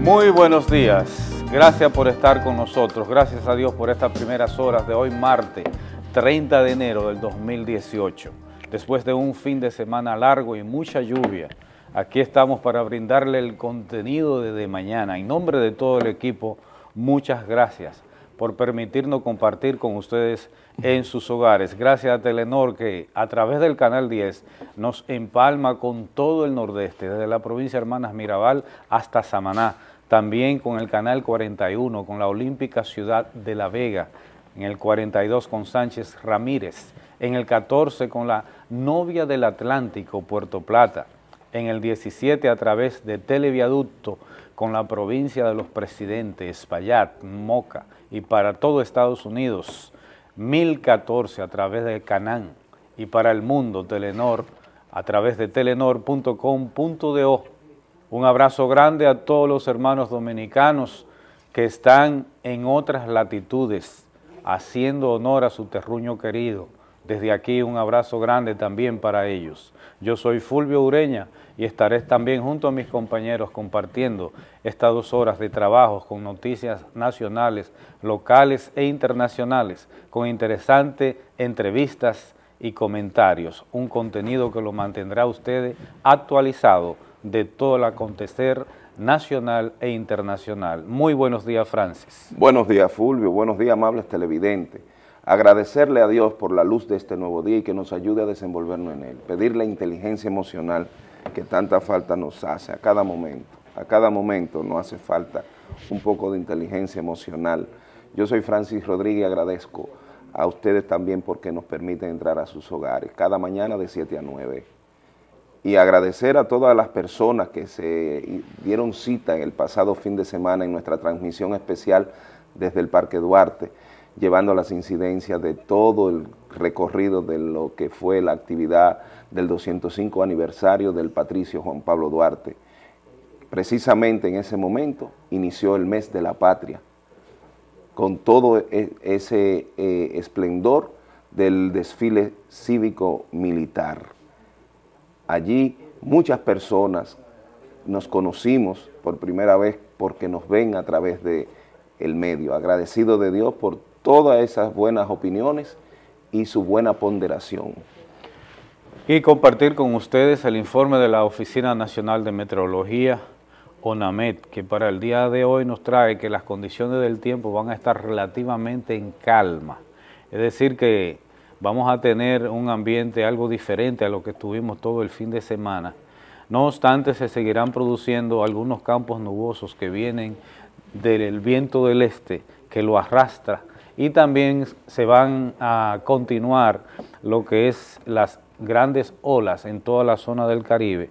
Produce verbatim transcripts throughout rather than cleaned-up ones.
Muy buenos días, gracias por estar con nosotros, gracias a Dios por estas primeras horas de hoy martes treinta de enero del dos mil dieciocho. Después de un fin de semana largo y mucha lluvia, aquí estamos para brindarle el contenido de mañana. En nombre de todo el equipo, muchas gracias por permitirnos compartir con ustedes en sus hogares. Gracias a Telenor que a través del Canal diez nos empalma con todo el nordeste, desde la provincia de Hermanas Mirabal hasta Samaná, también con el Canal cuarenta y uno, con la olímpica ciudad de La Vega, en el cuarenta y dos con Sánchez Ramírez, en el catorce con la novia del Atlántico, Puerto Plata, en el diecisiete a través de Televiaducto con la provincia de los Presidentes, Espaillat, Moca y para todo Estados Unidos, mil catorce a través de Canán y para el mundo Telenor a través de telenor punto com punto do. Un abrazo grande a todos los hermanos dominicanos que están en otras latitudes haciendo honor a su terruño querido. Desde aquí un abrazo grande también para ellos. Yo soy Fulvio Ureña y estaré también junto a mis compañeros compartiendo estas dos horas de trabajo con noticias nacionales, locales e internacionales, con interesantes entrevistas y comentarios. Un contenido que lo mantendrá a ustedes actualizado de todo el acontecer nacional e internacional. Muy buenos días, Francis. Buenos días, Fulvio. Buenos días, amables televidentes. Agradecerle a Dios por la luz de este nuevo día y que nos ayude a desenvolvernos en él. Pedir la inteligencia emocional que tanta falta nos hace a cada momento. A cada momento nos hace falta un poco de inteligencia emocional. Yo soy Francis Rodríguez y agradezco a ustedes también porque nos permiten entrar a sus hogares cada mañana de siete a nueve. Y agradecer a todas las personas que se dieron cita en el pasado fin de semana en nuestra transmisión especial desde el Parque Duarte, llevando las incidencias de todo el recorrido de lo que fue la actividad del doscientos cinco aniversario del patricio Juan Pablo Duarte. Precisamente en ese momento inició el mes de la patria, con todo ese eh, esplendor del desfile cívico-militar. Allí muchas personas nos conocimos por primera vez porque nos ven a través de el medio. Agradecido de Dios por todas esas buenas opiniones y su buena ponderación. Y compartir con ustedes el informe de la Oficina Nacional de Meteorología, ONAMET, que para el día de hoy nos trae que las condiciones del tiempo van a estar relativamente en calma. Es decir que vamos a tener un ambiente algo diferente a lo que tuvimos todo el fin de semana. No obstante, se seguirán produciendo algunos campos nubosos que vienen del viento del este, que lo arrastra, y también se van a continuar lo que es las grandes olas en toda la zona del Caribe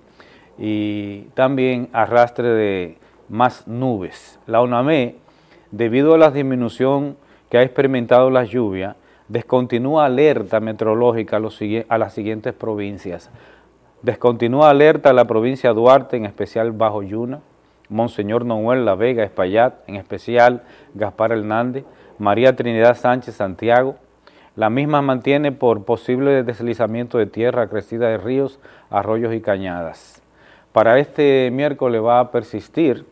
y también arrastre de más nubes. La ONAMET, debido a la disminución que ha experimentado la lluvia, descontinúa alerta meteorológica a, los, a las siguientes provincias. Descontinúa alerta a la provincia de Duarte, en especial Bajo Yuna, Monseñor Noel, La Vega, Espaillat, en especial Gaspar Hernández, María Trinidad Sánchez, Santiago. La misma mantiene por posible deslizamiento de tierra, crecida de ríos, arroyos y cañadas. Para este miércoles va a persistir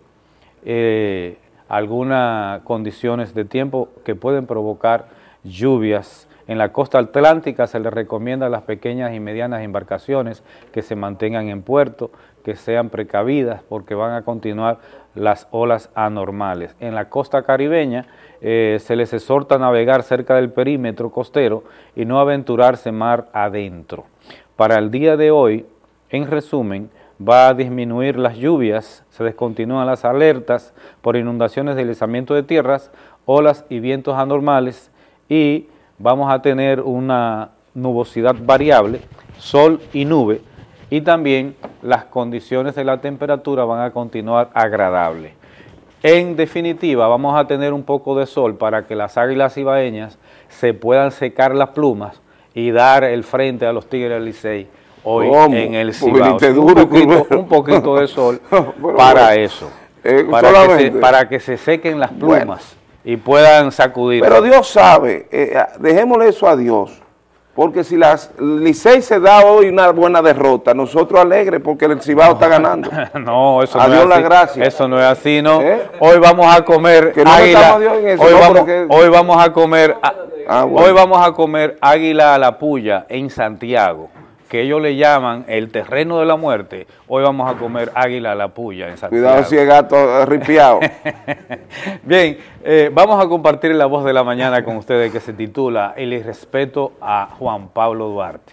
eh, algunas condiciones de tiempo que pueden provocar lluvias. En la costa atlántica se les recomienda a las pequeñas y medianas embarcaciones que se mantengan en puerto, que sean precavidas porque van a continuar las olas anormales. En la costa caribeña eh, se les exhorta a navegar cerca del perímetro costero y no aventurarse mar adentro. Para el día de hoy, en resumen, va a disminuir las lluvias, se descontinúan las alertas por inundaciones, deslizamiento de tierras, olas y vientos anormales, y vamos a tener una nubosidad variable, sol y nube, y también las condiciones de la temperatura van a continuar agradables. En definitiva, vamos a tener un poco de sol para que las águilas ibaeñas se puedan secar las plumas y dar el frente a los Tigres del Licey hoy ¿Cómo? En el Cibao. Un poquito, un poquito de sol bueno, para bueno. eso, eh, para, que se, para que se sequen las plumas. Bueno. Y puedan sacudir. Pero Dios sabe, eh, dejémosle eso a Dios. Porque si las Licey se da hoy una buena derrota, nosotros alegres porque el Cibao está ganando. No, eso Adiós no es así. la gracia. Eso no es así, ¿no? ¿Eh? Hoy vamos a comer Que no águila. en eso, Hoy, no, vamos, porque... hoy vamos a comer Ah, bueno. Hoy vamos a comer águila a la puya en Santiago, que ellos le llaman el terreno de la muerte. Hoy vamos a comer águila a la puya en Santiago. Cuidado si es gato ripiado. Bien, eh, vamos a compartir la voz de la mañana con ustedes que se titula El irrespeto a Juan Pablo Duarte.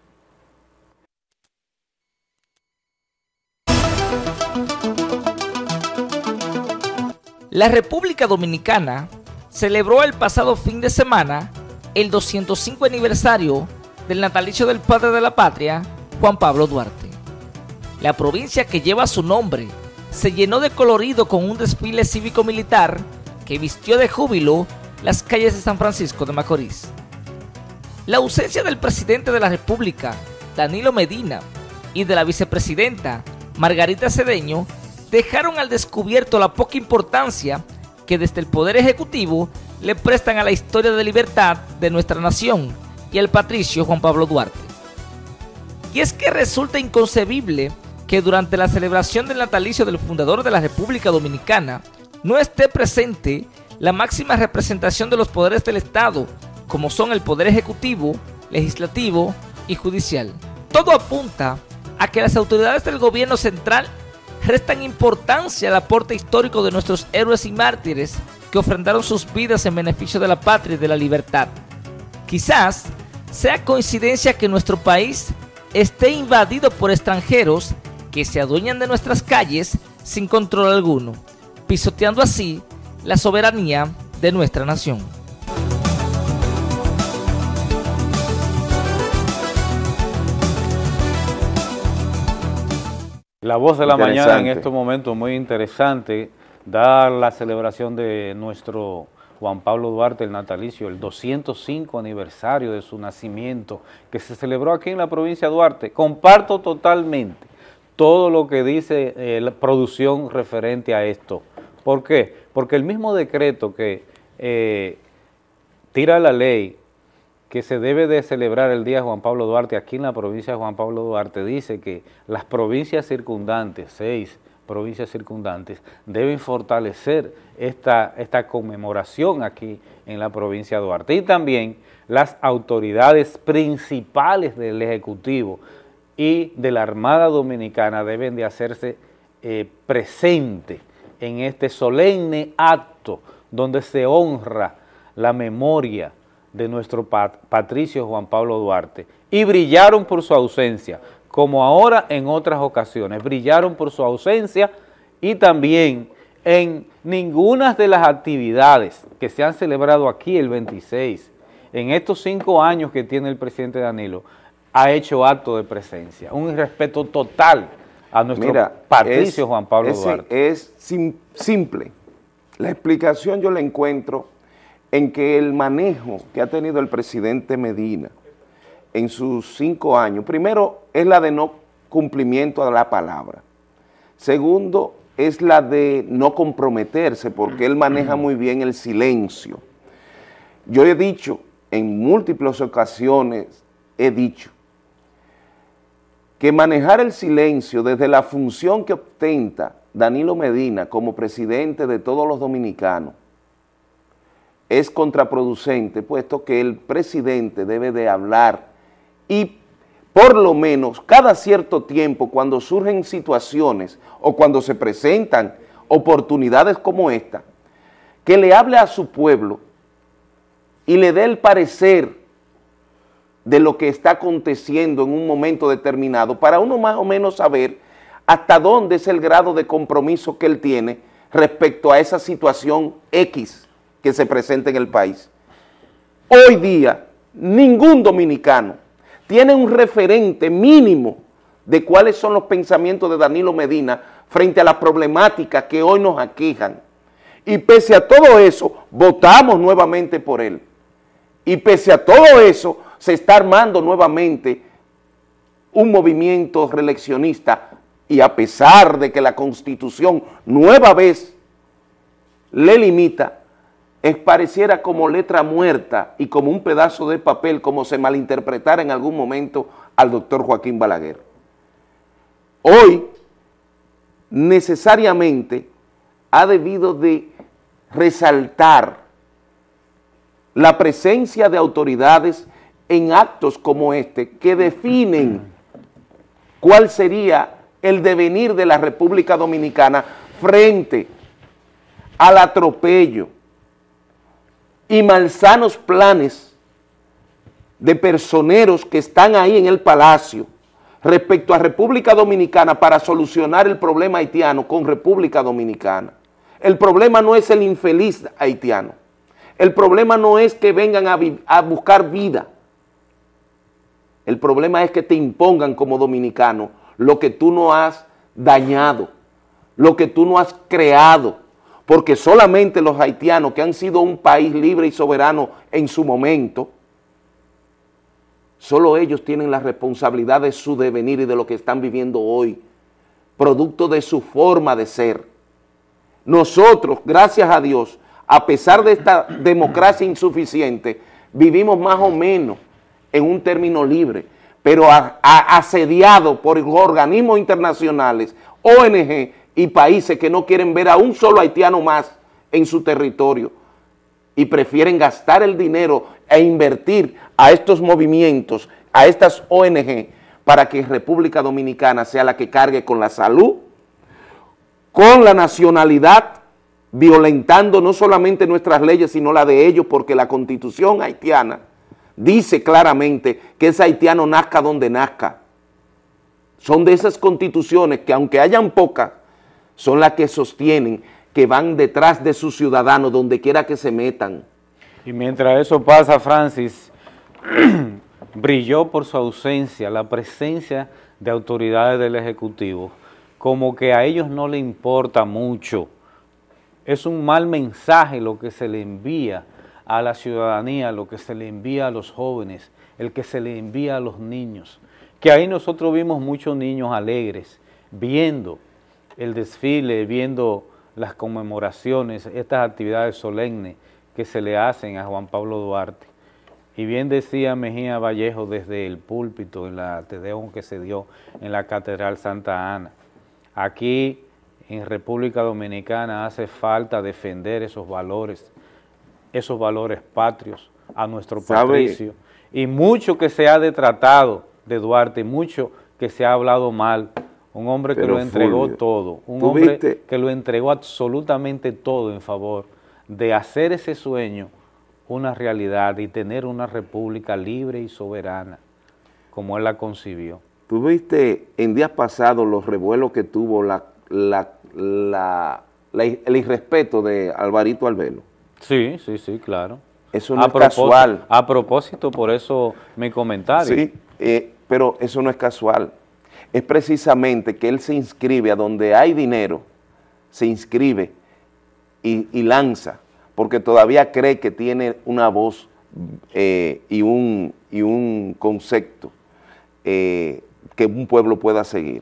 La República Dominicana celebró el pasado fin de semana el doscientos cinco aniversario del natalicio del padre de la patria, Juan Pablo Duarte. La provincia que lleva su nombre se llenó de colorido con un desfile cívico-militar que vistió de júbilo las calles de San Francisco de Macorís. La ausencia del presidente de la República, Danilo Medina, y de la vicepresidenta, Margarita Cedeño, dejaron al descubierto la poca importancia que desde el Poder Ejecutivo le prestan a la historia de libertad de nuestra nación y al patricio Juan Pablo Duarte. Y es que resulta inconcebible que durante la celebración del natalicio del fundador de la República Dominicana no esté presente la máxima representación de los poderes del Estado, como son el Poder Ejecutivo, Legislativo y Judicial. Todo apunta a que las autoridades del gobierno central restan importancia al aporte histórico de nuestros héroes y mártires que ofrendaron sus vidas en beneficio de la patria y de la libertad. Quizás sea coincidencia que nuestro país esté invadido por extranjeros que se adueñan de nuestras calles sin control alguno, pisoteando así la soberanía de nuestra nación. La voz de la mañana en estos momentos muy interesante, da la celebración de nuestro Juan Pablo Duarte, el natalicio, el doscientos cinco aniversario de su nacimiento, que se celebró aquí en la provincia de Duarte. Comparto totalmente todo lo que dice eh, la producción referente a esto. ¿Por qué? Porque el mismo decreto que eh, tira la ley que se debe de celebrar el día de Juan Pablo Duarte aquí en la provincia de Juan Pablo Duarte, dice que las provincias circundantes, seis provincias circundantes, deben fortalecer esta, esta conmemoración aquí en la provincia de Duarte. Y también las autoridades principales del Ejecutivo y de la Armada Dominicana deben de hacerse eh, presente en este solemne acto donde se honra la memoria de nuestro pat patricio Juan Pablo Duarte, y brillaron por su ausencia, como ahora en otras ocasiones, brillaron por su ausencia y también en ninguna de las actividades que se han celebrado aquí el veintiséis, en estos cinco años que tiene el presidente Danilo, ha hecho acto de presencia, un irrespeto total a nuestro Mira, patricio es, Juan Pablo es, Duarte. Es sim simple, la explicación yo la encuentro en que el manejo que ha tenido el presidente Medina en sus cinco años, primero es la de no cumplimiento a la palabra, segundo es la de no comprometerse porque él maneja muy bien el silencio. Yo he dicho en múltiples ocasiones, he dicho que manejar el silencio desde la función que ostenta Danilo Medina como presidente de todos los dominicanos es contraproducente, puesto que el presidente debe de hablar y por lo menos cada cierto tiempo, cuando surgen situaciones o cuando se presentan oportunidades como esta, que le hable a su pueblo y le dé el parecer de lo que está aconteciendo en un momento determinado, para uno más o menos saber hasta dónde es el grado de compromiso que él tiene respecto a esa situación X que se presenta en el país. Hoy día, ningún dominicano tiene un referente mínimo de cuáles son los pensamientos de Danilo Medina frente a las problemáticas que hoy nos aquejan. Y pese a todo eso, votamos nuevamente por él. Y pese a todo eso, se está armando nuevamente un movimiento reeleccionista, y a pesar de que la Constitución nueva vez le limita, es, pareciera como letra muerta y como un pedazo de papel, como se malinterpretara en algún momento al doctor Joaquín Balaguer. Hoy, necesariamente, ha debido de resaltar la presencia de autoridades en actos como este que definen cuál sería el devenir de la República Dominicana frente al atropello y malsanos planes de personeros que están ahí en el palacio respecto a República Dominicana para solucionar el problema haitiano con República Dominicana. El problema no es el infeliz haitiano, el problema no es que vengan a, a buscar vida, el problema es que te impongan como dominicano lo que tú no has dañado, lo que tú no has creado, porque solamente los haitianos que han sido un país libre y soberano en su momento, solo ellos tienen la responsabilidad de su devenir y de lo que están viviendo hoy, producto de su forma de ser. Nosotros, gracias a Dios, a pesar de esta democracia insuficiente, vivimos más o menos en un término libre, pero a, a, asediado por organismos internacionales, O N G y países que no quieren ver a un solo haitiano más en su territorio y prefieren gastar el dinero e invertir a estos movimientos, a estas O N G, para que República Dominicana sea la que cargue con la salud, con la nacionalidad, violentando no solamente nuestras leyes, sino la de ellos, porque la Constitución haitiana dice claramente que ese haitiano nazca donde nazca. Son de esas constituciones que, aunque hayan pocas, son las que sostienen que van detrás de sus ciudadanos donde quiera que se metan. Y mientras eso pasa, Francis, brilló por su ausencia la presencia de autoridades del Ejecutivo, como que a ellos no le importa mucho. Es un mal mensaje lo que se le envía a la ciudadanía, lo que se le envía a los jóvenes, el que se le envía a los niños. Que ahí nosotros vimos muchos niños alegres, viendo el desfile, viendo las conmemoraciones, estas actividades solemnes que se le hacen a Juan Pablo Duarte. Y bien decía Mejía Vallejo desde el púlpito en la Tedeum que se dio en la Catedral Santa Ana. Aquí en República Dominicana hace falta defender esos valores, esos valores patrios a nuestro patricio. Y mucho que se ha detratado de Duarte, mucho que se ha hablado mal. Un hombre que Pero lo entregó Fulvio, todo, un hombre viste? que lo entregó absolutamente todo en favor de hacer ese sueño una realidad y tener una república libre y soberana, como él la concibió. Tú viste en días pasados los revuelos que tuvo la, la, la, la, el irrespeto de Alvarito Albelo. Sí, sí, sí, claro. Eso no a es casual. A propósito, por eso mi comentario. Sí, eh, pero eso no es casual. Es precisamente que él se inscribe a donde hay dinero, se inscribe y, y lanza, porque todavía cree que tiene una voz eh, y, un, y un concepto eh, que un pueblo pueda seguir.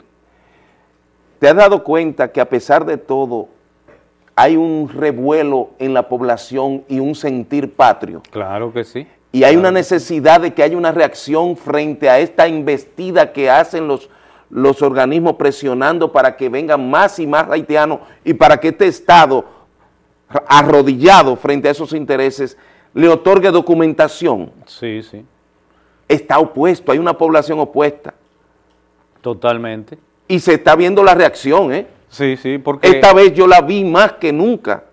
¿Te has dado cuenta que a pesar de todo hay un revuelo en la población y un sentir patrio? Claro que sí. Y hay claro. una necesidad de que haya una reacción frente a esta embestida que hacen los, los organismos presionando para que vengan más y más haitianos y para que este Estado, arrodillado frente a esos intereses, le otorgue documentación. Sí, sí. Está opuesto, hay una población opuesta. Totalmente. Y se está viendo la reacción, ¿eh? Sí, sí, porque... Esta vez yo la vi más que nunca.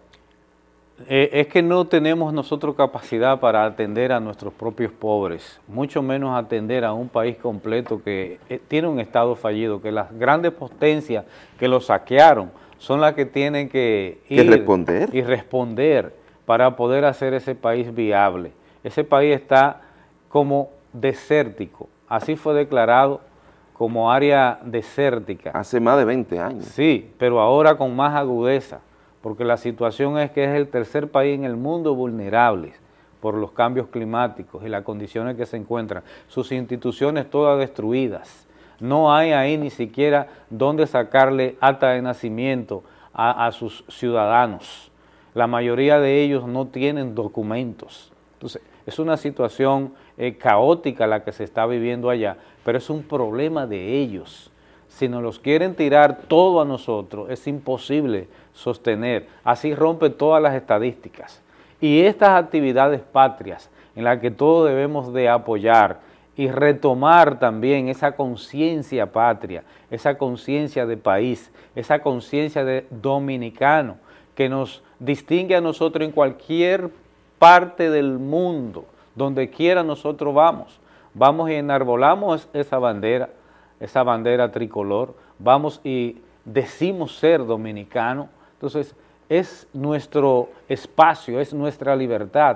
Eh, es que no tenemos nosotros capacidad para atender a nuestros propios pobres, mucho menos atender a un país completo que eh, tiene un Estado fallido, que las grandes potencias que lo saquearon son las que tienen que ir responder? y responder para poder hacer ese país viable. Ese país está como desértico, así fue declarado como área desértica. Hace más de veinte años. Sí, pero ahora con más agudeza, porque la situación es que es el tercer país en el mundo vulnerable por los cambios climáticos y las condiciones que se encuentran. Sus instituciones todas destruidas. No hay ahí ni siquiera dónde sacarle acta de nacimiento a, a sus ciudadanos. la mayoría de ellos no tienen documentos. Entonces, es una situación eh, caótica la que se está viviendo allá, pero es un problema de ellos. Si nos los quieren tirar todo a nosotros, es imposible sostener. Así rompe todas las estadísticas. Y estas actividades patrias, en las que todos debemos de apoyar y retomar también esa conciencia patria, esa conciencia de país, esa conciencia de dominicano, que nos distingue a nosotros en cualquier parte del mundo, donde quiera nosotros vamos. Vamos y enarbolamos esa bandera, esa bandera tricolor, vamos y decimos ser dominicano. Entonces, es nuestro espacio, es nuestra libertad.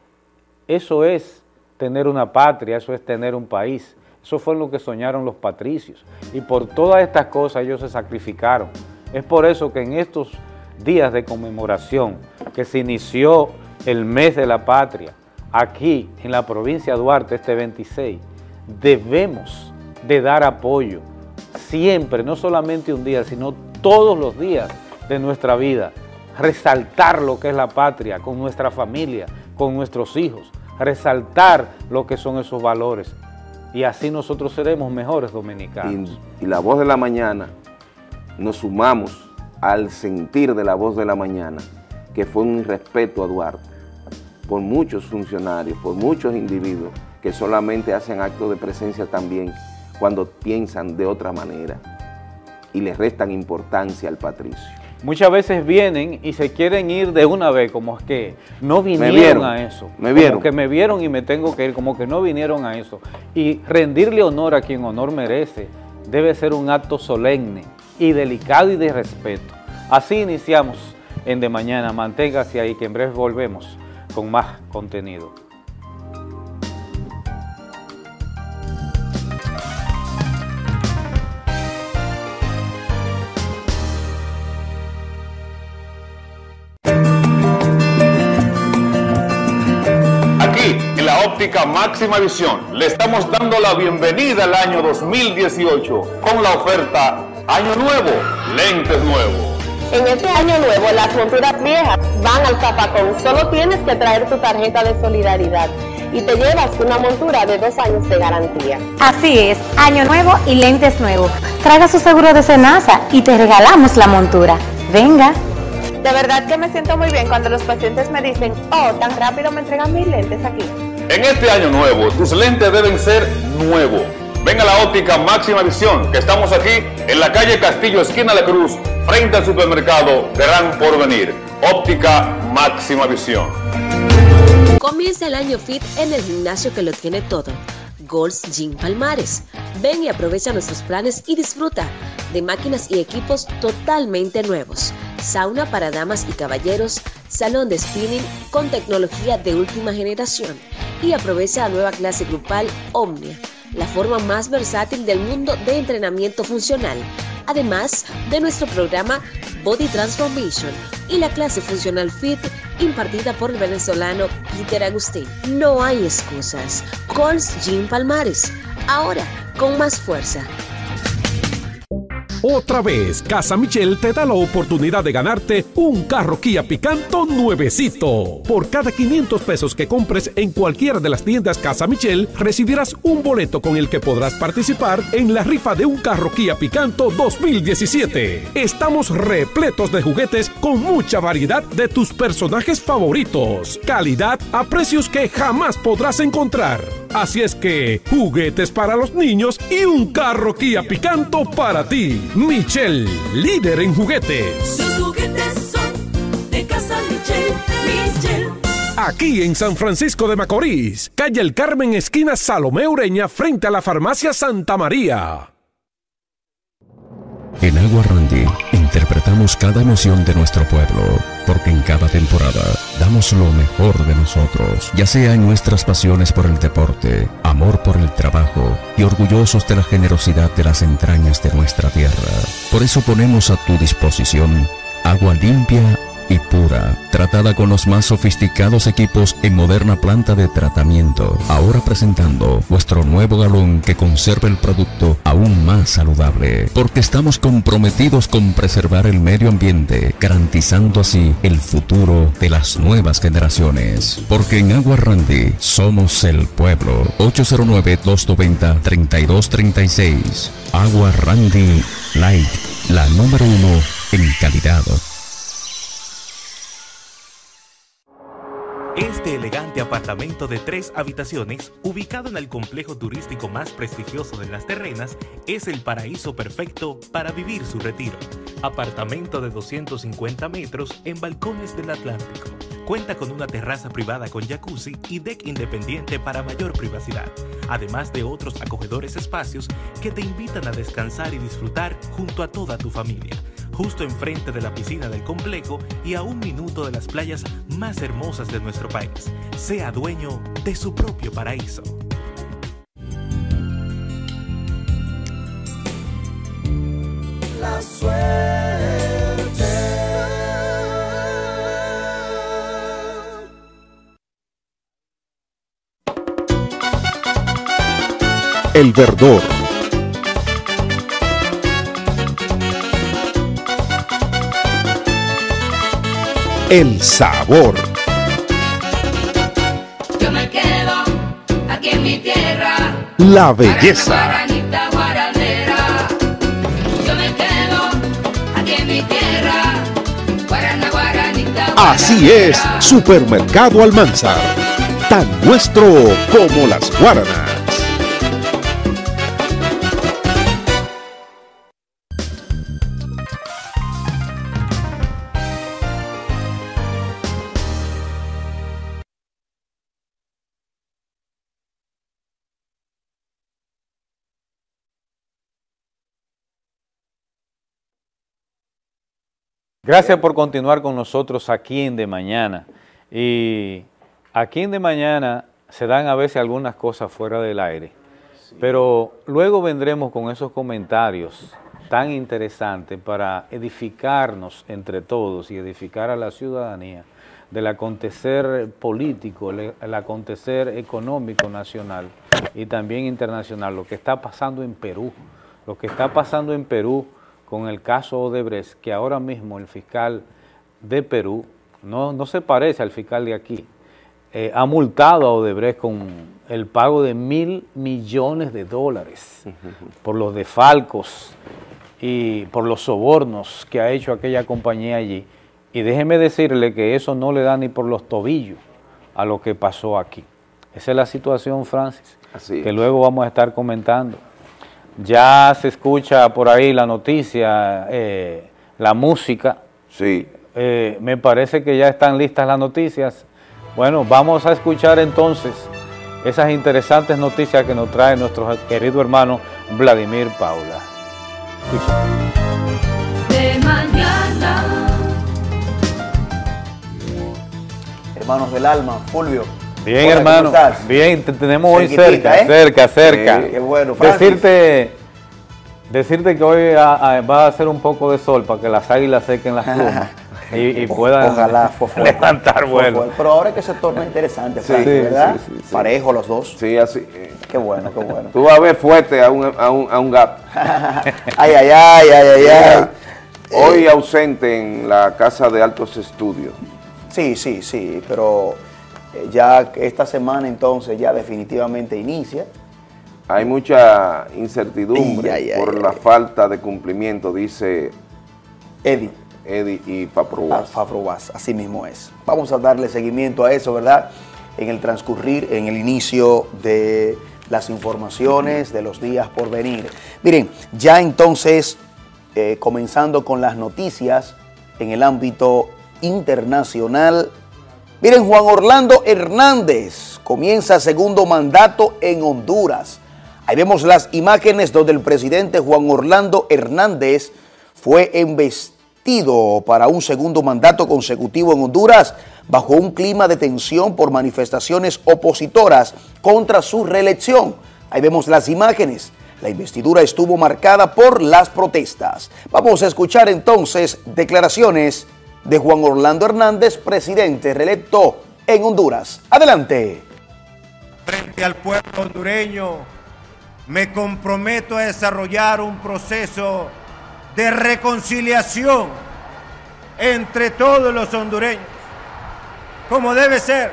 Eso es tener una patria, eso es tener un país. Eso fue lo que soñaron los patricios. Y por todas estas cosas ellos se sacrificaron. Es por eso que en estos días de conmemoración, que se inició el mes de la patria, aquí en la provincia de Duarte, este veintiséis, debemos de dar apoyo siempre, no solamente un día, sino todos los días de nuestra vida, resaltar lo que es la patria con nuestra familia, con nuestros hijos, resaltar lo que son esos valores, y así nosotros seremos mejores dominicanos. Y, y la voz de la mañana, nos sumamos al sentir de la voz de la mañana, que fue un irrespeto a Duarte, por muchos funcionarios, por muchos individuos que solamente hacen actos de presencia también cuando piensan de otra manera y les restan importancia al patricio. Muchas veces vienen y se quieren ir de una vez, como es que no vinieron me vieron, a eso. Me vieron. Como que me vieron y me tengo que ir, como que no vinieron a eso. Y rendirle honor a quien honor merece debe ser un acto solemne y delicado y de respeto. Así iniciamos en De Mañana. Manténgase ahí, que en breve volvemos con más contenido. Óptica Máxima Visión, le estamos dando la bienvenida al año dos mil dieciocho con la oferta Año Nuevo, Lentes Nuevos. En este año nuevo las monturas viejas van al zapacón, solo tienes que traer tu tarjeta de solidaridad y te llevas una montura de dos años de garantía. Así es, año nuevo y lentes nuevos. Traiga su seguro de Senasa y te regalamos la montura. Venga. De verdad que me siento muy bien cuando los pacientes me dicen, oh, tan rápido me entregan mis lentes aquí. En este año nuevo, tus lentes deben ser nuevos. Ven a la Óptica Máxima Visión, que estamos aquí en la calle Castillo, esquina La Cruz, frente al supermercado Gran Porvenir. Óptica Máxima Visión. Comienza el año fit en el gimnasio que lo tiene todo. Gold's Gym Palmares. Ven y aprovecha nuestros planes y disfruta de máquinas y equipos totalmente nuevos. Sauna para damas y caballeros, salón de spinning con tecnología de última generación y aprovecha la nueva clase grupal Omnia, la forma más versátil del mundo de entrenamiento funcional, además de nuestro programa Body Transformation y la clase funcional fit impartida por el venezolano Peter Agustín. No hay excusas. Gold's Gym Palmares, ahora con más fuerza. Otra vez, Casa Michel te da la oportunidad de ganarte un carro Kia Picanto nuevecito. Por cada quinientos pesos que compres en cualquiera de las tiendas Casa Michel, recibirás un boleto con el que podrás participar en la rifa de un carro Kia Picanto dos mil diecisiete. Estamos repletos de juguetes con mucha variedad de tus personajes favoritos. Calidad a precios que jamás podrás encontrar. Así es que, juguetes para los niños y un carro Kia Picanto para ti. Michel, líder en juguetes. Los juguetes son de Casa Michel, Michel. Aquí en San Francisco de Macorís, calle El Carmen, esquina Salomé Ureña, frente a la farmacia Santa María. En Agua Randy interpretamos cada emoción de nuestro pueblo, porque en cada temporada damos lo mejor de nosotros, ya sea en nuestras pasiones por el deporte, amor por el trabajo y orgullosos de la generosidad de las entrañas de nuestra tierra. Por eso ponemos a tu disposición agua limpia y pura, tratada con los más sofisticados equipos en moderna planta de tratamiento. Ahora presentando nuestro nuevo galón que conserva el producto aún más saludable, porque estamos comprometidos con preservar el medio ambiente, garantizando así el futuro de las nuevas generaciones. Porque en Agua Randy somos el pueblo. ocho cero nueve, dos nueve cero, tres dos tres seis. Agua Randy Light, la número uno en calidad. Este elegante apartamento de tres habitaciones, ubicado en el complejo turístico más prestigioso de Las Terrenas, es el paraíso perfecto para vivir su retiro. Apartamento de doscientos cincuenta metros en balcones del Atlántico. Cuenta con una terraza privada con jacuzzi y deck independiente para mayor privacidad, además de otros acogedores espacios que te invitan a descansar y disfrutar junto a toda tu familia. Justo enfrente de la piscina del complejo y a un minuto de las playas más hermosas de nuestro país. Sea dueño de su propio paraíso. La suerte. El Verdor. El sabor. Yo me quedo aquí en mi tierra. La belleza. Guaranita guaranera. Yo me quedo aquí en mi tierra. Guarana, guaranita, guaranera. Así es, Supermercado Almanzar. Tan nuestro como las guaranas. Gracias por continuar con nosotros aquí en De Mañana. Y aquí en De Mañana se dan a veces algunas cosas fuera del aire, sí, pero luego vendremos con esos comentarios tan interesantes para edificarnos entre todos y edificar a la ciudadanía del acontecer político, el, el acontecer económico nacional y también internacional, lo que está pasando en Perú, lo que está pasando en Perú con el caso Odebrecht, que ahora mismo el fiscal de Perú, no, no se parece al fiscal de aquí, eh, ha multado a Odebrecht con el pago de mil millones de dólares por los desfalcos y por los sobornos que ha hecho aquella compañía allí. Y déjeme decirle que eso no le da ni por los tobillos a lo que pasó aquí. Esa es la situación, Francis, Así que es. Luego vamos a estar comentando. Ya se escucha por ahí la noticia, eh, la música. Sí. Eh, me parece que ya están listas las noticias. Bueno, vamos a escuchar entonces esas interesantes noticias que nos trae nuestro querido hermano Vladimir Paula. Escucha. De mañana. Hermanos del alma, Fulvio. Bien, Hola, hermano, bien, te tenemos hoy cerca, ¿eh? cerca, cerca. Sí, qué bueno, Francis. Decirte, decirte que hoy a, a, va a hacer un poco de sol para que las águilas sequen las plumas y, y puedan Ojalá, levantar vuelo. Pero ahora es que se torna interesante, sí, Francis, sí, ¿verdad? Sí, sí, sí. Parejo los dos. Sí, así. Eh. Qué bueno, qué bueno. Tú vas a ver fuerte a un, a un, a un gato. Ay, ay, ay, ay, ay, ay. Hoy eh. ausente en la Casa de Altos Estudios. Sí, sí, sí, pero ya esta semana entonces ya definitivamente inicia. Hay mucha incertidumbre ay, ay, por ay, la ay. falta de cumplimiento, dice Eddie. Eddie y Faprobas. Faprobas, así mismo es. Vamos a darle seguimiento a eso, ¿verdad? En el transcurrir, en el inicio de las informaciones de los días por venir. Miren, ya entonces, eh, comenzando con las noticias en el ámbito internacional. Miren, Juan Orlando Hernández comienza segundo mandato en Honduras. Ahí vemos las imágenes donde el presidente Juan Orlando Hernández fue embestido para un segundo mandato consecutivo en Honduras bajo un clima de tensión por manifestaciones opositoras contra su reelección. Ahí vemos las imágenes. La investidura estuvo marcada por las protestas. Vamos a escuchar entonces declaraciones de Juan Orlando Hernández, presidente reelecto en Honduras. Adelante. Frente al pueblo hondureño, me comprometo a desarrollar un proceso de reconciliación entre todos los hondureños, como debe ser.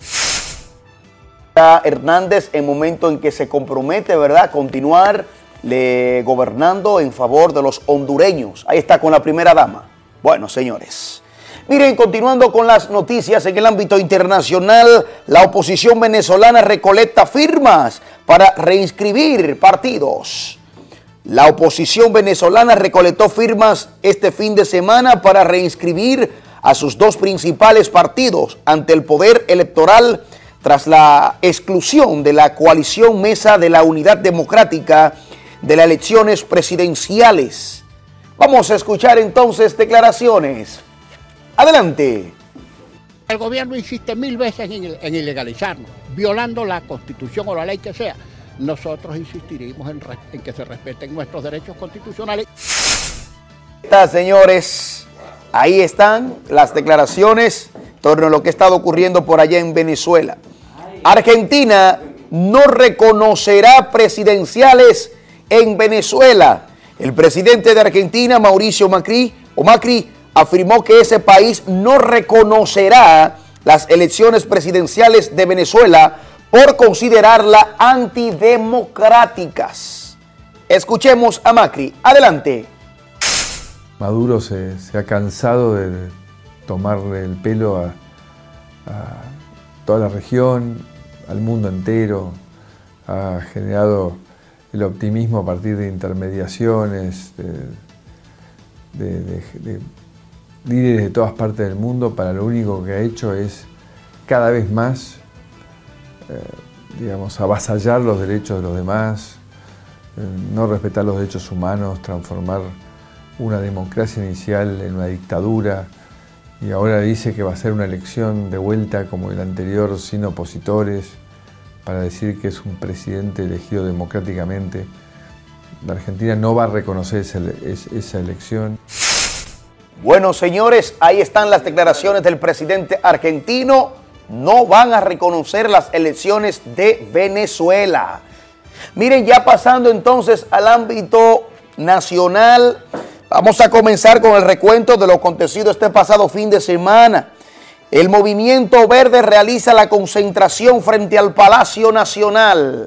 Hernández, en momento en que se compromete, ¿verdad?, a continuar le, gobernando en favor de los hondureños. Ahí está con la primera dama. Bueno, señores, miren, continuando con las noticias en el ámbito internacional, la oposición venezolana recolecta firmas para reinscribir partidos. La oposición venezolana recolectó firmas este fin de semana para reinscribir a sus dos principales partidos ante el poder electoral tras la exclusión de la coalición Mesa de la Unidad Democrática de las elecciones presidenciales. Vamos a escuchar entonces declaraciones. Adelante. El gobierno insiste mil veces en, en ilegalizarnos, violando la Constitución o la ley que sea. Nosotros insistiremos en, en que se respeten nuestros derechos constitucionales. Está, señores, ahí están las declaraciones en torno a lo que ha estado ocurriendo por allá en Venezuela. Argentina no reconocerá presidenciales en Venezuela. El presidente de Argentina, Mauricio Macri, o Macri, afirmó que ese país no reconocerá las elecciones presidenciales de Venezuela por considerarlas antidemocráticas. Escuchemos a Macri. Adelante. Maduro se, se ha cansado de tomarle el pelo a, a toda la región, al mundo entero. Ha generado el optimismo a partir de intermediaciones, de, de, de, de líderes de todas partes del mundo. Para lo único que ha hecho es cada vez más Eh, digamos, avasallar los derechos de los demás, eh, no respetar los derechos humanos, transformar una democracia inicial en una dictadura, y ahora dice que va a ser una elección de vuelta como el anterior sin opositores, para decir que es un presidente elegido democráticamente. La Argentina no va a reconocer esa, esa elección. Bueno, señores, ahí están las declaraciones del presidente argentino. No van a reconocer las elecciones de Venezuela. Miren, ya pasando entonces al ámbito nacional, vamos a comenzar con el recuento de lo acontecido este pasado fin de semana. El Movimiento Verde realiza la concentración frente al Palacio Nacional.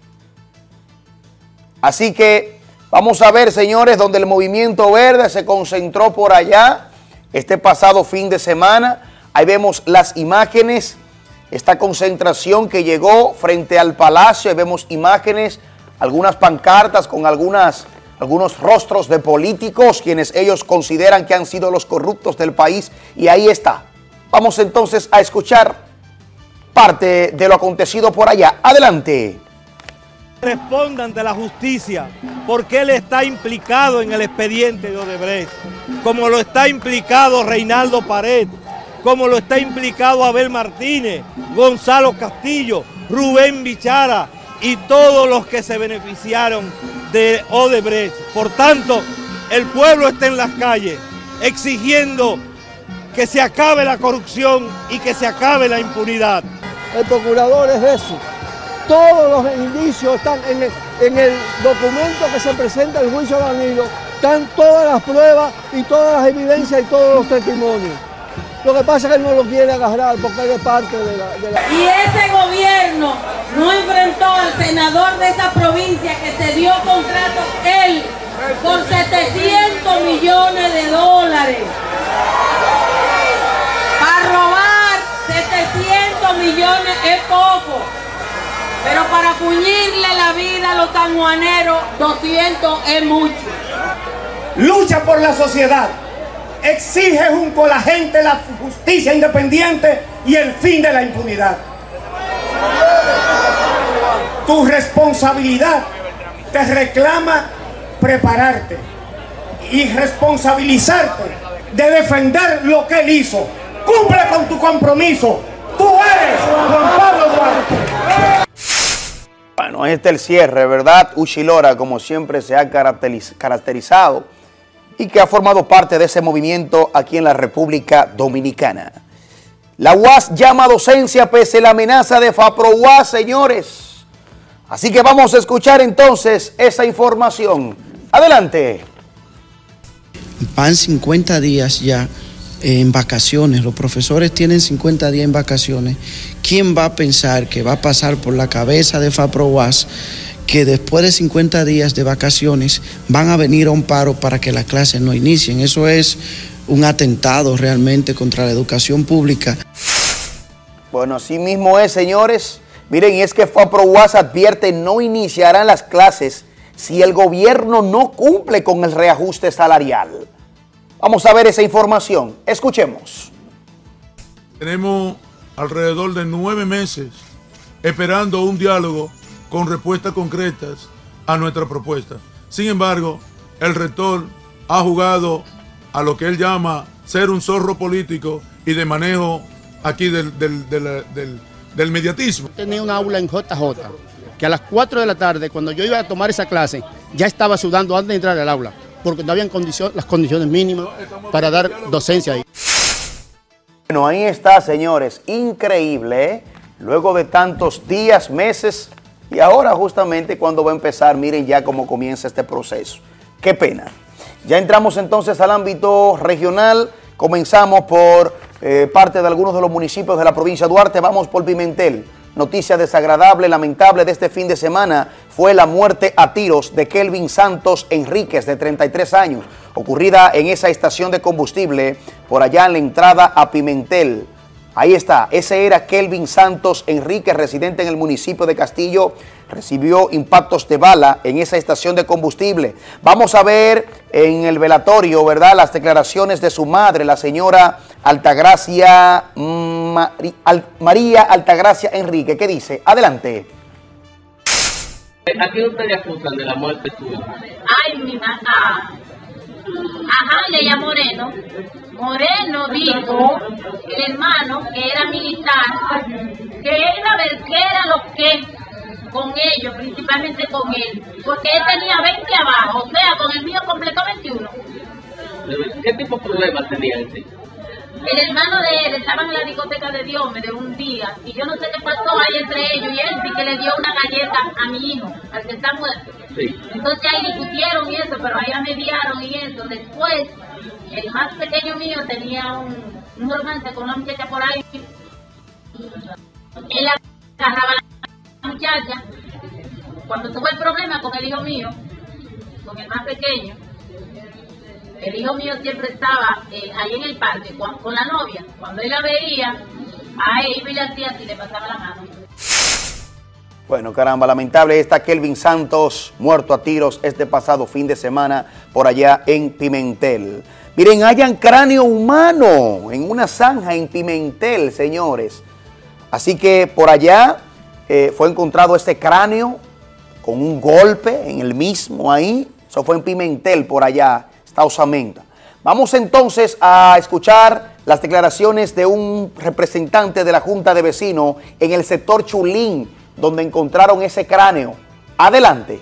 Así que vamos a ver, señores, donde el Movimiento Verde se concentró por allá este pasado fin de semana. Ahí vemos las imágenes, esta concentración que llegó frente al Palacio. Ahí vemos imágenes, algunas pancartas con algunas, algunos rostros de políticos, quienes ellos consideran que han sido los corruptos del país. Y ahí está. Vamos entonces a escuchar parte de lo acontecido por allá. Adelante. Responda ante la justicia porque él está implicado en el expediente de Odebrecht, como lo está implicado Reinaldo Pared, como lo está implicado Abel Martínez, Gonzalo Castillo, Rubén Bichara y todos los que se beneficiaron de Odebrecht. Por tanto, el pueblo está en las calles exigiendo que se acabe la corrupción y que se acabe la impunidad. El procurador es eso. Todos los indicios están en el, en el documento que se presenta al juicio de Danilo, están todas las pruebas y todas las evidencias y todos los testimonios. Lo que pasa es que él no lo quiere agarrar porque él es parte de la, de la... Y ese gobierno no enfrentó al senador de esa provincia que se dio contrato él por setecientos millones de dólares. Para robar setecientos millones es poco, pero para puñirle la vida a los sanjuaneros doscientos es mucho. Lucha por la sociedad. Exige junto a la gente la justicia independiente y el fin de la impunidad. Tu responsabilidad te reclama prepararte y responsabilizarte de defender lo que él hizo. Cumple con tu compromiso. Tú eres Juan Pablo Duarte. Bueno, este es el cierre, ¿verdad? Uchilora, como siempre, se ha caracteriz- caracterizado y que ha formado parte de ese movimiento aquí en la República Dominicana. La U A S llama a docencia pese a la amenaza de FAPRO-U A S, señores. Así que vamos a escuchar entonces esa información. Adelante. Van cincuenta días ya en vacaciones, los profesores tienen cincuenta días en vacaciones. ¿Quién va a pensar que va a pasar por la cabeza de FAPRO-U A S que después de cincuenta días de vacaciones van a venir a un paro para que las clases no inicien? Eso es un atentado realmente contra la educación pública. Bueno, así mismo es, señores. Miren, y es que FAPRO-U A S advierte no iniciarán las clases si el gobierno no cumple con el reajuste salarial. Vamos a ver esa información. Escuchemos. Tenemos alrededor de nueve meses esperando un diálogo con respuestas concretas a nuestra propuesta. Sin embargo, el rector ha jugado a lo que él llama ser un zorro político y de manejo aquí del, del, del, del, del mediatismo. Tenía un aula en J J, que a las cuatro de la tarde, cuando yo iba a tomar esa clase, ya estaba sudando antes de entrar al aula, porque no habían condicio las condiciones mínimas para dar docencia ahí. Bueno, ahí está, señores, increíble, ¿eh? Luego de tantos días, meses, y ahora justamente cuando va a empezar, miren ya cómo comienza este proceso. Qué pena. Ya entramos entonces al ámbito regional, comenzamos por eh, parte de algunos de los municipios de la provincia de Duarte, vamos por Pimentel. Noticia desagradable, lamentable de este fin de semana fue la muerte a tiros de Kelvin Santos Enríquez, de treinta y tres años, ocurrida en esa estación de combustible por allá en la entrada a Pimentel. Ahí está, ese era Kelvin Santos Enríquez, residente en el municipio de Castillo, recibió impactos de bala en esa estación de combustible. Vamos a ver en el velatorio, ¿verdad?, las declaraciones de su madre, la señora Altagracia, Mari, Al, María Altagracia Enrique. ¿Qué dice? Adelante. ¿A quién ustedes acusan de la muerte suya? Ay, mi mamá. Ajá, ella Moreno. Moreno dijo, el hermano, que era militar, que iba a ver qué era lo que con ellos, principalmente con él, porque él tenía veinte abajo, o sea, con el mío completó veintiuno. ¿Qué tipo de problemas tenía él? El hermano de él estaba en la discoteca de Diomedes un día, y yo no sé qué pasó ahí entre ellos, y él sí que le dio una galleta a mi hijo, al que está muerto. Sí. Entonces ahí discutieron y eso, pero allá mediaron y eso. Después, el más pequeño mío tenía un, un romance con una muchacha por ahí. Él agarraba a la muchacha. Cuando tuvo el problema con el hijo mío, con el más pequeño, el hijo mío siempre estaba eh, ahí en el parque con, con la novia. Cuando él la veía, a él iba y le hacía así, le pasaba la mano. Bueno, caramba, lamentable está Kelvin Santos, muerto a tiros este pasado fin de semana por allá en Pimentel. Miren, hayan cráneo humano en una zanja en Pimentel, señores. Así que por allá eh, fue encontrado este cráneo con un golpe en el mismo ahí. Eso fue en Pimentel, por allá, está Osamenta. Vamos entonces a escuchar las declaraciones de un representante de la Junta de Vecinos en el sector Chulín, donde encontraron ese cráneo. Adelante.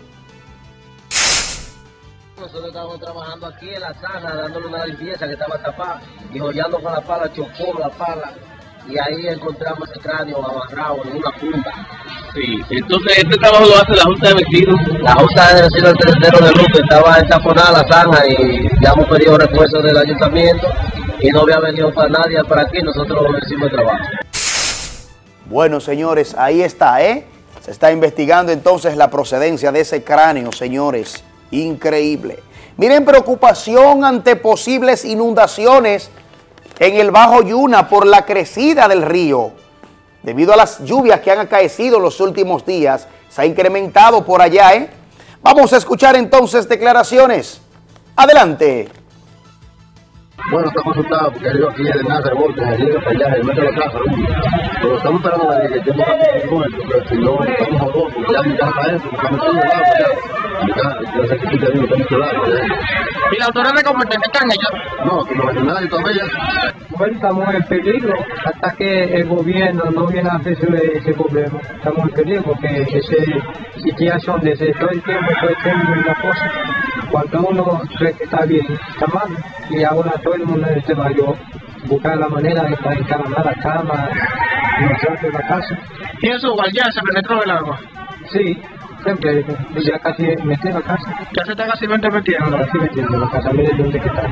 Nosotros estábamos trabajando aquí en la zanja, dándole una limpieza que estaba tapada, y joyando con la pala, chocó la pala, y ahí encontramos ese cráneo amarrado en una punta. Sí, entonces este trabajo lo hace la Junta de Vecinos. La Junta de Vecinos del Tercero de Lupe estaba entaponada la zanja y ya hemos pedido refuerzo del ayuntamiento y no había venido para nadie para aquí, nosotros hicimos el trabajo. Bueno, señores, ahí está, ¿eh? Se está investigando entonces la procedencia de ese cráneo, señores. Increíble. Miren, preocupación ante posibles inundaciones en el Bajo Yuna por la crecida del río. Debido a las lluvias que han acaecido los últimos días, se ha incrementado por allá, ¿eh? Vamos a escuchar entonces declaraciones. Adelante. Bueno, estamos asustados porque el río aquí es de más rebote, el río para allá, el metro de la casa, pero estamos esperando la dirección de la muerto, pero si no, estamos a dos, porque ya mi casa para eso, estamos todos lados para allá. Yo sé que sí que vivo, está mucho lado. ¿Y la autoridad de competencia están ellos? No, aquí no hay nadie todavía. Bueno, estamos en peligro hasta que el gobierno no viene a resolver ese problema. Estamos en peligro porque esa situación desde todo el tiempo puede ser una cosa. cuando uno cree que está bien, está mal, y ahora todo el mundo en este barrio buscar la manera de encaramar la cama y mostrarse la casa. ¿Y eso ya se penetró el agua? Sí, siempre, ya casi metí en la casa. Ya se está casi metiendo. Casi metiendo en la casa, miren dónde está.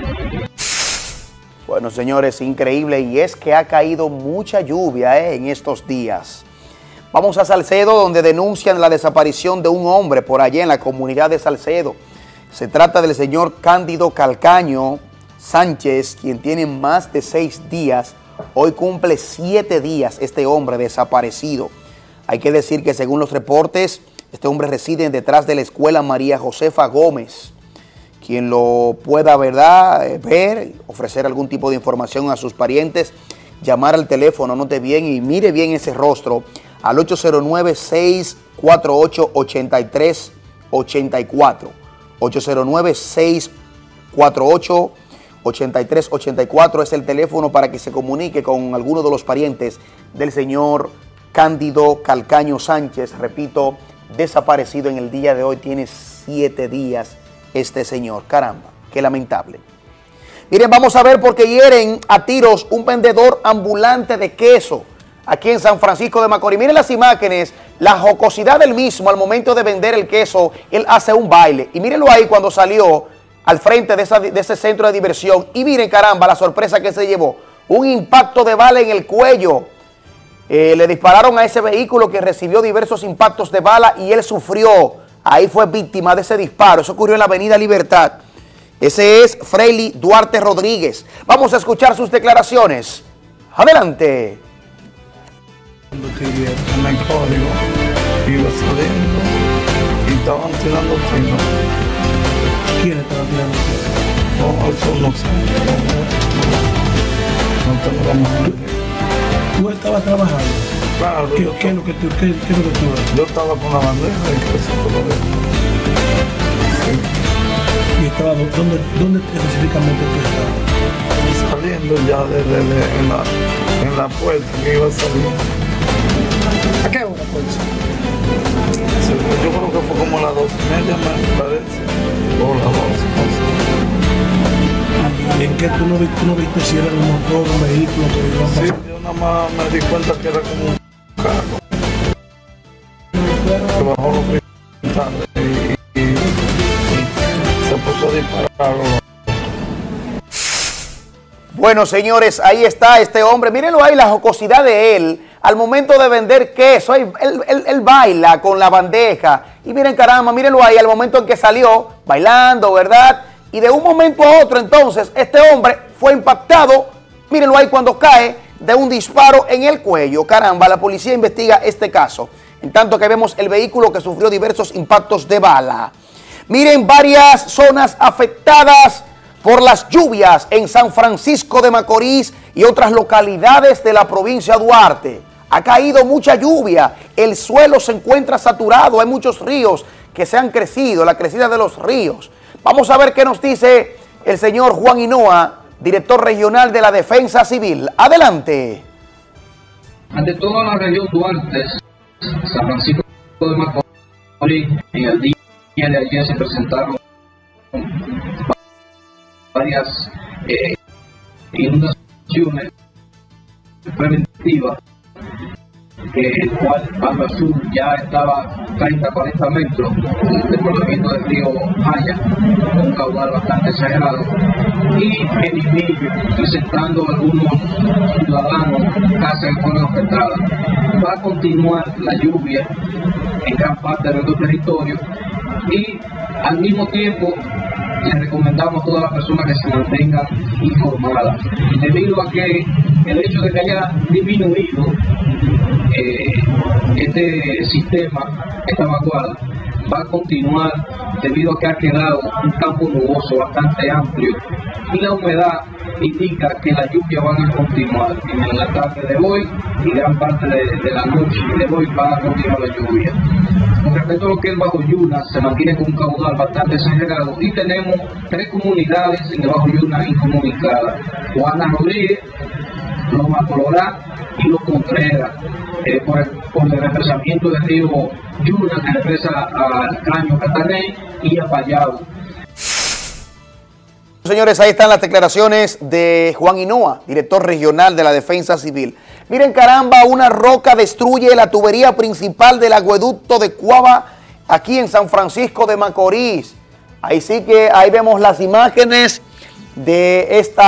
Bueno, señores, increíble, y es que ha caído mucha lluvia eh, en estos días. Vamos a Salcedo, donde denuncian la desaparición de un hombre por allá en la comunidad de Salcedo. Se trata del señor Cándido Calcaño Sánchez, quien tiene más de seis días. Hoy cumple siete días este hombre desaparecido. Hay que decir que según los reportes, este hombre reside detrás de la escuela María Josefa Gómez. Quien lo pueda, ¿verdad?, ver, ofrecer algún tipo de información a sus parientes, llamar al teléfono, anote bien y mire bien ese rostro, al ocho cero nueve, seis cuatro ocho, ocho tres ocho cuatro. ocho cero nueve, seis cuatro ocho, ocho tres ocho cuatro es el teléfono para que se comunique con alguno de los parientes del señor Cándido Calcaño Sánchez. Repito, desaparecido en el día de hoy, tiene siete días este señor. Caramba, qué lamentable. Miren, vamos a ver por qué hieren a tiros un vendedor ambulante de queso aquí en San Francisco de Macorís. Miren las imágenes, la jocosidad del mismo al momento de vender el queso. Él hace un baile y mírenlo ahí cuando salió al frente de, esa, de ese centro de diversión. Y miren, caramba, la sorpresa que se llevó. Un impacto de bala en el cuello. Eh, le dispararon a ese vehículo que recibió diversos impactos de bala y él sufrió. Ahí fue víctima de ese disparo. Eso ocurrió en la avenida Libertad. Ese es Freily Duarte Rodríguez. Vamos a escuchar sus declaraciones. Adelante. En el código iba saliendo y estaban tirando tiros. ¿Quién estaba tirando tiros? No, eso no sé. No tengo la mano. ¿Tú estabas trabajando? Claro. ¿Qué, qué, es lo que tú, qué, qué es lo que tú ves? Yo estaba con la bandeja y que eso te lo veo. Sí. ¿Y estaba dónde, dónde específicamente tú estabas? Saliendo ya de, de, de, en, la, en la puerta que iba a salir. ¿A qué hora fue eso? Sí, yo creo que fue como a las dos y media, me parece. O las dos, no sé. ¿Y en qué tú no, tú no viste si era un motor, un vehículo que iba a pasar? Sí, yo nada más me di cuenta que era como un carro. Que bajó los cristales y, y, y se puso a disparar. Bueno, señores, ahí está este hombre. Mírenlo ahí, la jocosidad de él al momento de vender queso. Él, él, él, él baila con la bandeja. Y miren, caramba, mírenlo ahí al momento en que salió bailando, ¿verdad? Y de un momento a otro, entonces, este hombre fue impactado, mírenlo ahí cuando cae, de un disparo en el cuello. Caramba, la policía investiga este caso. En tanto que vemos el vehículo que sufrió diversos impactos de bala. Miren, varias zonas afectadas por las lluvias en San Francisco de Macorís y otras localidades de la provincia de Duarte. Ha caído mucha lluvia, el suelo se encuentra saturado, hay muchos ríos que se han crecido, la crecida de los ríos. Vamos a ver qué nos dice el señor Juan Hinoa, director regional de la Defensa Civil. Adelante. Ante toda la región Duarte, San Francisco de Macorís, en el día de ayer se presentaron varias eh, inundaciones preventivas, eh, el cual Bajo Azul ya estaba treinta a cuarenta metros del desbordamiento del río Jaya, un caudal bastante exagerado, y en Ibillo presentando algunos ciudadanos casas que fueron afectadas. Va a continuar la lluvia en gran parte de nuestro territorio y al mismo tiempo les recomendamos a todas las personas que se mantengan informadas, debido a que el hecho de que haya disminuido eh, este sistema, esta vaguada, va a continuar debido a que ha quedado un campo nuboso bastante amplio y la humedad indica que la lluvia va a continuar en la tarde de hoy y gran parte de, de la noche de hoy va a continuar la lluvia. Con respecto a lo que es Bajo Yuna, se mantiene con un caudal bastante exagerado y tenemos tres comunidades en el Bajo Yuna incomunicadas: Juana Rodríguez, Loma Colorada y Los Contreras, eh, por, el, por el represamiento del río Yuna que represa al Caño Cataney y a Payao. Señores, ahí están las declaraciones de Juan Hinoa, director regional de la Defensa Civil. Miren, caramba, una roca destruye la tubería principal del acueducto de Cuava, aquí en San Francisco de Macorís. Ahí sí que, ahí vemos las imágenes de este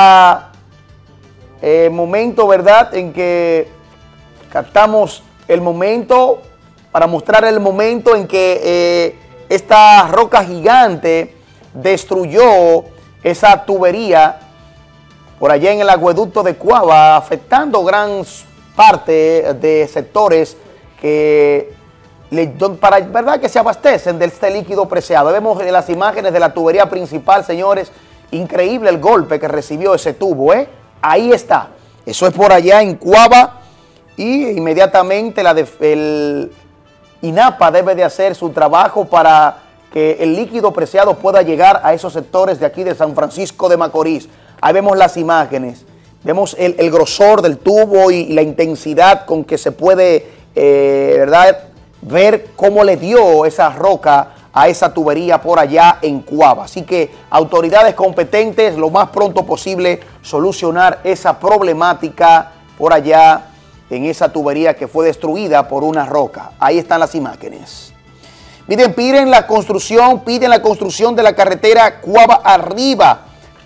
eh, momento, ¿verdad?, en que captamos el momento, para mostrar el momento en que eh, esta roca gigante destruyó esa tubería por allá en el acueducto de Cuava, afectando gran parte de sectores que le, para verdad que se abastecen de este líquido preciado. Vemos las imágenes de la tubería principal, señores. Increíble el golpe que recibió ese tubo, ¿eh? Ahí está. Eso es por allá en Cuava, y inmediatamente la de, el INAPA debe de hacer su trabajo para que el líquido preciado pueda llegar a esos sectores de aquí de San Francisco de Macorís. Ahí vemos las imágenes, vemos el, el grosor del tubo y, y la intensidad con que se puede, eh, ¿verdad?, ver cómo le dio esa roca a esa tubería por allá en Cuava. Así que autoridades competentes, lo más pronto posible, solucionar esa problemática por allá en esa tubería que fue destruida por una roca. Ahí están las imágenes. Miren, piden la construcción, piden la construcción de la carretera Cuava Arriba,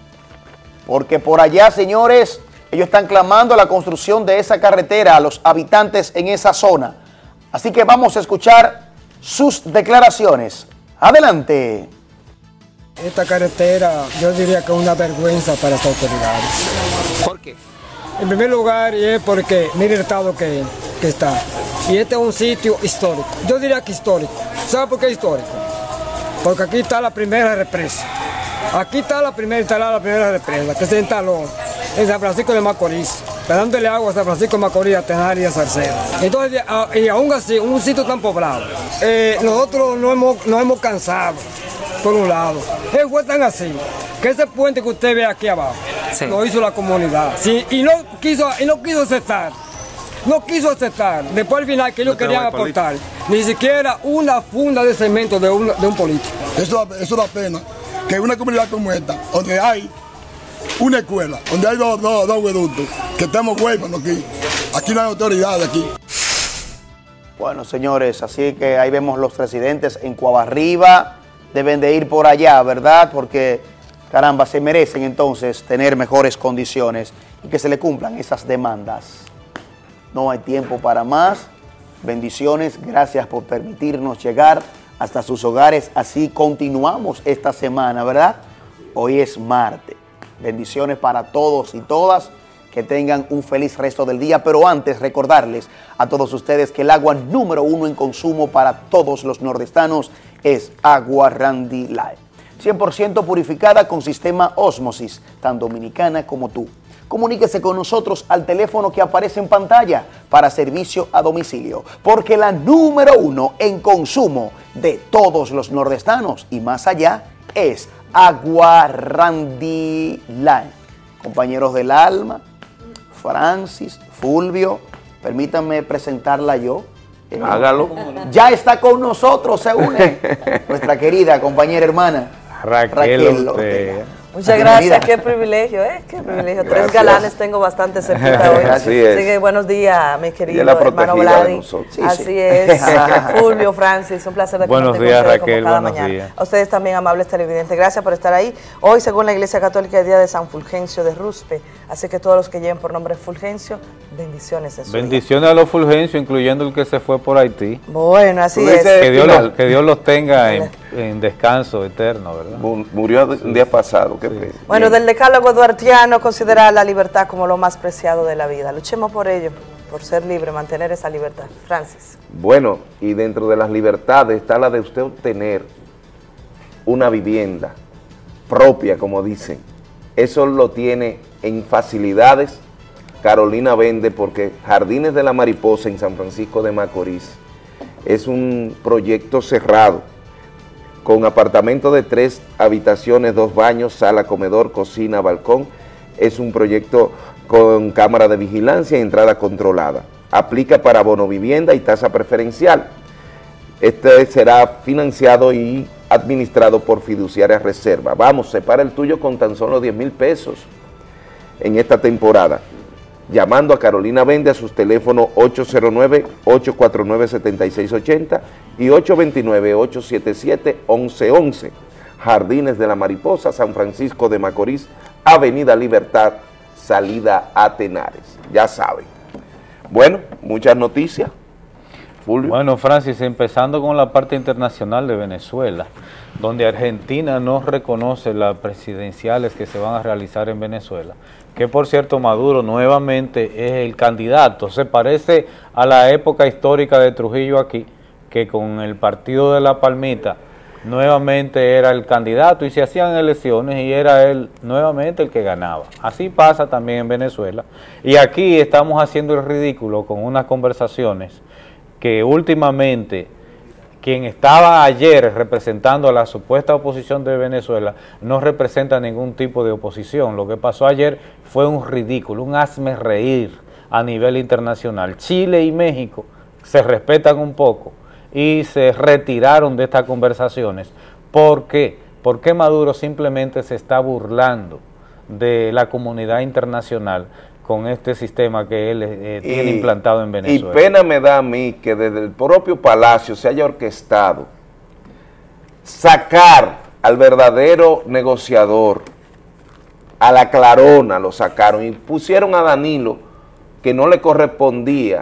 porque por allá, señores, ellos están clamando la construcción de esa carretera a los habitantes en esa zona. Así que vamos a escuchar sus declaraciones. Adelante. Esta carretera yo diría que es una vergüenza para las autoridades. ¿Por qué? En primer lugar, es porque mire el estado que, que está. Y este es un sitio histórico. Yo diría que histórico. ¿Sabe por qué histórico? Porque aquí está la primera represa. Aquí está la primera instalada la primera represa que se instaló en San Francisco de Macorís, dándole agua a San Francisco de Macorís, a Tenar y a Salcedo. Entonces, y aún así, un sitio tan poblado, eh, nosotros no hemos, no hemos cansado, por un lado. Eh, fue tan así, que ese puente que usted ve aquí abajo, sí, lo hizo la comunidad, sí, y no quiso, y no quiso aceptar. No quiso aceptar, después al final que ellos no querían aportar, ni siquiera una funda de cemento de un, de un político. Eso, eso da pena, que una comunidad como esta, donde hay una escuela, donde hay dos, dos, dos acueductos, que estamos huérfanos aquí, aquí no hay autoridad aquí. Bueno, señores, así que ahí vemos los residentes en Cuava Arriba, deben de ir por allá, ¿verdad? Porque, caramba, se merecen entonces tener mejores condiciones y que se le cumplan esas demandas. No hay tiempo para más. Bendiciones, gracias por permitirnos llegar hasta sus hogares. Así continuamos esta semana, ¿verdad? Hoy es martes. Bendiciones para todos y todas. Que tengan un feliz resto del día. Pero antes, recordarles a todos ustedes que el agua número uno en consumo para todos los nordestanos es Agua Randy Life. cien por ciento purificada con sistema Osmosis, tan dominicana como tú. Comuníquese con nosotros al teléfono que aparece en pantalla para servicio a domicilio, porque la número uno en consumo de todos los nordestanos y más allá es Agua Randy Life. Compañeros del alma, Francis, Fulvio, permítanme presentarla yo. Eh, Hágalo. Ya está con nosotros, se une nuestra querida compañera hermana Raquel, Raquel Ortega. Muchas gracias, qué privilegio, ¿eh? Qué privilegio. Tres Gracias. galanes tengo bastante cerquita hoy. Así es. Así que buenos días, mi querido la hermano protegida de Vladi. nosotros. Sí, Así sí. es. Fulvio, Francis, un placer de Buenos compartir días, con ustedes Raquel, como cada buenos mañana. días. A ustedes también, amables televidentes, gracias por estar ahí. Hoy, según la Iglesia Católica, es día de San Fulgencio de Ruspe. Así que todos los que lleven por nombre Fulgencio, bendiciones en su Bendiciones a los Fulgencio, incluyendo el que se fue por Haití. Bueno, así es. Que Dios, los, que Dios los tenga en, en descanso eterno, ¿verdad? Murió un día pasado, qué pena. Bueno, del decálogo duartiano considera la libertad como lo más preciado de la vida. Luchemos por ello, por ser libre, mantener esa libertad. Francis. Bueno, y dentro de las libertades está la de usted obtener una vivienda propia, como dicen. Eso lo tiene en facilidades Carolina Vende, porque Jardines de la Mariposa en San Francisco de Macorís es un proyecto cerrado, con apartamento de tres habitaciones, dos baños, sala, comedor, cocina, balcón. Es un proyecto con cámara de vigilancia y entrada controlada. Aplica para bono vivienda y tasa preferencial. Este será financiado y administrado por Fiduciaria Reserva. Vamos, separa el tuyo con tan solo diez mil pesos en esta temporada. Llamando a Carolina Vende a sus teléfonos ocho cero nueve, ocho cuatro nueve, siete seis ocho cero y ocho dos nueve, ocho siete siete, once once. Jardines de la Mariposa, San Francisco de Macorís, Avenida Libertad, salida a Tenares. Ya saben. Bueno, muchas noticias. Fulvio. Bueno, Francis, empezando con la parte internacional de Venezuela, donde Argentina no reconoce las presidenciales que se van a realizar en Venezuela, que por cierto Maduro nuevamente es el candidato. Se parece a la época histórica de Trujillo aquí, que con el partido de La Palmita nuevamente era el candidato y se hacían elecciones y era él nuevamente el que ganaba. Así pasa también en Venezuela. Y aquí estamos haciendo el ridículo con unas conversaciones que últimamente quien estaba ayer representando a la supuesta oposición de Venezuela no representa ningún tipo de oposición. Lo que pasó ayer fue un ridículo, un hazme reír a nivel internacional. Chile y México se respetan un poco y se retiraron de estas conversaciones. ¿Por qué? Porque Maduro simplemente se está burlando de la comunidad internacional con este sistema que él eh, tiene y, implantado en Venezuela. Y pena me da a mí que desde el propio Palacio se haya orquestado sacar al verdadero negociador, a la Clarona lo sacaron y pusieron a Danilo, que no le correspondía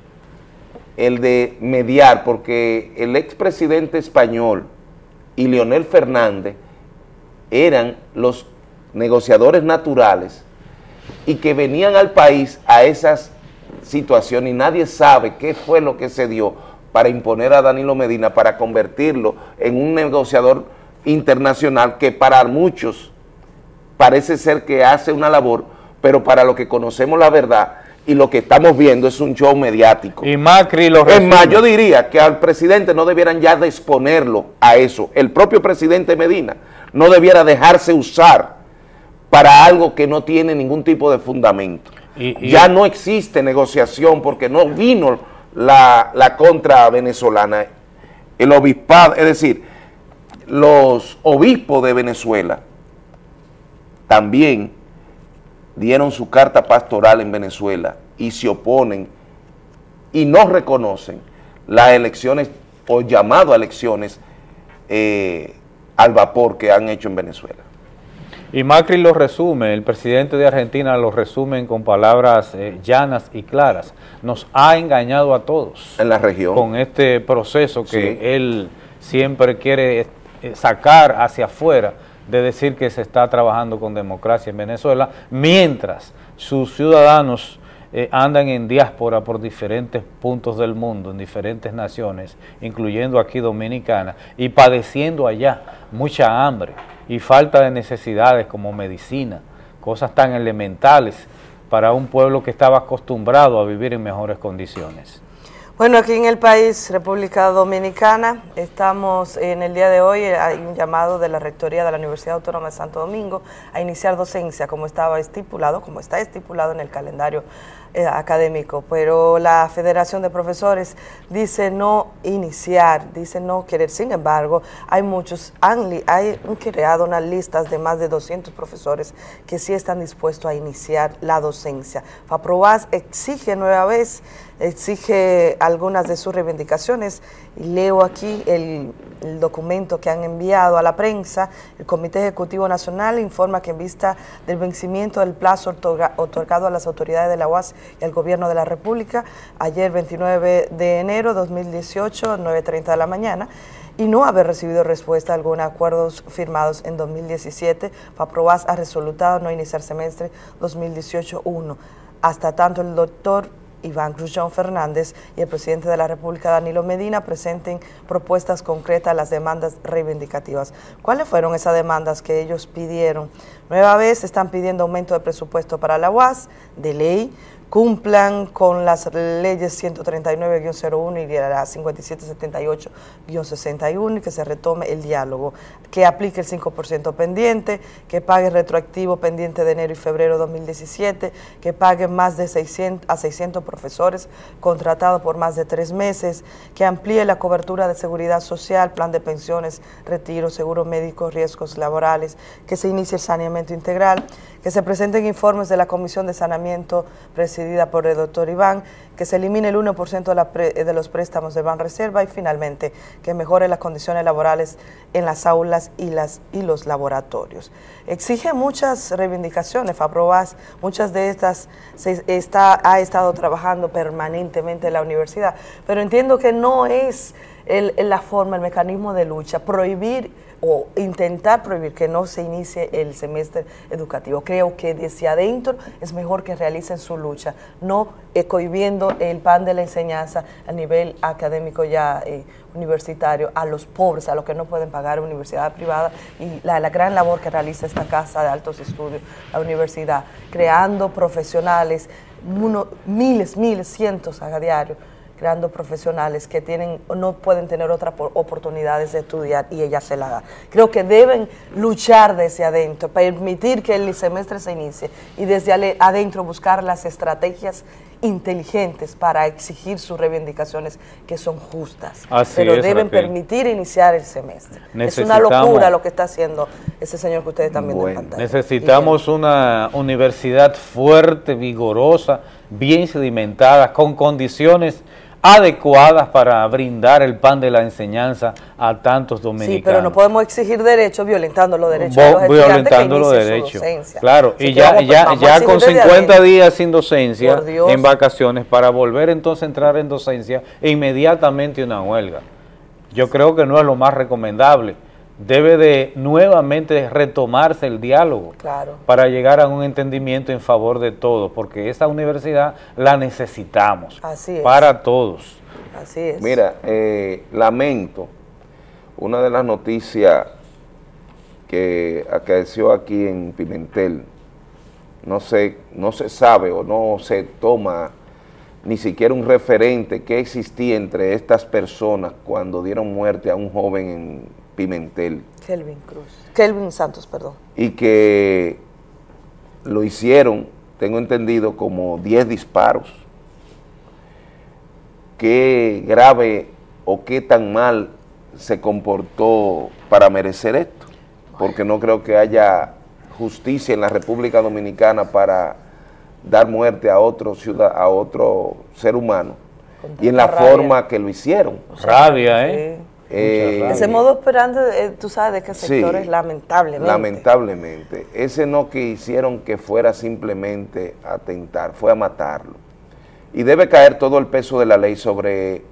el de mediar, porque el expresidente español y Leonel Fernández eran los negociadores naturales y que venían al país a esas situaciones y nadie sabe qué fue lo que se dio para imponer a Danilo Medina, para convertirlo en un negociador internacional que para muchos parece ser que hace una labor, pero para lo que conocemos la verdad y lo que estamos viendo es un show mediático. Y Macri lo resume. Es más, yo diría que al presidente no debieran ya de exponerlo a eso. El propio presidente Medina no debiera dejarse usar para algo que no tiene ningún tipo de fundamento. Y, y ya no existe negociación porque no vino la, la contra venezolana. El obispado, es decir, los obispos de Venezuela también dieron su carta pastoral en Venezuela y se oponen y no reconocen las elecciones o llamado a elecciones eh, al vapor que han hecho en Venezuela. Y Macri lo resume, el presidente de Argentina lo resume con palabras eh, llanas y claras. Nos ha engañado a todos. En la región. Con este proceso que sí. él siempre quiere eh, sacar hacia afuera, de decir que se está trabajando con democracia en Venezuela, mientras sus ciudadanos eh, andan en diáspora por diferentes puntos del mundo, en diferentes naciones, incluyendo aquí Dominicana, y padeciendo allá mucha hambre y falta de necesidades como medicina, cosas tan elementales para un pueblo que estaba acostumbrado a vivir en mejores condiciones. Bueno, aquí en el país, República Dominicana, estamos en el día de hoy, hay un llamado de la Rectoría de la Universidad Autónoma de Santo Domingo a iniciar docencia como estaba estipulado, como está estipulado en el calendario eh, académico, pero la Federación de Profesores dice no iniciar, dice no querer. Sin embargo, hay muchos, han, hay creado unas listas de más de doscientos profesores que sí están dispuestos a iniciar la docencia. FAPROAS exige nueva vez, exige algunas de sus reivindicaciones, y leo aquí el, el documento que han enviado a la prensa. El Comité Ejecutivo Nacional informa que en vista del vencimiento del plazo otorga, otorgado a las autoridades de la U A S y al Gobierno de la República, ayer veintinueve de enero de dos mil dieciocho, nueve treinta de la mañana, y no haber recibido respuesta a algunos acuerdos firmados en dos mil diecisiete, FAPROAS ha resolutado no iniciar semestre dos mil dieciocho uno. Hasta tanto el doctor Iván Cruzón Fernández y el presidente de la República, Danilo Medina, presenten propuestas concretas a las demandas reivindicativas. ¿Cuáles fueron esas demandas que ellos pidieron? Nueva vez están pidiendo aumento de presupuesto para la U A S, de ley, cumplan con las leyes ciento treinta y nueve guion cero uno y la cincuenta y siete setenta y ocho guion sesenta y uno y que se retome el diálogo, que aplique el cinco por ciento pendiente, que pague retroactivo pendiente de enero y febrero de dos mil diecisiete, que pague más de seiscientos a seiscientos profesores contratados por más de tres meses, que amplíe la cobertura de seguridad social, plan de pensiones, retiro, seguro médico, riesgos laborales, que se inicie el saneamiento integral, que se presenten informes de la Comisión de Saneamiento presidida por el doctor Iván, que se elimine el uno por ciento de, la pre, de los préstamos de Banreserva y finalmente que mejore las condiciones laborales en las aulas y, las, y los laboratorios. Exige muchas reivindicaciones, FAPROBAS, muchas de estas se está, ha estado trabajando permanentemente en la universidad, pero entiendo que no es el, la forma, el mecanismo de lucha, prohibir o intentar prohibir que no se inicie el semestre educativo. Creo que desde adentro es mejor que realicen su lucha, no eh, cohibiendo el pan de la enseñanza a nivel académico ya eh, universitario a los pobres, a los que no pueden pagar universidad privada, y la, la gran labor que realiza esta Casa de Altos Estudios, la universidad, creando profesionales, uno, miles, miles, cientos a diario, creando profesionales que tienen no pueden tener otras oportunidades de estudiar y ella se la da. Creo que deben luchar desde adentro, permitir que el semestre se inicie y desde adentro buscar las estrategias inteligentes para exigir sus reivindicaciones que son justas. Así pero es, deben Raquel. permitir iniciar el semestre. Es una Necesitamos- locura lo que está haciendo ese señor que ustedes también Bueno, en pantalla. necesitamos una universidad fuerte, vigorosa, bien sedimentada, con condiciones adecuadas para brindar el pan de la enseñanza a tantos dominicanos. Sí, pero no podemos exigir derechos violentando los derechos Vo- de los estudiantes violentando que los inicien su derechos. docencia. Claro, Así y que ya, vamos- ya, vamos a ya exigir con desde cincuenta adentro. días sin docencia, Por Dios. en vacaciones, para volver entonces a entrar en docencia e inmediatamente una huelga. Yo creo que no es lo más recomendable. Debe de nuevamente retomarse el diálogo Claro. para llegar a un entendimiento en favor de todos, porque esa universidad la necesitamos Así es. para todos. Así es. Mira, eh, lamento una de las noticias que acaeció aquí en Pimentel. No se, no se sabe o no se toma ni siquiera un referente que existía entre estas personas cuando dieron muerte a un joven en Pimentel Kelvin Cruz. Kelvin Santos, perdón. y que lo hicieron, tengo entendido, como diez disparos. Qué grave o qué tan mal se comportó para merecer esto, porque no creo que haya justicia en la República Dominicana para dar muerte a otro ciudad, a otro ser humano, y en la rabia. forma que lo hicieron. Rabia, ¿eh? Eh, Ese modo esperando, eh, tú sabes de qué sector Sí, es, lamentablemente. Lamentablemente. Ese no que hicieron que fuera simplemente a atentar, fue a matarlo. Y debe caer todo el peso de la ley sobre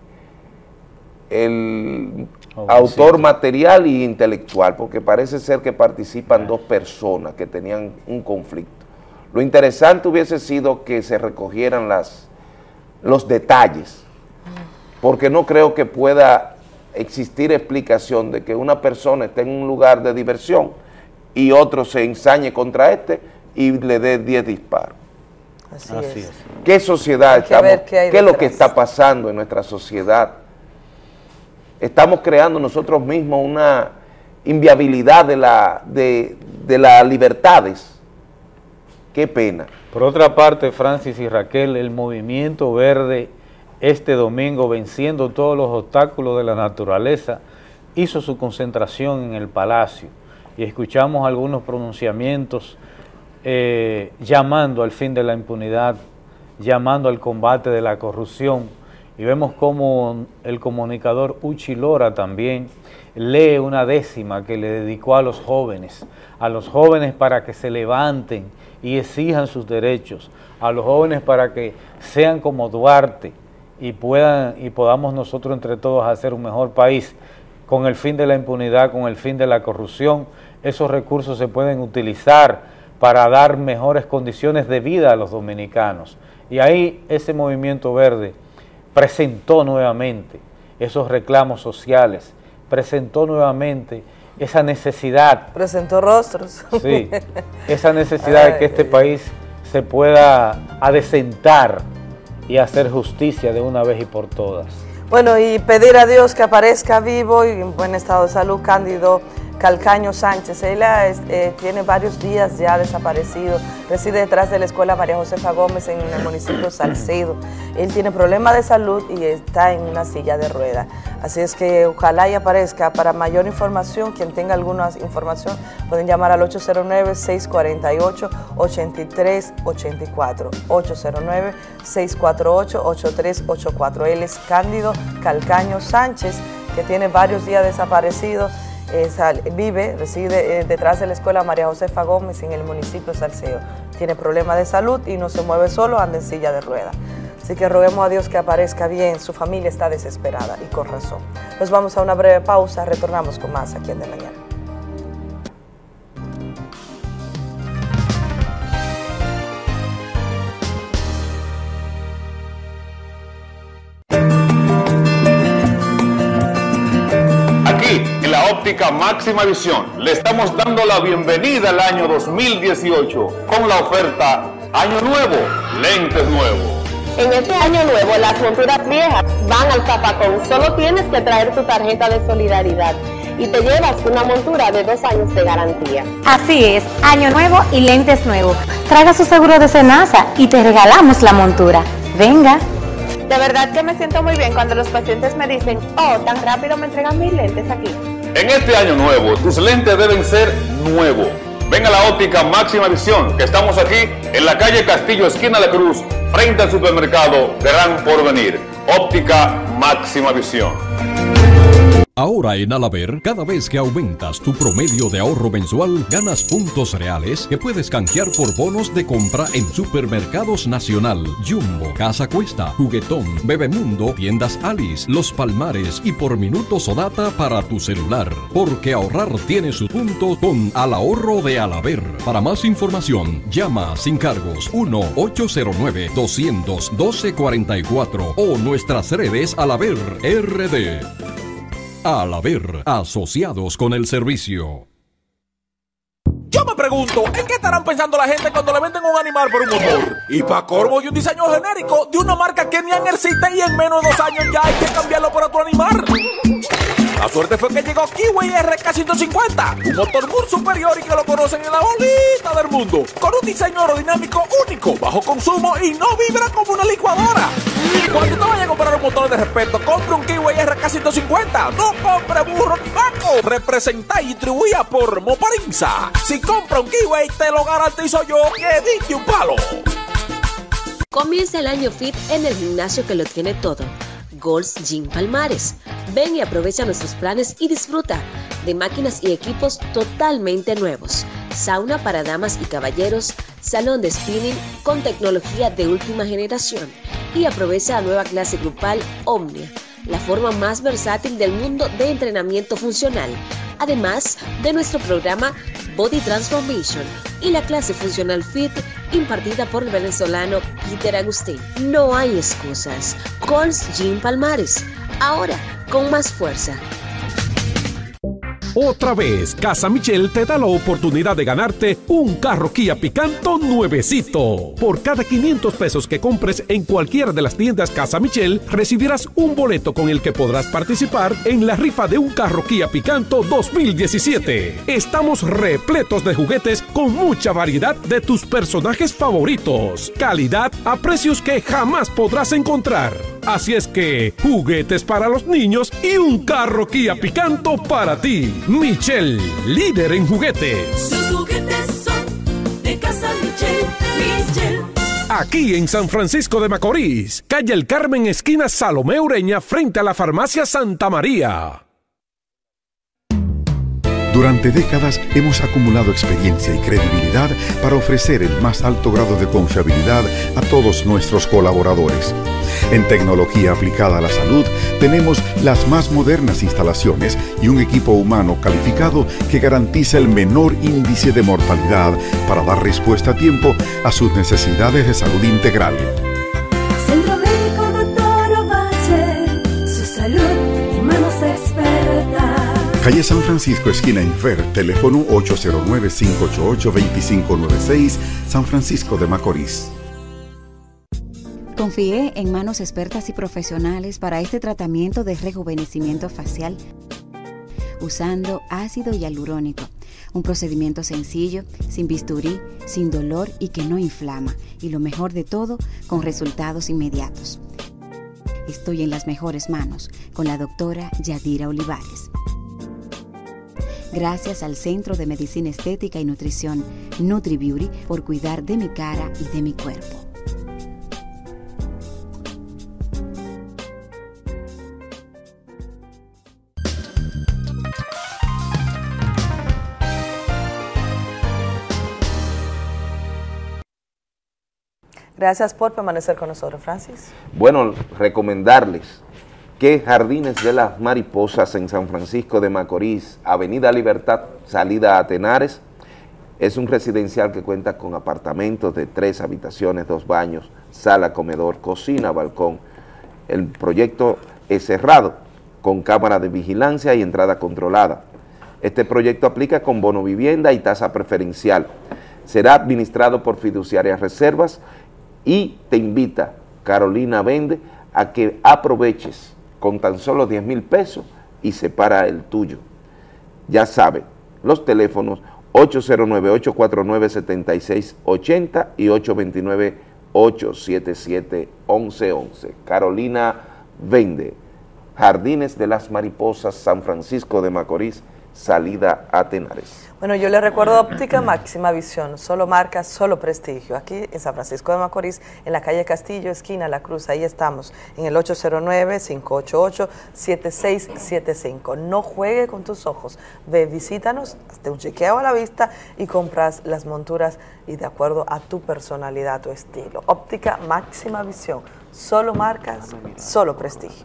el autor material y intelectual, porque parece ser que participan dos personas que tenían un conflicto. Lo interesante hubiese sido que se recogieran las, los detalles, porque no creo que pueda existir explicación de que una persona esté en un lugar de diversión y otro se ensañe contra este y le dé diez disparos. Así, Así es. es. ¿Qué sociedad Hay que estamos? ver qué hay ¿Qué es lo que detrás. está pasando en nuestra sociedad? Estamos creando nosotros mismos una inviabilidad de la de, de las libertades. Qué pena. Por otra parte, Francis y Raquel, el Movimiento Verde este domingo, venciendo todos los obstáculos de la naturaleza, hizo su concentración en el Palacio y escuchamos algunos pronunciamientos eh, llamando al fin de la impunidad, llamando al combate de la corrupción, y vemos cómo el comunicador Uchi Lora también lee una décima que le dedicó a los jóvenes, a los jóvenes para que se levanten y exijan sus derechos, a los jóvenes para que sean como Duarte y puedan y podamos nosotros entre todos hacer un mejor país con el fin de la impunidad, con el fin de la corrupción. Esos recursos se pueden utilizar para dar mejores condiciones de vida a los dominicanos. Y ahí ese Movimiento Verde presentó nuevamente esos reclamos sociales, presentó nuevamente esa necesidad, Presentó rostros. sí, esa necesidad de que este país se pueda adecentar y hacer justicia de una vez y por todas. Bueno, y pedir a Dios que aparezca vivo y en buen estado de salud Cándido Calcaño Sánchez. Él eh, tiene varios días ya desaparecido, reside detrás de la escuela María Josefa Gómez en el municipio de Salcedo. Él tiene problemas de salud y está en una silla de ruedas. Así es que ojalá y aparezca. Para mayor información, quien tenga alguna información, pueden llamar al ocho cero nueve, seis cuatro ocho, ocho tres ocho cuatro, ocho cero nueve, seis cuatro ocho, ocho tres ocho cuatro. Él es Cándido Calcaño Sánchez, que tiene varios días desaparecido. Eh, vive, reside eh, detrás de la escuela María Josefa Gómez en el municipio de Salcedo. Tiene problemas de salud y no se mueve solo, anda en silla de ruedas. Así que roguemos a Dios que aparezca bien, su familia está desesperada y con razón. Pues vamos a una breve pausa, retornamos con más aquí en De Mañana. Óptica Máxima Visión, le estamos dando la bienvenida al año dos mil dieciocho con la oferta Año Nuevo, lentes nuevos. En este año nuevo las monturas viejas van al zapacón, solo tienes que traer tu tarjeta de solidaridad y te llevas una montura de dos años de garantía. Así es, año nuevo y lentes nuevos. Traiga su seguro de Senasa y te regalamos la montura. Venga. De verdad que me siento muy bien cuando los pacientes me dicen, oh, tan rápido me entregan mis lentes aquí. En este año nuevo, tus lentes deben ser nuevos. Ven a la Óptica Máxima Visión, que estamos aquí en la calle Castillo, esquina La Cruz, frente al supermercado Gran Porvenir. Óptica Máxima Visión. Ahora en Alaber, cada vez que aumentas tu promedio de ahorro mensual, ganas puntos reales que puedes canjear por bonos de compra en Supermercados Nacional, Jumbo, Casa Cuesta, Juguetón, Bebemundo, Tiendas Alice, Los Palmares y por minutos o data para tu celular. Porque ahorrar tiene su punto con Al Ahorro de Alaber. Para más información, llama sin cargos uno ocho cero nueve, dos cero cero, uno dos cuatro cuatro o nuestras redes Alaber R D. Alaber, asociados con el servicio. Yo me pregunto, ¿en qué estarán pensando la gente cuando le venden un animal por un motor? Y pa' corvo y un diseño genérico de una marca que ni existe y en menos de dos años ya hay que cambiarlo por otro animal. La suerte fue que llegó Kiwi R K ciento cincuenta, un motor muy superior y que lo conocen en la bolita del mundo, con un diseño aerodinámico único, bajo consumo y no vibra como una licuadora. Cuando te vayas a comprar un motor de respeto, compre un Kiwi R K ciento cincuenta, no compre burro ni vaco. Representa y distribuida por Moparinza. Si compra un Kiwi, te lo garantizo yo que diste un palo. Comienza el año fit en el gimnasio que lo tiene todo. Gold's Gym Palmares. Ven y aprovecha nuestros planes y disfruta de máquinas y equipos totalmente nuevos. Sauna para damas y caballeros, salón de spinning con tecnología de última generación y aprovecha la nueva clase grupal Omnia, la forma más versátil del mundo de entrenamiento funcional. Además de nuestro programa Body Transformation y la clase Funcional Fit impartida por el venezolano Peter Agustín. No hay excusas. Gold's Gym Palmares, ahora con más fuerza. Otra vez, Casa Michel te da la oportunidad de ganarte un carro Kia Picanto nuevecito. Por cada quinientos pesos que compres en cualquiera de las tiendas Casa Michel, recibirás un boleto con el que podrás participar en la rifa de un carro Kia Picanto dos mil diecisiete. Estamos repletos de juguetes con mucha variedad de tus personajes favoritos. Calidad a precios que jamás podrás encontrar. Así es que, juguetes para los niños y un carro Kia Picanto para ti. Michel, líder en juguetes. Los juguetes son de Casa Michel, Michel. Aquí en San Francisco de Macorís, calle El Carmen, esquina Salomé Ureña, frente a la farmacia Santa María. Durante décadas hemos acumulado experiencia y credibilidad para ofrecer el más alto grado de confiabilidad a todos nuestros colaboradores. En tecnología aplicada a la salud tenemos las más modernas instalaciones y un equipo humano calificado que garantiza el menor índice de mortalidad para dar respuesta a tiempo a sus necesidades de salud integral. Centro Médico Doctor Ovalle, su salud y manos expertas. Calle San Francisco, esquina Infer, teléfono ocho cero nueve, cinco ocho ocho, dos cinco nueve seis, San Francisco de Macorís. Confié en manos expertas y profesionales para este tratamiento de rejuvenecimiento facial usando ácido hialurónico, un procedimiento sencillo, sin bisturí, sin dolor y que no inflama, y lo mejor de todo, con resultados inmediatos. Estoy en las mejores manos con la doctora Yadira Olivares. Gracias al Centro de Medicina Estética y Nutrición NutriBeauty por cuidar de mi cara y de mi cuerpo. Gracias por permanecer con nosotros, Francis. Bueno, recomendarles que Jardines de las Mariposas en San Francisco de Macorís, Avenida Libertad, salida a Tenares, es un residencial que cuenta con apartamentos de tres habitaciones, dos baños, sala, comedor, cocina, balcón. El proyecto es cerrado, con cámara de vigilancia y entrada controlada. Este proyecto aplica con bono vivienda y tasa preferencial. Será administrado por Fiduciarias Reservas y te invita, Carolina Vende, a que aproveches con tan solo diez mil pesos y separa el tuyo. Ya sabe, los teléfonos ocho cero nueve, ocho cuatro nueve, siete seis ocho cero y ocho dos nueve, ocho siete siete, once once. Carolina Vende, Jardines de las Mariposas, San Francisco de Macorís, salida a Tenares. Bueno, yo le recuerdo Óptica Máxima Visión, solo marca, solo prestigio. Aquí en San Francisco de Macorís, en la calle Castillo, esquina La Cruz, ahí estamos, en el ocho cero nueve, cinco ocho ocho, siete seis siete cinco. No juegue con tus ojos, ve, visítanos, hazte un chequeo a la vista y compras las monturas y de acuerdo a tu personalidad, tu estilo. Óptica Máxima Visión, solo marcas, solo prestigio.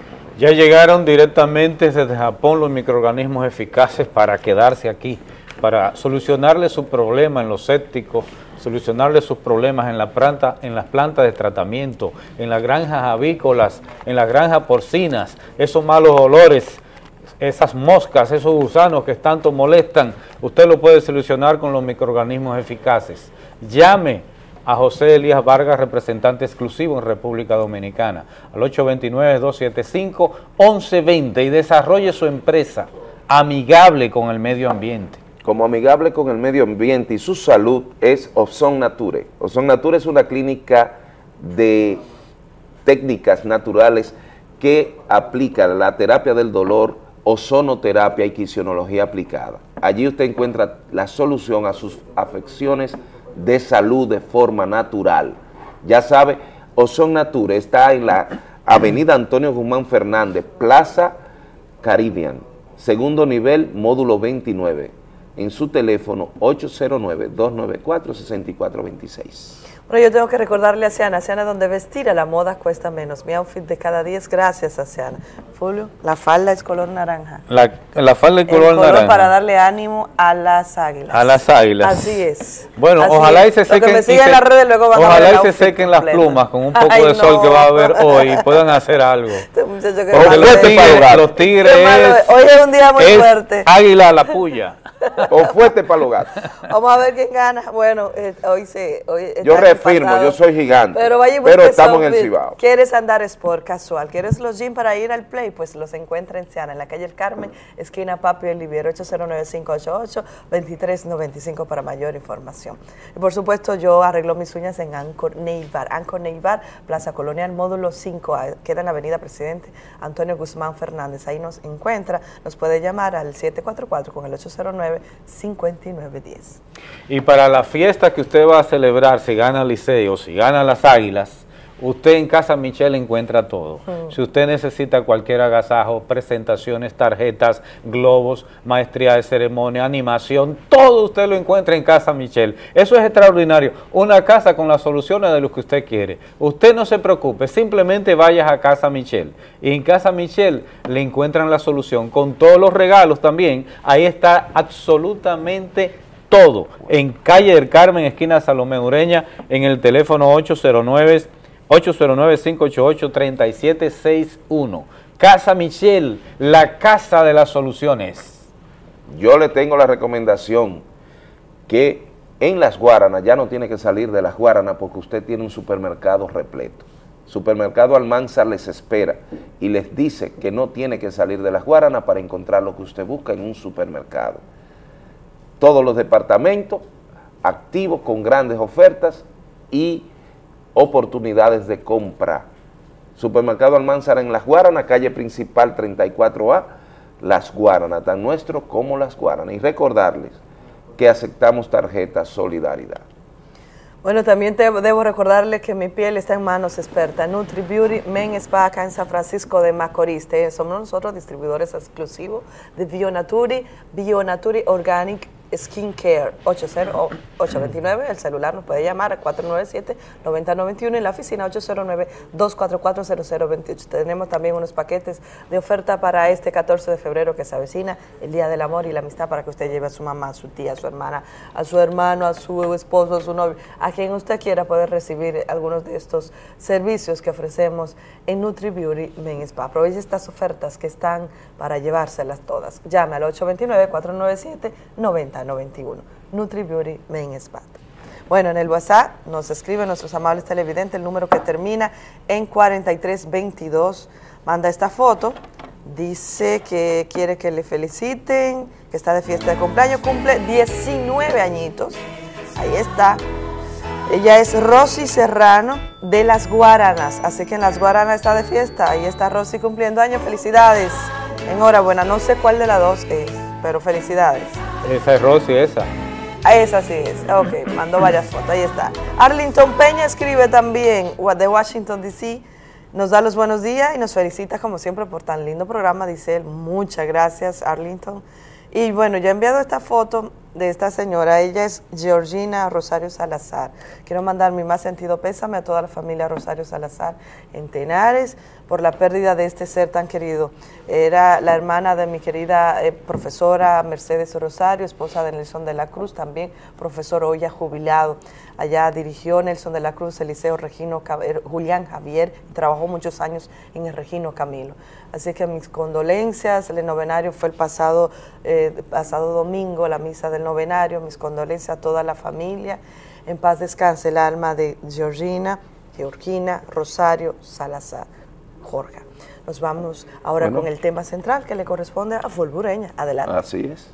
Ya llegaron directamente desde Japón los microorganismos eficaces para quedarse aquí, para solucionarle su problema en los sépticos, solucionarle sus problemas en la planta, en las plantas de tratamiento, en las granjas avícolas, en las granjas porcinas, esos malos olores, esas moscas, esos gusanos que tanto molestan, usted lo puede solucionar con los microorganismos eficaces. Llame a José Elías Vargas, representante exclusivo en República Dominicana, al ocho dos nueve, dos siete cinco, once veinte y desarrolle su empresa amigable con el medio ambiente. Como amigable con el medio ambiente y su salud es Ozon Nature. Ozon Nature es una clínica de técnicas naturales que aplica la terapia del dolor, ozonoterapia y quisionología aplicada. Allí usted encuentra la solución a sus afecciones de salud de forma natural. Ya sabe, Ozon Nature está en la avenida Antonio Guzmán Fernández, Plaza Caribbean, segundo nivel, módulo veintinueve, en su teléfono ocho cero nueve, dos nueve cuatro, seis cuatro dos seis. Bueno, yo tengo que recordarle a Ciana, Ciana, donde vestir a la moda cuesta menos. Mi outfit de cada día es gracias a Ciana. Fulvio, la falda es color naranja. La, la falda es color, color naranja. Para darle ánimo a las águilas. A las águilas. Así es. Bueno, Así ojalá es. y se sequen. Los que me siguen en las redes luego van ojalá a ver y el se outfit sequen las completo. plumas con un poco Ay, de sol no. que va a haber hoy y puedan hacer algo. Este muchacho que Porque los tigres, los tigres es, hoy es un día muy es fuerte. águila a la puya. O fuerte para los gatos. Vamos a ver quién gana. Bueno, eh, hoy se... Hoy yo refirmo, yo soy gigante. Pero, vaya, pero estamos en el Cibao. ¿Quieres andar sport casual? ¿Quieres los jeans para ir al play? Pues los encuentra en Ciana, en la calle El Carmen, esquina Papio Oliviero, ocho cero nueve, cinco ocho ocho, dos tres nueve cinco para mayor información. Y por supuesto, yo arreglo mis uñas en Anchor Nail Bar. Anchor Nail Bar, Plaza Colonial, módulo cinco A, queda en la avenida Presidente Antonio Guzmán Fernández. Ahí nos encuentra, nos puede llamar al siete cuatro cuatro con el ocho cero nueve, cinco nueve uno cero. Y para la fiesta que usted va a celebrar, si gana Liceo, si gana las Águilas, usted en Casa Michel encuentra todo. Mm. Si usted necesita cualquier agasajo, presentaciones, tarjetas, globos, maestría de ceremonia, animación, todo usted lo encuentra en Casa Michel. Eso es extraordinario. Una casa con las soluciones de lo que usted quiere. Usted no se preocupe, simplemente vaya a Casa Michel. Y en Casa Michel le encuentran la solución con todos los regalos también. Ahí está absolutamente todo. En calle del Carmen, esquina Salomé Ureña, en el teléfono ocho cero nueve, cinco ocho ocho, tres siete seis uno. Casa Michel, la casa de las soluciones. Yo le tengo la recomendación que en Las Guaranas ya no tiene que salir de Las Guaranas porque usted tiene un supermercado repleto. Supermercado Almanzar les espera y les dice que no tiene que salir de Las Guaranas para encontrar lo que usted busca en un supermercado. Todos los departamentos activos con grandes ofertas y oportunidades de compra. Supermercado Almanzar en Las Guaranas, calle principal treinta y cuatro A, Las Guaranas, tan nuestro como Las Guaranas. Y recordarles que aceptamos tarjeta Solidaridad. Bueno, también te debo recordarle que mi piel está en manos expertas. Nutri Beauty Men Spa acá en San Francisco de Macorís. Somos nosotros distribuidores exclusivos de Bionaturi, Bionaturi Organic Skin Care. Ocho cero ocho dos nueve, el celular nos puede llamar a cuatro nueve siete, nueve cero nueve uno y la oficina ocho cero nueve, dos cuatro cuatro, cero cero dos ocho. Tenemos también unos paquetes de oferta para este catorce de febrero que se avecina, el Día del Amor y la Amistad, para que usted lleve a su mamá, a su tía, a su hermana, a su hermano, a su esposo, a su novio, a quien usted quiera poder recibir algunos de estos servicios que ofrecemos en Nutri Beauty Men Spa. Aproveche estas ofertas que están para llevárselas todas. Llame al ocho dos nueve, cuatro nueve siete, nueve cero nueve uno. Nutri Beauty Men Spa. Bueno, en el WhatsApp nos escriben nuestros amables televidentes el número que termina en cuarenta y tres veintidós. Manda esta foto, dice que quiere que le feliciten, que está de fiesta de cumpleaños, cumple diecinueve añitos. Ahí está. Ella es Rosy Serrano de Las Guaranas, así que en Las Guaranas está de fiesta. Ahí está Rosy cumpliendo años, felicidades. Enhorabuena, no sé cuál de las dos es, pero felicidades. Esa es Rosy, esa. Ah, esa sí es, ok, mandó varias fotos, ahí está. Arlington Peña escribe también de Washington, D C, nos da los buenos días y nos felicita como siempre por tan lindo programa, dice él. Muchas gracias, Arlington. Y bueno, yo he enviado esta foto de esta señora, ella es Georgina Rosario Salazar. Quiero mandar mi más sentido pésame a toda la familia Rosario Salazar en Tenares por la pérdida de este ser tan querido. Era la hermana de mi querida eh, profesora Mercedes Rosario, esposa de Nelson de la Cruz, también profesor hoy ya jubilado. Allá dirigió Nelson de la Cruz el Liceo Regino Julián Javier y trabajó muchos años en el Regino Camilo. Así que mis condolencias, el novenario fue el pasado, eh, pasado domingo, la misa del novenario, mis condolencias a toda la familia. En paz descanse el alma de Georgina, Georgina Rosario Salazar. Jorge. Nos vamos ahora bueno. con el tema central que le corresponde a Fulbureña. Adelante. Así es.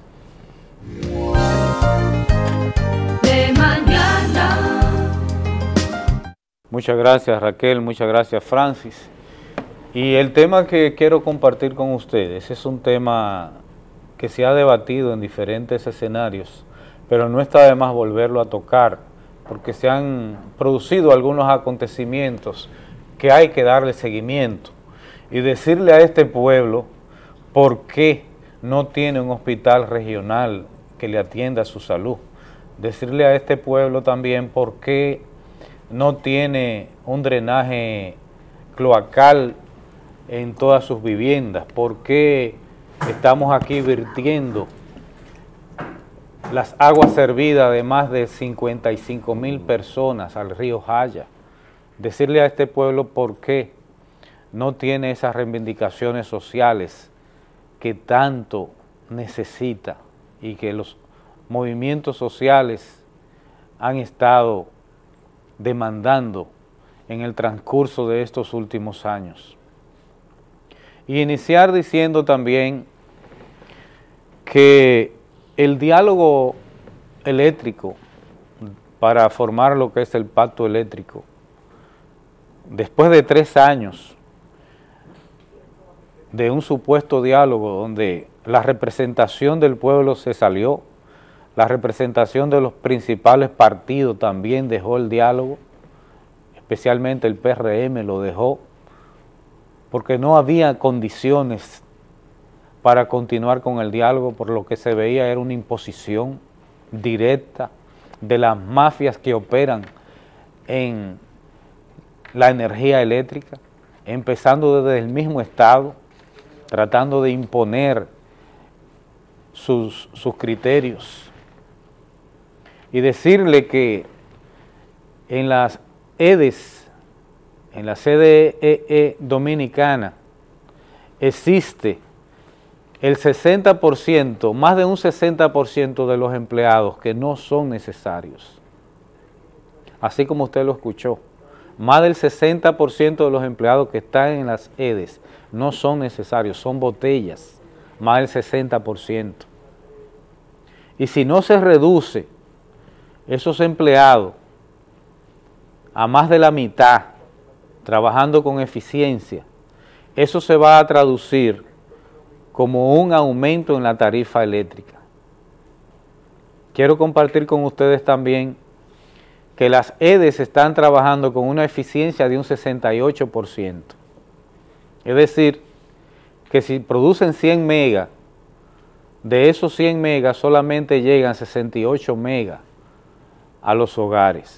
De mañana. Muchas gracias, Raquel, muchas gracias, Francis. Y el tema que quiero compartir con ustedes es un tema que se ha debatido en diferentes escenarios, pero no está de más volverlo a tocar, porque se han producido algunos acontecimientos que hay que darle seguimiento y decirle a este pueblo por qué no tiene un hospital regional que le atienda su salud. Decirle a este pueblo también por qué no tiene un drenaje cloacal en todas sus viviendas, por qué estamos aquí vertiendo las aguas servidas de más de cincuenta y cinco mil personas al río Jaya. Decirle a este pueblo por qué no tiene esas reivindicaciones sociales que tanto necesita y que los movimientos sociales han estado demandando en el transcurso de estos últimos años. Y iniciar diciendo también que el diálogo eléctrico para formar lo que es el pacto eléctrico, después de tres años de un supuesto diálogo donde la representación del pueblo se salió, la representación de los principales partidos también dejó el diálogo, especialmente el P R M lo dejó, porque no había condiciones para continuar con el diálogo, por lo que se veía era una imposición directa de las mafias que operan en la energía eléctrica, empezando desde el mismo Estado, tratando de imponer sus, sus criterios. Y decirle que en las E D E S, en la C D E E dominicana, existe el sesenta por ciento, más de un sesenta por ciento de los empleados que no son necesarios. Así como usted lo escuchó, más del sesenta por ciento de los empleados que están en las E D E S no son necesarios, son botellas, más del sesenta por ciento. Y si no se reduce esos empleados a más de la mitad, trabajando con eficiencia, eso se va a traducir como un aumento en la tarifa eléctrica. Quiero compartir con ustedes también que las E D E S están trabajando con una eficiencia de un sesenta y ocho por ciento. Es decir, que si producen cien megas, de esos cien megas solamente llegan sesenta y ocho megas a los hogares.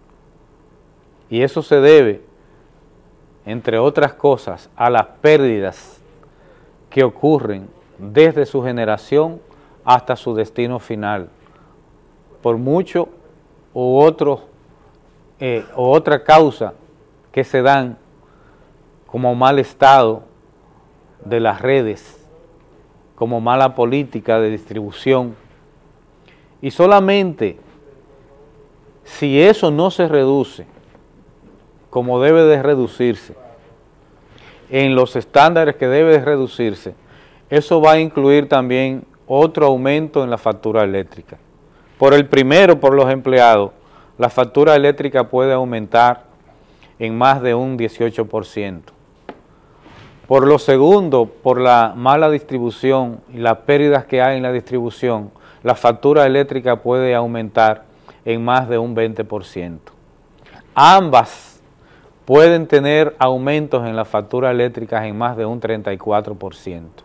Y eso se debe, entre otras cosas, a las pérdidas que ocurren desde su generación hasta su destino final, por mucho u otro, eh, o otra causa que se dan como mal estado de las redes, como mala política de distribución. Y solamente si eso no se reduce como debe de reducirse, en los estándares que debe de reducirse, eso va a incluir también otro aumento en la factura eléctrica. Por el primero, por los empleados, la factura eléctrica puede aumentar en más de un dieciocho por ciento. Por lo segundo, por la mala distribución y las pérdidas que hay en la distribución, la factura eléctrica puede aumentar en más de un veinte por ciento. Ambas pueden tener aumentos en las facturas eléctricas en más de un treinta y cuatro por ciento.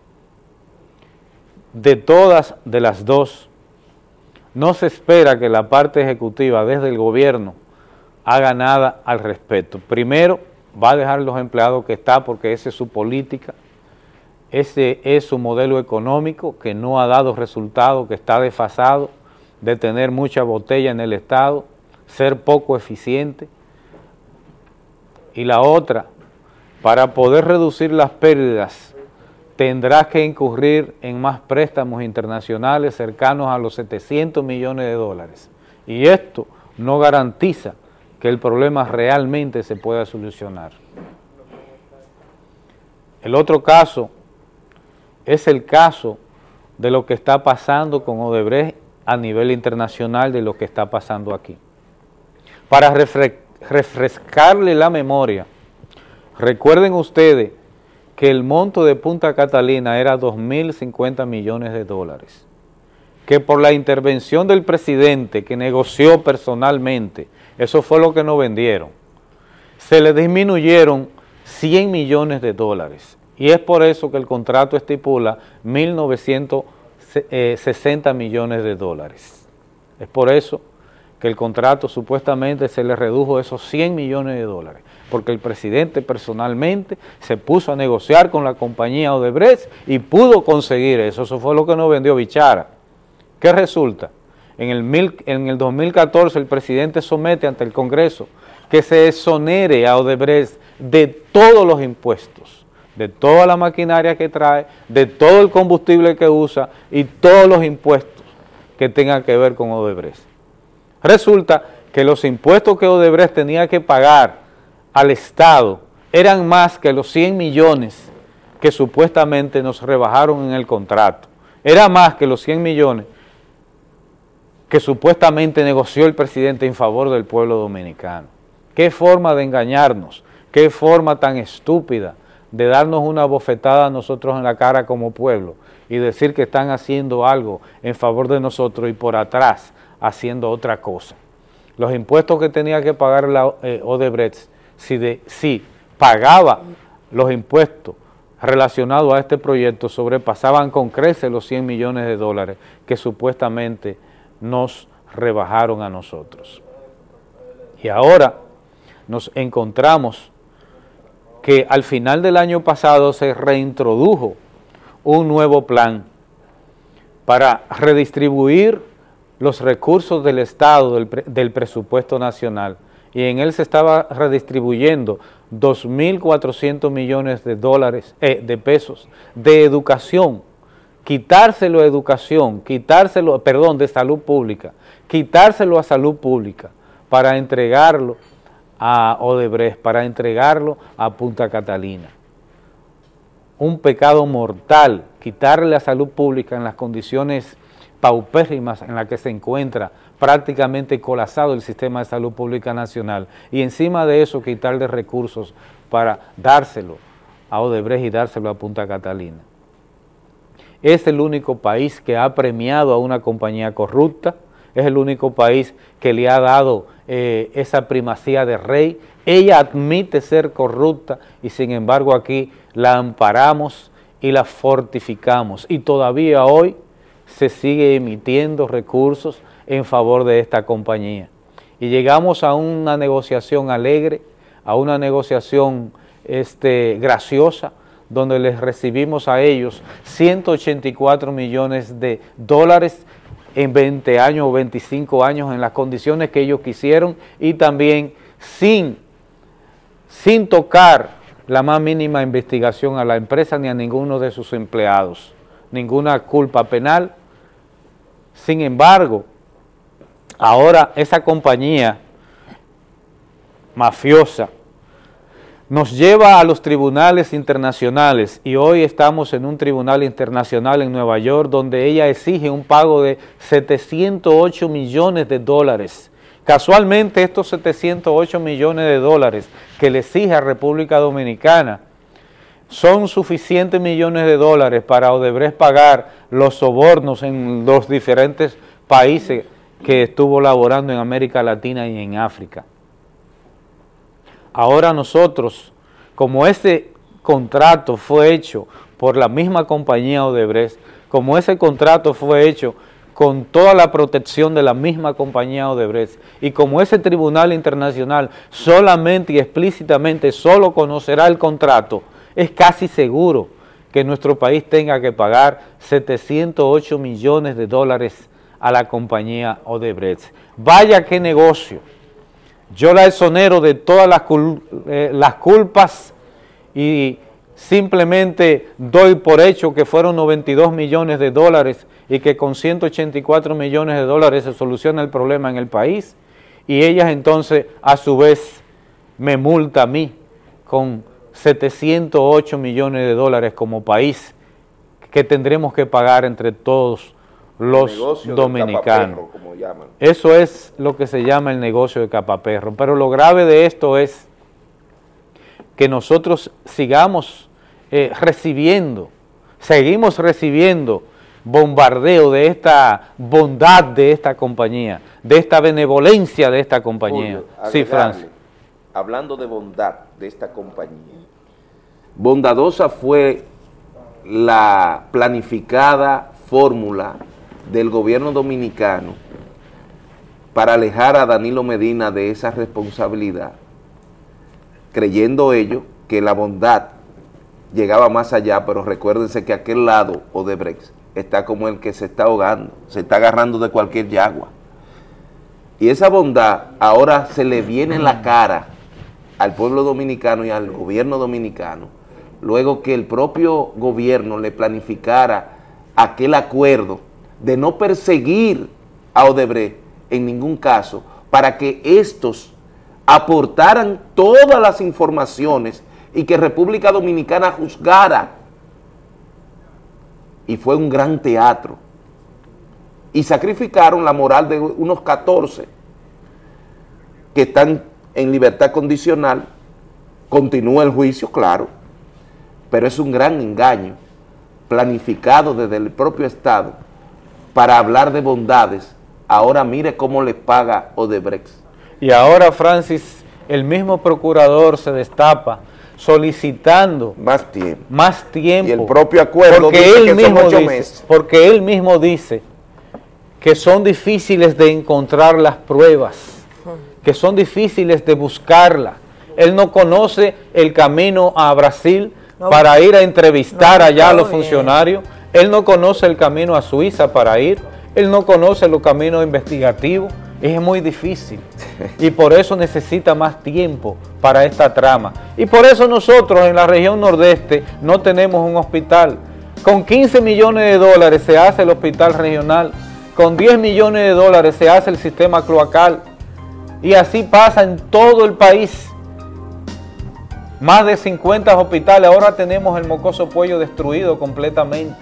De todas de las dos, no se espera que la parte ejecutiva desde el gobierno haga nada al respecto. Primero, va a dejar los empleados que está porque esa es su política, ese es su modelo económico que no ha dado resultado, que está desfasado, de tener mucha botella en el Estado, ser poco eficiente. Y la otra, para poder reducir las pérdidas, tendrás que incurrir en más préstamos internacionales cercanos a los setecientos millones de dólares. Y esto no garantiza que el problema realmente se pueda solucionar. El otro caso es el caso de lo que está pasando con Odebrecht a nivel internacional, de lo que está pasando aquí. Para refrescar refrescarle la memoria, recuerden ustedes que el monto de Punta Catalina era dos mil cincuenta millones de dólares, que por la intervención del presidente que negoció personalmente, eso fue lo que nos vendieron, se le disminuyeron cien millones de dólares, y es por eso que el contrato estipula mil novecientos sesenta millones de dólares. Es por eso que el contrato supuestamente se le redujo esos cien millones de dólares, porque el presidente personalmente se puso a negociar con la compañía Odebrecht y pudo conseguir eso. Eso fue lo que nos vendió Bichara. ¿Qué resulta? En el, mil, en el dos mil catorce el presidente somete ante el Congreso que se exonere a Odebrecht de todos los impuestos, de toda la maquinaria que trae, de todo el combustible que usa y todos los impuestos que tengan que ver con Odebrecht. Resulta que los impuestos que Odebrecht tenía que pagar al Estado eran más que los cien millones que supuestamente nos rebajaron en el contrato. Era más que los cien millones que supuestamente negoció el presidente en favor del pueblo dominicano. Qué forma de engañarnos, qué forma tan estúpida de darnos una bofetada a nosotros en la cara como pueblo y decir que están haciendo algo en favor de nosotros y por atrás haciendo otra cosa. Los impuestos que tenía que pagar la eh, Odebrecht, si, de, si pagaba los impuestos relacionados a este proyecto, sobrepasaban con creces los cien millones de dólares que supuestamente nos rebajaron a nosotros. Y ahora nos encontramos que al final del año pasado se reintrodujo un nuevo plan para redistribuir los recursos del Estado, del, pre, del presupuesto nacional, y en él se estaba redistribuyendo dos mil cuatrocientos millones de dólares, eh, de pesos, de educación, quitárselo a educación, quitárselo, perdón, de salud pública, quitárselo a salud pública para entregarlo a Odebrecht, para entregarlo a Punta Catalina. Un pecado mortal, quitarle la salud pública en las condiciones paupérrimas en las que se encuentra prácticamente colapsado el sistema de salud pública nacional, y encima de eso quitarle recursos para dárselo a Odebrecht y dárselo a Punta Catalina. Es el único país que ha premiado a una compañía corrupta, es el único país que le ha dado eh, esa primacía de rey. Ella admite ser corrupta y sin embargo aquí la amparamos y la fortificamos, y todavía hoy se sigue emitiendo recursos en favor de esta compañía. Y llegamos a una negociación alegre, a una negociación este, graciosa, donde les recibimos a ellos ciento ochenta y cuatro millones de dólares en veinte años o veinticinco años en las condiciones que ellos quisieron, y también sin, sin tocar la más mínima investigación a la empresa ni a ninguno de sus empleados, ninguna culpa penal. Sin embargo, ahora esa compañía mafiosa nos lleva a los tribunales internacionales, y hoy estamos en un tribunal internacional en Nueva York donde ella exige un pago de setecientos ocho millones de dólares. Casualmente estos setecientos ocho millones de dólares que le exige a República Dominicana son suficientes millones de dólares para Odebrecht pagar los sobornos en los diferentes países que estuvo laborando en América Latina y en África. Ahora nosotros, como ese contrato fue hecho por la misma compañía Odebrecht, como ese contrato fue hecho con toda la protección de la misma compañía Odebrecht, y como ese tribunal internacional solamente y explícitamente solo conocerá el contrato, es casi seguro que nuestro país tenga que pagar setecientos ocho millones de dólares a la compañía Odebrecht. Vaya qué negocio. Yo la exonero de todas las, cul eh, las culpas y simplemente doy por hecho que fueron noventa y dos millones de dólares y que con ciento ochenta y cuatro millones de dólares se soluciona el problema en el país, y ellas entonces a su vez me multa a mí con setecientos ocho millones de dólares como país que tendremos que pagar entre todos los dominicanos. Como llaman. Eso es lo que se llama el negocio de Capaperro. Pero lo grave de esto es que nosotros sigamos eh, recibiendo, seguimos recibiendo bombardeo de esta bondad de esta compañía, de esta benevolencia de esta compañía. Julio, sí, Francis. Hablando de bondad de esta compañía, bondadosa fue la planificada fórmula del gobierno dominicano para alejar a Danilo Medina de esa responsabilidad, creyendo ellos que la bondad llegaba más allá, pero recuérdense que aquel lado, Odebrecht, está como el que se está ahogando, se está agarrando de cualquier yagua. Y esa bondad ahora se le viene en la cara al pueblo dominicano y al gobierno dominicano, luego que el propio gobierno le planificara aquel acuerdo de no perseguir a Odebrecht en ningún caso, para que estos aportaran todas las informaciones y que República Dominicana juzgara. Y fue un gran teatro. Y sacrificaron la moral de unos catorce que están en libertad condicional. Continúa el juicio, claro, pero es un gran engaño planificado desde el propio Estado para hablar de bondades. Ahora mire cómo le paga Odebrecht. Y ahora, Francis, el mismo procurador se destapa solicitando más tiempo, más tiempo y el propio acuerdo porque dice él que mismo son ocho dice, meses. porque él mismo dice que son difíciles de encontrar las pruebas, que son difíciles de buscarlas. Él no conoce el camino a Brasil no, para ir a entrevistar no, allá a los bien. funcionarios. Él no conoce el camino a Suiza para ir. Él no conoce los caminos investigativos. Es muy difícil y por eso necesita más tiempo para esta trama. Y por eso nosotros en la región nordeste no tenemos un hospital. Con quince millones de dólares se hace el hospital regional, con diez millones de dólares se hace el sistema cloacal y así pasa en todo el país. Más de cincuenta hospitales, ahora tenemos el Mocoso Puello destruido completamente.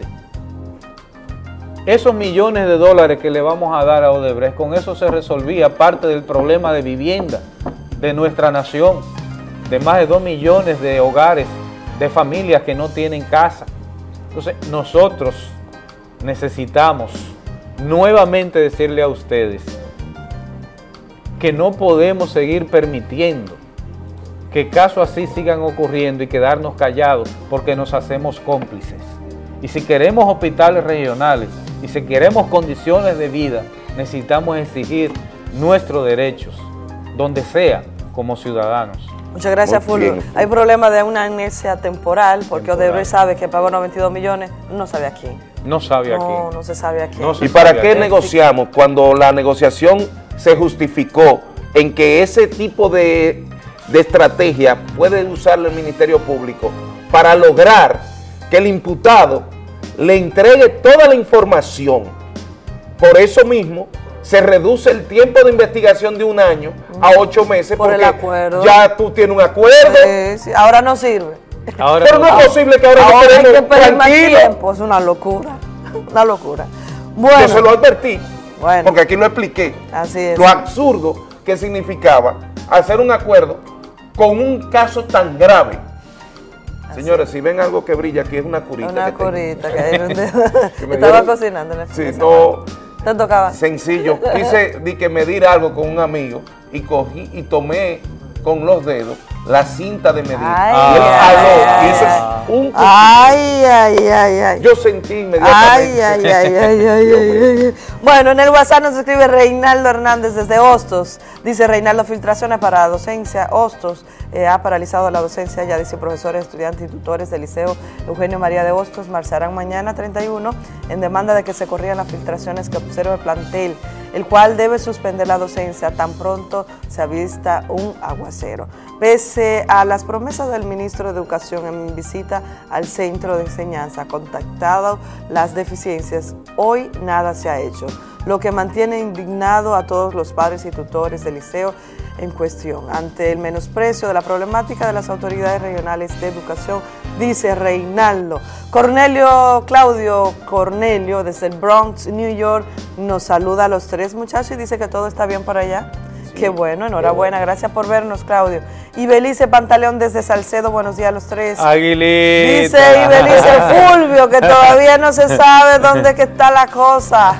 Esos millones de dólares que le vamos a dar a Odebrecht, con eso se resolvía parte del problema de vivienda de nuestra nación, de más de dos millones de hogares, de familias que no tienen casa. Entonces, nosotros necesitamos nuevamente decirle a ustedes que no podemos seguir permitiendo que casos así sigan ocurriendo y quedarnos callados porque nos hacemos cómplices. Y si queremos hospitales regionales y si queremos condiciones de vida, necesitamos exigir nuestros derechos, donde sea, como ciudadanos. Muchas gracias, Fulvio. Hay problema de una amnesia temporal, porque temporal. Odebrecht sabe que pagó noventa y dos millones, no sabe a quién. No sabe a quién. No, no se sabe a quién. No ¿Y para qué negociamos cuando la negociación se justificó en que ese tipo de, de estrategia puede usarlo el Ministerio Público para lograr que el imputado le entregue toda la información? Por eso mismo se reduce el tiempo de investigación de un año a ocho meses por porque el acuerdo. Ya tú tienes un acuerdo. Sí, sí. Ahora no sirve. Ahora Pero no, no es posible que ahora, ahora no hay que perder más tranquilo. tiempo. Es una locura. Una locura. Bueno. Yo se lo advertí, bueno. porque aquí lo expliqué. Así es. Lo absurdo que significaba hacer un acuerdo con un caso tan grave. Así. Señores, si ven algo que brilla aquí, es una curita. Una que curita que hay. que Estaba cocinando en el Sí, no. ¿Te tocaba? Sencillo. Quise di que medir algo con un amigo y cogí y tomé con los dedos la cinta de medir. Ay, y él ay, jaló. ay, y eso ay. es un cuchillo. Ay, ay, ay, ay. Yo sentí inmediatamente. Ay, ay, ay, ay, ay, ay, ay. Bueno, en el WhatsApp nos escribe Reinaldo Hernández desde Hostos. Dice Reinaldo, filtraciones para docencia. Hostos eh, ha paralizado la docencia, ya dice profesores, estudiantes y tutores del Liceo Eugenio María de Hostos marcharán mañana treinta y uno en demanda de que se corrían las filtraciones que observa el plantel, el cual debe suspender la docencia tan pronto se avista un aguacero. Pese a las promesas del ministro de Educación en visita al centro de enseñanza, contactado las deficiencias, hoy nada se ha hecho, lo que mantiene indignado a todos los padres y tutores del liceo en cuestión. Ante el menosprecio de la problemática de las autoridades regionales de educación, dice Reinaldo. Cornelio, Claudio Cornelio, desde el Bronx, New York, nos saluda a los tres muchachos y dice que todo está bien por allá. Sí, qué bueno, enhorabuena, gracias por vernos, Claudio. Y Belice Pantaleón desde Salcedo, buenos días a los tres. Aguilita. Dice y Belice Fulvio que todavía no se sabe dónde que está la cosa.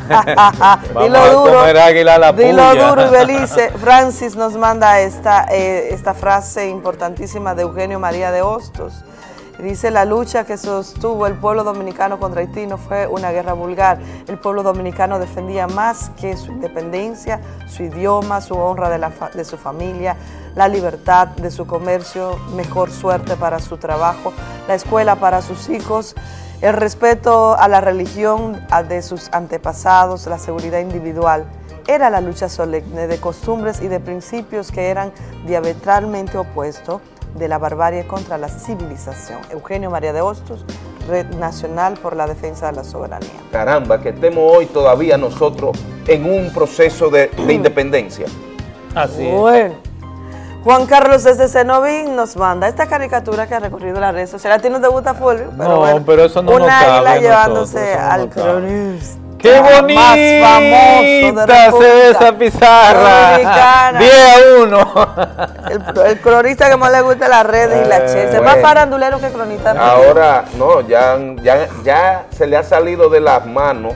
Dilo duro. La Dilo duro y Belice. Francis nos manda esta, eh, esta frase importantísima de Eugenio María de Hostos. Dice, la lucha que sostuvo el pueblo dominicano contra Haití no fue una guerra vulgar. El pueblo dominicano defendía más que su independencia, su idioma, su honra de, la fa de su familia, la libertad de su comercio, mejor suerte para su trabajo, la escuela para sus hijos, el respeto a la religión de sus antepasados, la seguridad individual. Era la lucha solemne de costumbres y de principios que eran diametralmente opuestos de la barbarie contra la civilización. Eugenio María de Hostos, Red Nacional por la Defensa de la Soberanía. Caramba, que estemos hoy todavía nosotros en un proceso de, de independencia. Así bueno. es. Juan Carlos desde Cenoví nos manda esta caricatura que ha recorrido las redes sociales. A ti no te gusta, Fulvio, pero no, bueno, pero eso no un águila llevándose nosotros, al no cronista. ¡Qué bonita más famoso de se ve esa pizarra! diez a uno. El, el cronista que más le gusta la red y la Chelsea. Es bueno. Más farandulero que cronista. Ahora, no, ya, ya, ya se le ha salido de las manos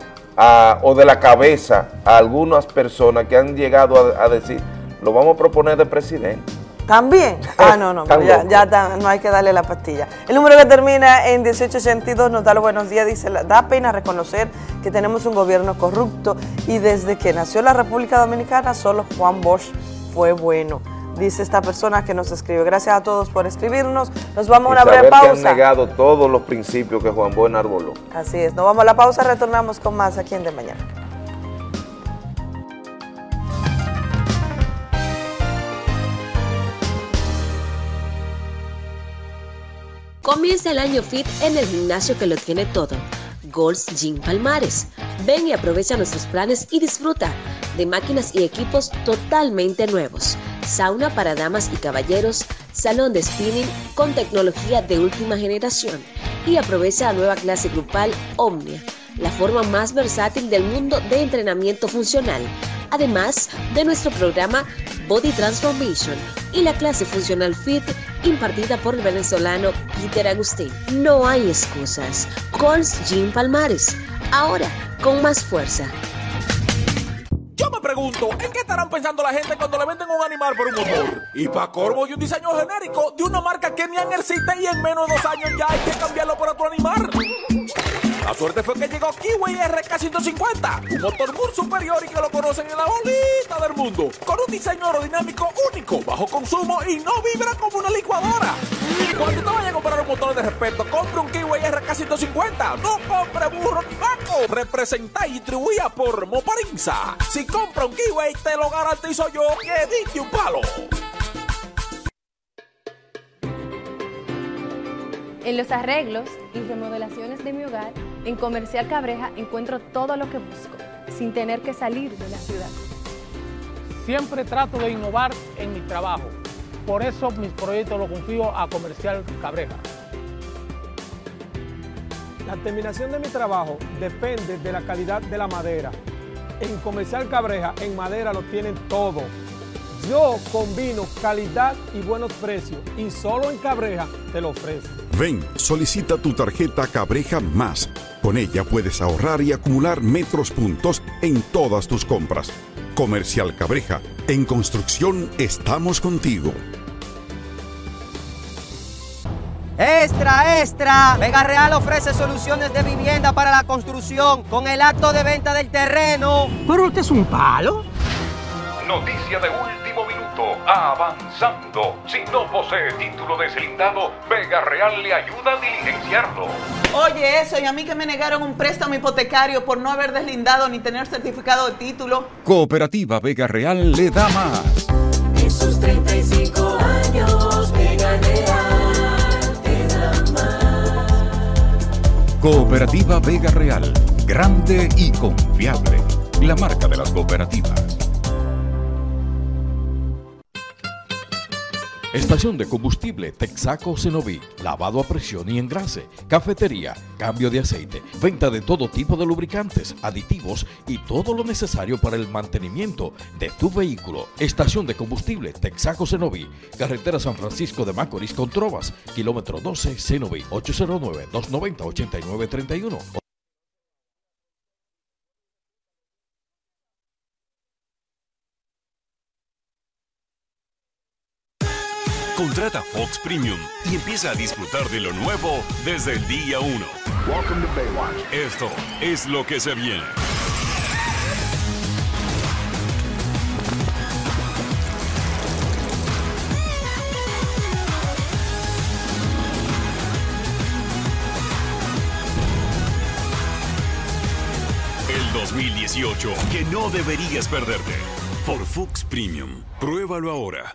a, o de la cabeza a algunas personas que han llegado a, a decir, lo vamos a proponer de presidente. ¿También? Ah, no, no, ya, ya da, no hay que darle la pastilla. El número que termina en dieciocho ochenta y dos nos da los buenos días, dice, da pena reconocer que tenemos un gobierno corrupto y desde que nació la República Dominicana solo Juan Bosch fue bueno. Dice esta persona que nos escribe. Gracias a todos por escribirnos. Nos vamos a una breve pausa. Que han negado todos los principios que Juan Bosch enarboló. Así es, nos vamos a la pausa, retornamos con más aquí en De Mañana. Comienza el año fit en el gimnasio que lo tiene todo, Gold's Gym Palmares. Ven y aprovecha nuestros planes y disfruta de máquinas y equipos totalmente nuevos. Sauna para damas y caballeros, salón de spinning con tecnología de última generación y aprovecha la nueva clase grupal Omnia, la forma más versátil del mundo de entrenamiento funcional, además de nuestro programa Body Transformation y la clase funcional fit impartida por el venezolano Peter Agustín. No hay excusas. Gold's Gym Palmares, ahora con más fuerza. Yo me pregunto, ¿en qué estarán pensando la gente cuando le venden un animal por un motor? Y pa' corvo y un diseño genérico de una marca que ni existe y en menos de dos años ya hay que cambiarlo por otro animal. La suerte fue que llegó Kiwi R K ciento cincuenta, un motor muy superior y que lo conocen en la bolita del mundo, con un diseño aerodinámico único, bajo consumo y no vibra como una licuadora. Cuando te vayas a comprar un motor de respeto, compre un Kiwi R K ciento cincuenta, no compre burro ni vaco. Representa y distribuida por Moparinza. Si compra un Kiwi, te lo garantizo yo que diste un palo. En los arreglos y remodelaciones de mi hogar, en Comercial Cabreja encuentro todo lo que busco, sin tener que salir de la ciudad. Siempre trato de innovar en mi trabajo, por eso mis proyectos los confío a Comercial Cabreja. La terminación de mi trabajo depende de la calidad de la madera. En Comercial Cabreja, en madera lo tienen todo. Yo combino calidad y buenos precios y solo en Cabreja te lo ofrezco. Ven, solicita tu tarjeta Cabreja Más. Con ella puedes ahorrar y acumular metros puntos en todas tus compras. Comercial Cabreja, en construcción estamos contigo. ¡Extra, extra! Vega Real ofrece soluciones de vivienda para la construcción con el acto de venta del terreno. ¿Pero usted es un palo? Noticia de último minuto, avanzando. Si no posee título deslindado, Vega Real le ayuda a diligenciarlo. Oye, eso, y a mí que me negaron un préstamo hipotecario por no haber deslindado ni tener certificado de título. Cooperativa Vega Real le da más. En sus treinta y cinco años, Vega Real te da más. Cooperativa Vega Real, grande y confiable. La marca de las cooperativas. Estación de combustible Texaco Cenoví, lavado a presión y engrase, cafetería, cambio de aceite, venta de todo tipo de lubricantes, aditivos y todo lo necesario para el mantenimiento de tu vehículo. Estación de combustible Texaco Cenoví, carretera San Francisco de Macorís con Trovas, kilómetro doce Cenoví, ocho cero nueve, dos nueve cero, ocho nueve tres uno. Contrata Fox Premium y empieza a disfrutar de lo nuevo desde el día uno. Esto es lo que se viene. El dos mil dieciocho que no deberías perderte. Por Fox Premium. Pruébalo ahora.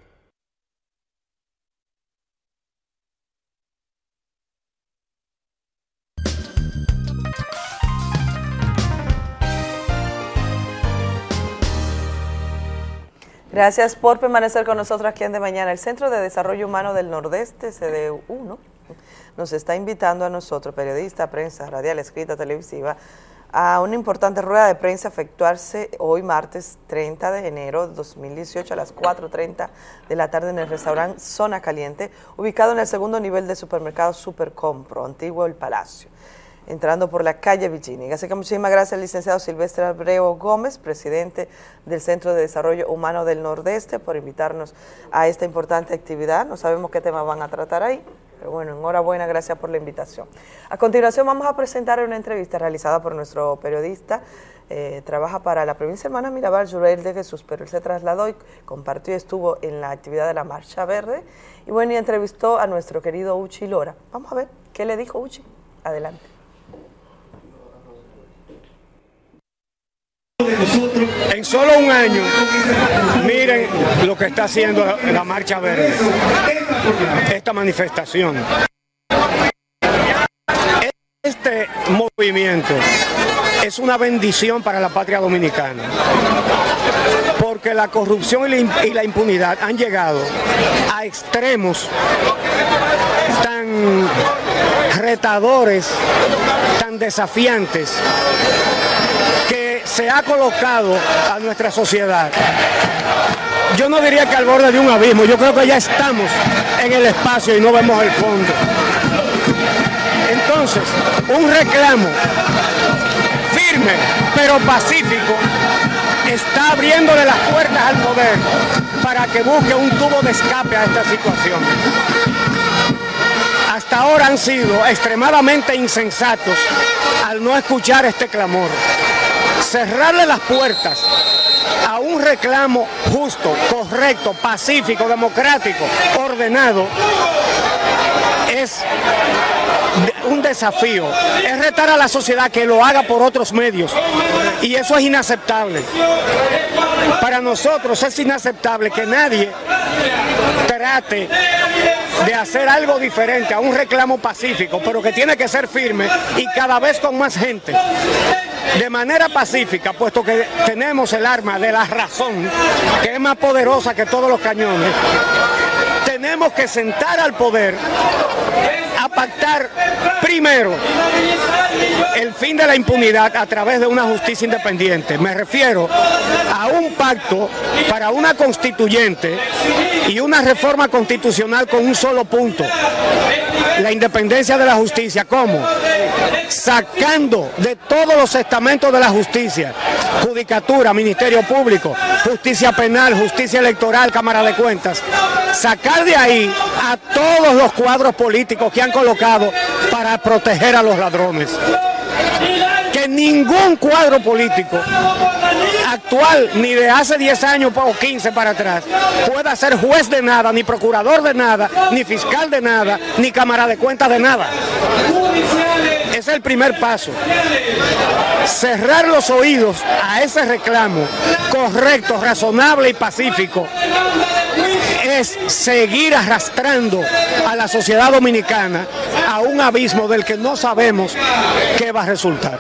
Gracias por permanecer con nosotros aquí en De Mañana. El Centro de Desarrollo Humano del Nordeste, C D uno, nos está invitando a nosotros, periodistas, prensa radial, escrita, televisiva, a una importante rueda de prensa a efectuarse hoy martes treinta de enero de dos mil dieciocho a las cuatro y treinta de la tarde en el restaurante Zona Caliente, ubicado en el segundo nivel de supermercado Supercompro, antiguo El Palacio, entrando por la calle Virginia. Así que muchísimas gracias al licenciado Silvestre Abreu Gómez, presidente del Centro de Desarrollo Humano del Nordeste, por invitarnos a esta importante actividad. No sabemos qué temas van a tratar ahí, pero bueno, enhorabuena, gracias por la invitación. A continuación vamos a presentar una entrevista realizada por nuestro periodista, eh, trabaja para la provincia hermana Mirabal, Jurel de Jesús, pero él se trasladó y compartió y estuvo en la actividad de la Marcha Verde, y bueno, y entrevistó a nuestro querido Uchi Lora. Vamos a ver qué le dijo Uchi. Adelante. En solo un año, miren lo que está haciendo la Marcha Verde, esta manifestación. Este movimiento es una bendición para la patria dominicana, porque la corrupción y la impunidad han llegado a extremos tan retadores, tan desafiantes, que se ha colocado a nuestra sociedad. Yo no diría que al borde de un abismo, yo creo que ya estamos en el espacio y no vemos el fondo. Entonces, un reclamo firme pero pacífico está abriéndole las puertas al poder para que busque un tubo de escape a esta situación. Hasta ahora han sido extremadamente insensatos al no escuchar este clamor. Cerrarle las puertas a un reclamo justo, correcto, pacífico, democrático, ordenado, es un desafío, es retar a la sociedad que lo haga por otros medios, y eso es inaceptable. Para nosotros es inaceptable que nadie trate de hacer algo diferente a un reclamo pacífico, pero que tiene que ser firme y cada vez con más gente, de manera pacífica, puesto que tenemos el arma de la razón, que es más poderosa que todos los cañones. Tenemos que sentar al poder a pactar primero el fin de la impunidad a través de una justicia independiente. Me refiero a un pacto para una constituyente y una reforma constitucional con un solo punto: la independencia de la justicia. ¿Cómo? Sacando de todos los estamentos de la justicia, judicatura, ministerio público, justicia penal, justicia electoral, cámara de cuentas, sacar de ahí a todos los cuadros políticos que han colocado para proteger a los ladrones. Que ningún cuadro político actual, ni de hace diez años o quince para atrás, pueda ser juez de nada, ni procurador de nada, ni fiscal de nada, ni cámara de cuentas de nada. Ese es el primer paso. Cerrar los oídos a ese reclamo correcto, razonable y pacífico es seguir arrastrando a la sociedad dominicana a un abismo del que no sabemos qué va a resultar.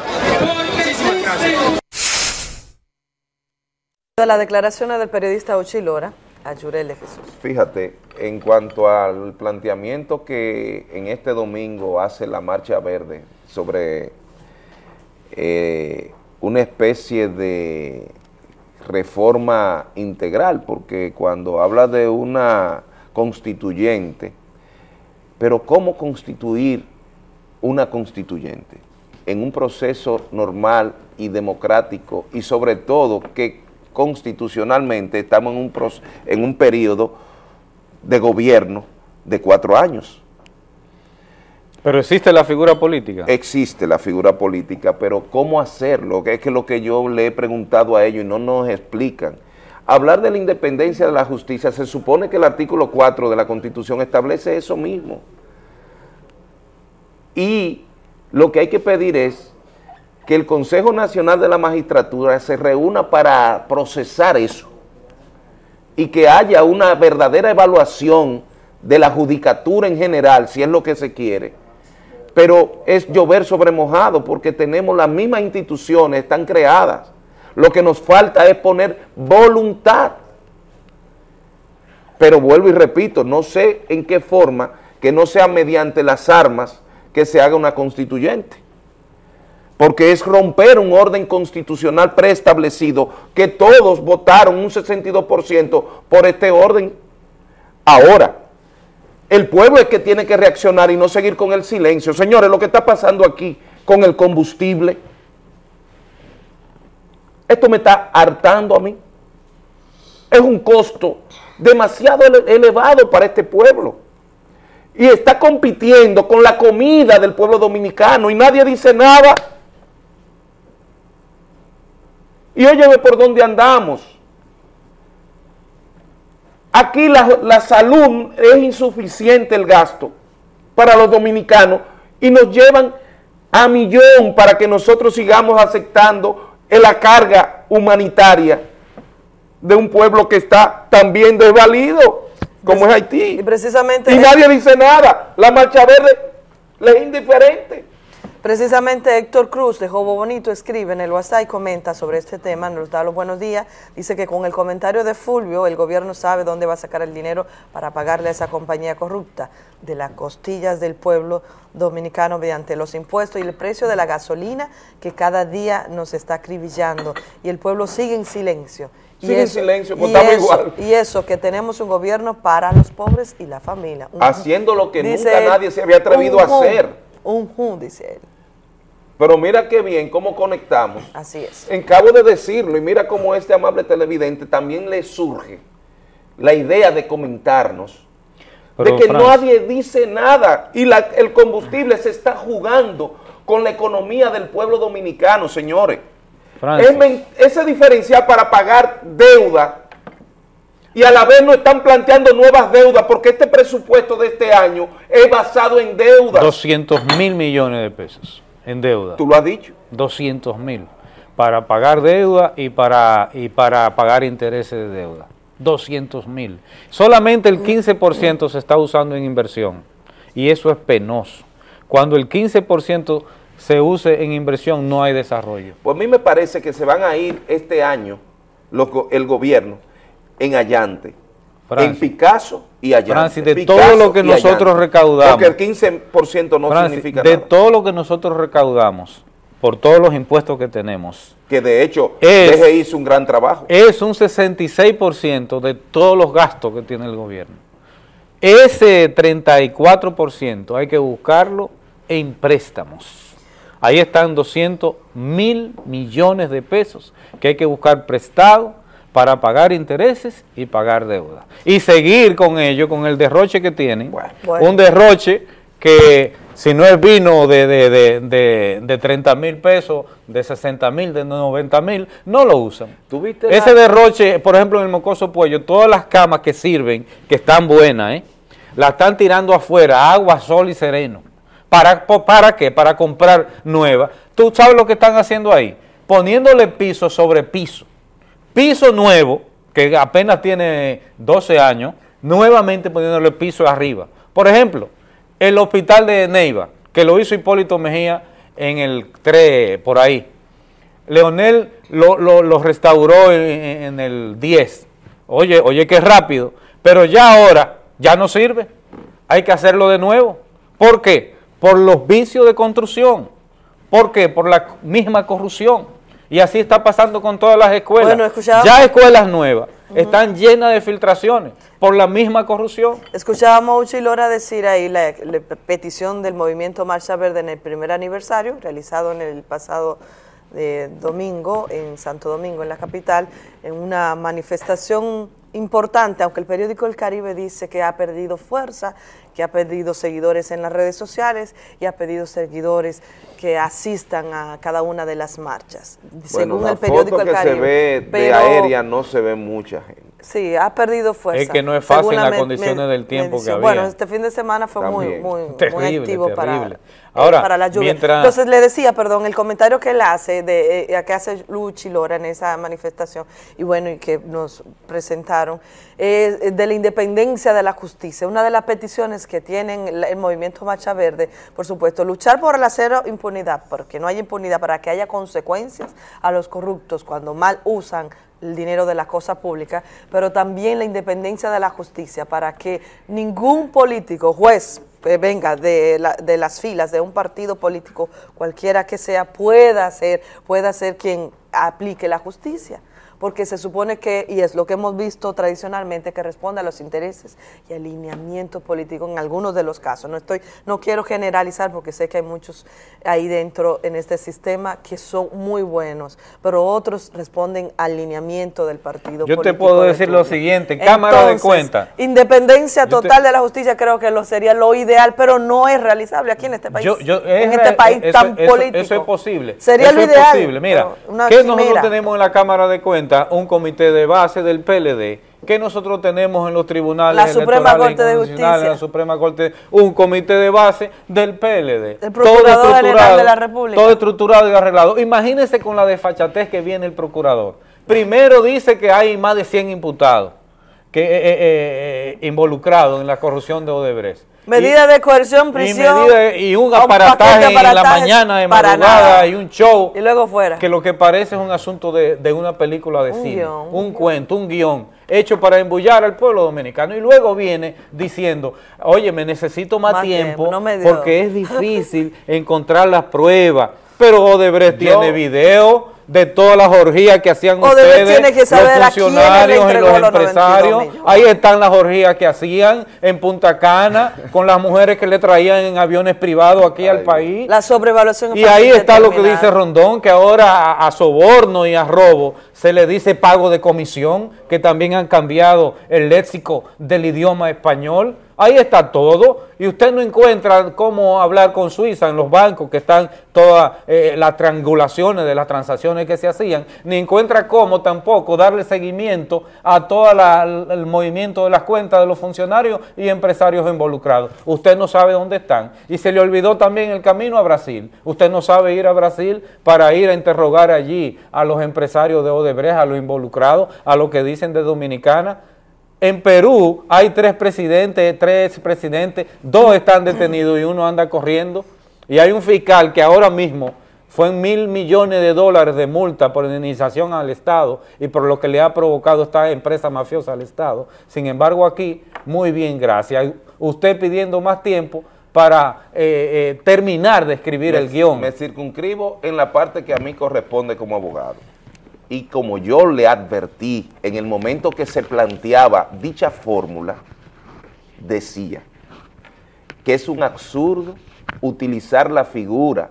De las declaraciones del periodista Ochi Lora a Yurel de Jesús. Fíjate, en cuanto al planteamiento que en este domingo hace la Marcha Verde sobre eh, una especie de reforma integral, porque cuando habla de una constituyente, pero ¿cómo constituir una constituyente? En un proceso normal y democrático, y sobre todo que constitucionalmente estamos en un, en un periodo de gobierno de cuatro años. ¿Pero existe la figura política? Existe la figura política, pero ¿cómo hacerlo? Es que lo que yo le he preguntado a ellos y no nos explican. Hablar de la independencia de la justicia, se supone que el artículo cuatro de la Constitución establece eso mismo. Y lo que hay que pedir es que el Consejo Nacional de la Magistratura se reúna para procesar eso y que haya una verdadera evaluación de la judicatura en general, si es lo que se quiere. Pero es llover sobre mojado, porque tenemos las mismas instituciones, están creadas. Lo que nos falta es poner voluntad. Pero vuelvo y repito, no sé en qué forma, que no sea mediante las armas, que se haga una constituyente. Porque es romper un orden constitucional preestablecido, que todos votaron un sesenta y dos por ciento por este orden. Ahora, el pueblo es que tiene que reaccionar y no seguir con el silencio. Señores, lo que está pasando aquí con el combustible, esto me está hartando a mí. Es un costo demasiado ele- elevado para este pueblo. Y está compitiendo con la comida del pueblo dominicano y nadie dice nada. Y óyeme por dónde andamos. Aquí la, la salud es insuficiente, el gasto para los dominicanos, y nos llevan a millón para que nosotros sigamos aceptando la carga humanitaria de un pueblo que está también desvalido, como es Haití. Y precisamente... Y nadie dice nada. La Marcha Verde le es indiferente. Precisamente Héctor Cruz de Jobo Bonito escribe en el WhatsApp y comenta sobre este tema, nos da los buenos días, dice que con el comentario de Fulvio el gobierno sabe dónde va a sacar el dinero para pagarle a esa compañía corrupta de las costillas del pueblo dominicano mediante los impuestos y el precio de la gasolina que cada día nos está acribillando y el pueblo sigue en silencio. Y Sigue eso, en silencio, pues y estamos eso, igual. Y eso, que tenemos un gobierno para los pobres y la familia. Un, Haciendo lo que dice nunca él, nadie se había atrevido un a hacer. Un jun, dice él. Pero mira qué bien cómo conectamos. Así es. Acabo de decirlo y mira cómo este amable televidente también le surge la idea de comentarnos Pero, de que Franz, nadie dice nada y la, el combustible se está jugando con la economía del pueblo dominicano, señores. Francis. Es men- ese diferencial para pagar deuda y a la vez nos están planteando nuevas deudas porque este presupuesto de este año es basado en deudas. doscientos mil millones de pesos en deuda. ¿Tú lo has dicho? doscientos mil para pagar deuda y para, y para pagar intereses de deuda. doscientos mil. Solamente el quince por ciento se está usando en inversión y eso es penoso. Cuando el quince por ciento se use en inversión no hay desarrollo. Pues a mí me parece que se van a ir este año los go- el gobierno en Allante, Francis, en Picasso y Allante. Francis, de Picasso todo lo que y nosotros Allante. recaudamos, Porque el quince por ciento no Francis, significa de nada. todo lo que nosotros recaudamos, por todos los impuestos que tenemos, Que de hecho, es- D G I hizo un gran trabajo. es un sesenta y seis por ciento de todos los gastos que tiene el gobierno. Ese treinta y cuatro por ciento hay que buscarlo en préstamos. Ahí están doscientos mil millones de pesos que hay que buscar prestado para pagar intereses y pagar deuda. Y seguir con ello, con el derroche que tienen, Bueno. un derroche que si no es vino de, de, de, de, de treinta mil pesos, de sesenta mil, de noventa mil, no lo usan. ¿Tuviste Ese la- derroche, por ejemplo, en el Mocoso Puello, todas las camas que sirven, que están buenas, ¿eh? la están tirando afuera, agua, sol y sereno. ¿Para, po- ¿Para qué? Para comprar nueva. ¿Tú sabes lo que están haciendo ahí? Poniéndole piso sobre piso. Piso nuevo, que apenas tiene doce años, nuevamente poniéndole piso arriba. Por ejemplo, el hospital de Neiva, que lo hizo Hipólito Mejía en el tres, por ahí. Leonel lo, lo, lo restauró en, en el diez. Oye, oye, qué rápido. Pero ya ahora, ya no sirve. Hay que hacerlo de nuevo. ¿Por qué? Por los vicios de construcción. ¿Por qué? Por la misma corrupción. Y así está pasando con todas las escuelas. Bueno, escuchábamos- ya escuelas nuevas están llenas de filtraciones por la misma corrupción. Escuchábamos a Uchi Lora decir ahí la, la petición del movimiento Marcha Verde en el primer aniversario, realizado en el pasado eh, domingo en Santo Domingo, en la capital, en una manifestación importante, aunque el periódico El Caribe dice que ha perdido fuerza, que ha perdido seguidores en las redes sociales y ha perdido seguidores que asistan a cada una de las marchas, Bueno, según la el periódico foto El que Caribe. se ve de Pero- aérea no se ve mucha gente. Sí, ha perdido fuerza. Es que no es fácil en las Según la condiciones me- del tiempo que medición. había. Bueno, este fin de semana fue muy, También. muy, muy Terrible, activo para, terrible. eh, Ahora, para la lluvia. mientras- Entonces le decía, perdón, el comentario que él hace, de, eh, que hace Luchi Lora en esa manifestación, y bueno, y que nos presentaron, es de la independencia de la justicia. Una de las peticiones que tienen la- el movimiento Marcha Verde, por supuesto, luchar por la cero impunidad, porque no haya impunidad, para que haya consecuencias a los corruptos cuando mal usan el dinero de la cosa pública, pero también la independencia de la justicia, para que ningún político, juez, eh, venga de, la- de las filas de un partido político, cualquiera que sea, pueda ser, pueda ser quien aplique la justicia. Porque se supone que, y es lo que hemos visto tradicionalmente, que responde a los intereses y alineamientos políticos en algunos de los casos. No estoy, no quiero generalizar porque sé que hay muchos ahí dentro en este sistema que son muy buenos, pero otros responden al alineamiento del partido Yo político. te puedo de decir lo turno. siguiente, Cámara de Entonces, Cuentas. Independencia Yo te- total de la justicia creo que lo sería lo ideal, pero no es realizable aquí en este país. Yo, yo, en es este re- país eso, tan eso- político. eso es posible. Sería Eso lo es ideal, posible. Mira, pero una ¿qué quimera. nosotros tenemos en la Cámara de Cuentas? Un comité de base del P L D. ¿Qué nosotros tenemos en los tribunales La Suprema electorales Corte de inconstitucionales, Justicia. en la Suprema Corte? Un comité de base del P L D. El Procurador Todo General estructurado, de la República. Todo estructurado y arreglado. Imagínense con la desfachatez que viene el procurador. Primero dice que hay más de cien imputados, que eh, eh, eh, involucrado en la corrupción de Odebrecht. Medida y, de coerción, prisión. Y, medida, y un aparataje, un en la mañana de madrugada y un show. Y luego fuera. Que lo que parece es un asunto de, de una película de un cine. Guión, un, un cuento, un guión hecho para embullar al pueblo dominicano. Y luego viene diciendo, oye, me necesito más, más tiempo, tiempo no me porque es difícil encontrar las pruebas. Pero Odebrecht Yo, tiene video de todas las orgías que hacían Odebrecht ustedes, tiene que saber los funcionarios y los empresarios. Ahí están las orgías que hacían en Punta Cana con las mujeres que le traían en aviones privados aquí Ay, al país. La sobrevaluación. Y ahí está lo que dice Rondón, que ahora a, a soborno y a robo se le dice pago de comisión, que también han cambiado el léxico del idioma español. Ahí está todo, y usted no encuentra cómo hablar con Suiza en los bancos, que están todas eh, las triangulaciones de las transacciones que se hacían, ni encuentra cómo tampoco darle seguimiento a todo el movimiento de las cuentas de los funcionarios y empresarios involucrados. Usted no sabe dónde están, y se le olvidó también el camino a Brasil. Usted no sabe ir a Brasil para ir a interrogar allí a los empresarios de Odebrecht, a los involucrados, a lo que dicen de Dominicana. En Perú hay tres presidentes, tres presidentes, dos están detenidos y uno anda corriendo. Y hay un fiscal que ahora mismo fue en mil millones de dólares de multa por indemnización al Estado y por lo que le ha provocado esta empresa mafiosa al Estado. Sin embargo, aquí, muy bien, gracias. Usted pidiendo más tiempo para eh, eh, terminar de escribir me, el guión. Me circunscribo en la parte que a mí corresponde como abogado. Y como yo le advertí en el momento que se planteaba dicha fórmula, decía que es un absurdo utilizar la figura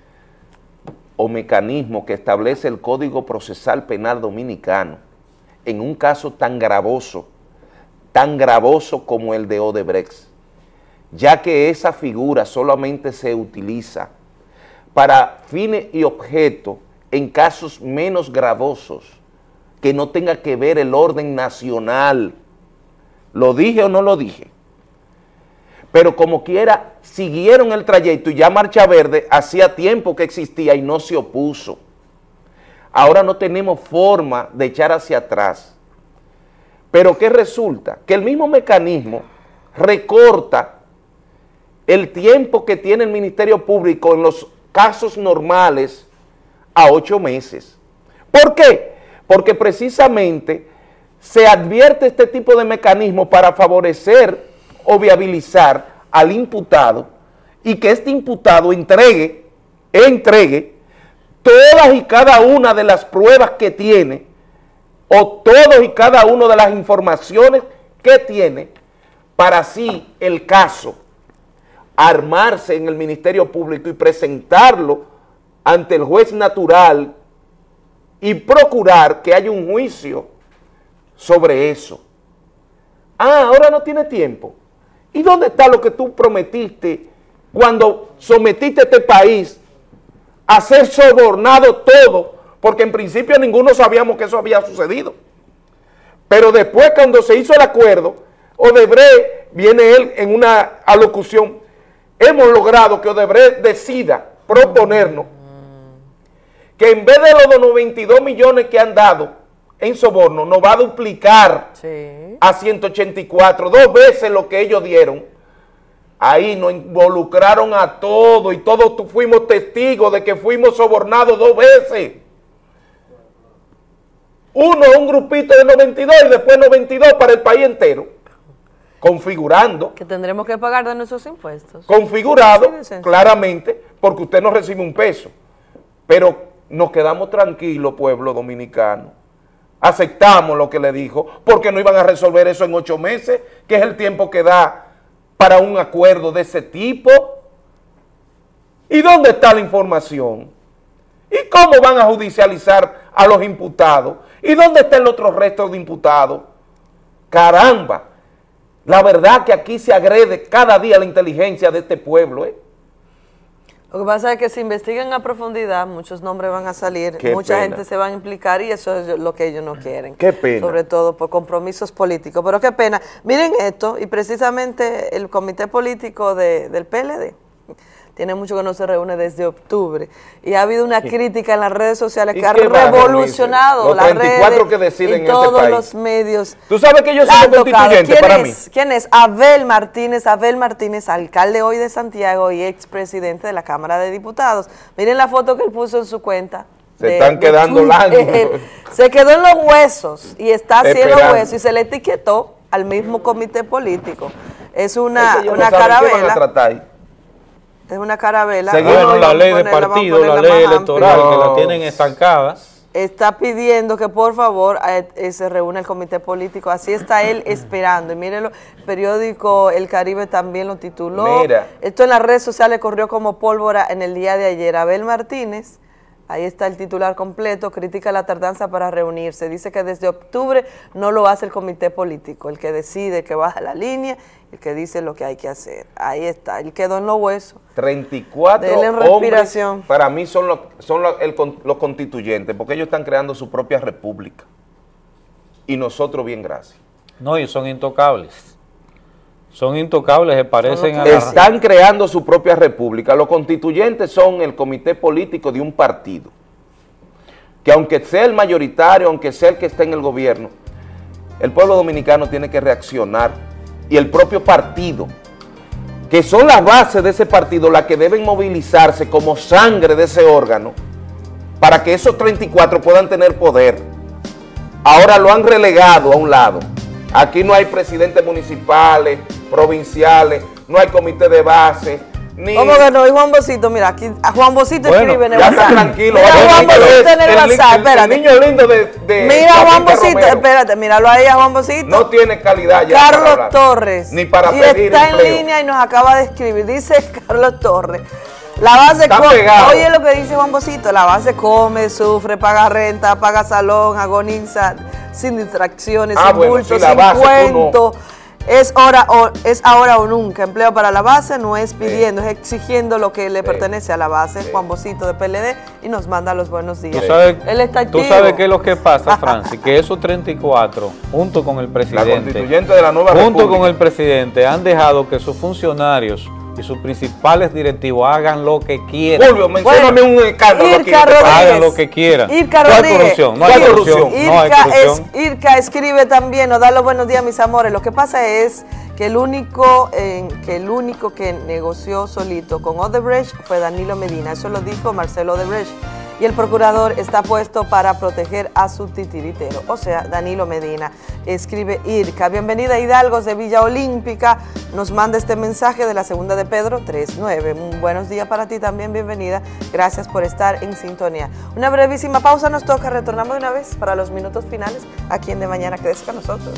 o mecanismo que establece el Código Procesal Penal Dominicano en un caso tan gravoso, tan gravoso como el de Odebrecht, ya que esa figura solamente se utiliza para fines y objetos en casos menos gravosos, que no tenga que ver el orden nacional. ¿Lo dije o no lo dije? Pero como quiera, siguieron el trayecto y ya Marcha Verde hacía tiempo que existía y no se opuso. Ahora no tenemos forma de echar hacia atrás. Pero ¿qué resulta? Que el mismo mecanismo recorta el tiempo que tiene el Ministerio Público en los casos normales a ocho meses. ¿Por qué? Porque precisamente se advierte este tipo de mecanismo para favorecer o viabilizar al imputado y que este imputado entregue, entregue todas y cada una de las pruebas que tiene o todas y cada una de las informaciones que tiene para así el caso armarse en el Ministerio Público y presentarlo ante el juez natural y procurar que haya un juicio sobre eso. Ah, ahora no tiene tiempo. ¿Y dónde está lo que tú prometiste cuando sometiste a este país a ser sobornado todo? Porque en principio ninguno sabíamos que eso había sucedido. Pero después, cuando se hizo el acuerdo, Odebrecht, viene él en una alocución, hemos logrado que Odebrecht decida proponernos que en vez de los noventa y dos millones que han dado en soborno, nos va a duplicar sí. a ciento ochenta y cuatro, dos veces lo que ellos dieron. Ahí nos involucraron a todos y todos fuimos testigos de que fuimos sobornados dos veces. Uno, un grupito de noventa y dos y después noventa y dos para el país entero. Configurando. Que tendremos que pagar de nuestros impuestos. Configurado, sí, claramente, porque usted no recibe un peso. Pero nos quedamos tranquilos, pueblo dominicano. Aceptamos lo que le dijo, porque no iban a resolver eso en ocho meses, que es el tiempo que da para un acuerdo de ese tipo. ¿Y dónde está la información? ¿Y cómo van a judicializar a los imputados? ¿Y dónde está el otro resto de imputados? Caramba, la verdad que aquí se agrede cada día la inteligencia de este pueblo, ¿eh? Lo que pasa es que si investigan a profundidad, muchos nombres van a salir, Qué mucha pena. gente se va a implicar y eso es lo que ellos no quieren. Qué pena. Sobre todo por compromisos políticos. Pero qué pena. Miren esto, y precisamente el comité político de, del P L D tiene mucho que no se reúne desde octubre. Y ha habido una crítica en las redes sociales que ha va, revolucionado las redes que deciden y todos en este los medios. Tú sabes que yo soy constituyente para mí. ¿Quién es? Abel Martínez, Abel Martínez, alcalde hoy de Santiago y expresidente de la Cámara de Diputados. Miren la foto que él puso en su cuenta. Se de, están quedando largos. Se quedó en los huesos y está haciendo Esperando. huesos y se le etiquetó al mismo comité político. Es una, es que una no carabela. Es una carabela. Bueno, la ley de partido, la ley electoral, que la tienen estancada. Está pidiendo que por favor eh, se reúna el comité político. Así está él esperando. Y mírenlo, el periódico El Caribe también lo tituló. Mira. Esto en las redes sociales corrió como pólvora en el día de ayer. Abel Martínez, ahí está el titular completo, critica la tardanza para reunirse. Dice que desde octubre no lo hace el comité político, el que decide, que baja la línea, el que dice lo que hay que hacer. Ahí está, él quedó en los huesos. treinta y cuatro Dele en respiración. hombres para mí son, los, son los, el, los constituyentes, porque ellos están creando su propia república. Y nosotros bien, gracias. No, y son intocables. Son intocables, se parecen a la... Están creando su propia república. Los constituyentes son el comité político de un partido, que aunque sea el mayoritario, aunque sea el que esté en el gobierno, el pueblo dominicano tiene que reaccionar, y el propio partido, que son las bases de ese partido, las que deben movilizarse como sangre de ese órgano, para que esos treinta y cuatro puedan tener poder. Ahora lo han relegado a un lado. Aquí no hay presidentes municipales, provinciales, no hay comité de base, ni... ¿Cómo que no? Y Juan Bocito, mira, aquí a Juan Bocito bueno, escribe en el ya WhatsApp. Está tranquilo. Mira a Juan Bocito en el, el WhatsApp, el, espérate. El niño lindo de... de mira a Juan Bocito, Romero. Espérate, míralo ahí a Juan Bocito. No tiene calidad ya Carlos para hablar, Torres. Ni para y pedir está empleo. en línea y nos acaba de escribir. Dice Carlos Torres. La base Está come, pegado. Oye lo que dice Juan Bocito, la base come, sufre, paga renta, paga salón, agoniza, sin distracciones, ah, sin bueno, bulto, si la sin base, cuento. Es, hora, o, es ahora o nunca. Empleo para la base no es pidiendo, sí. es exigiendo lo que le sí. pertenece a la base. Sí. Juan Bocito de P L D y nos manda los buenos días. ¿Tú sabes, Él está activo. ¿Tú sabes qué es lo que pasa, Francis? Que esos treinta y cuatro, junto con el presidente, la constituyente de la nueva junto república. con el presidente, han dejado que sus funcionarios y sus principales directivos hagan lo que quieran. Julio, mencióname bueno, un escándalo aquí. Hagan lo que quieran. Irka no hay Rodríguez. corrupción, no hay corrupción. Irka, no hay corrupción. Es, Irka escribe también, nos da los buenos días, mis amores. Lo que pasa es que el único, eh, que el único que negoció solito con Odebrecht fue Danilo Medina. Eso lo dijo Marcelo Odebrecht. Y el procurador está puesto para proteger a su titiritero, o sea, Danilo Medina. Escribe Irka. Bienvenida Hidalgos de Villa Olímpica. Nos manda este mensaje de la segunda de Pedro tres nueve. Buenos días para ti también, bienvenida. Gracias por estar en sintonía. Una brevísima pausa nos toca. Retornamos de una vez para los minutos finales aquí en De Mañana. Quédese con nosotros.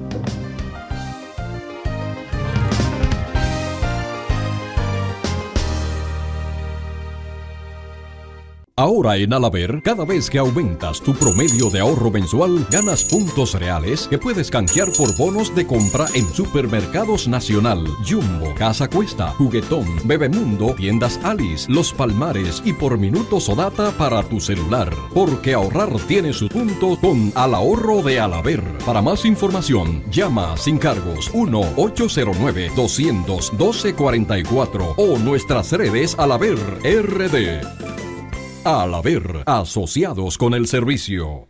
Ahora en Alaber, cada vez que aumentas tu promedio de ahorro mensual, ganas puntos reales que puedes canjear por bonos de compra en Supermercados Nacional, Jumbo, Casa Cuesta, Juguetón, Bebemundo, Tiendas Alice, Los Palmares y por minutos o data para tu celular. Porque ahorrar tiene su punto con Al Ahorro de Alaber. Para más información, llama sin cargos uno ocho cero nueve, dos uno dos, uno dos cuatro cuatro o nuestras redes Alaber R D. Alaber, asociados con el servicio.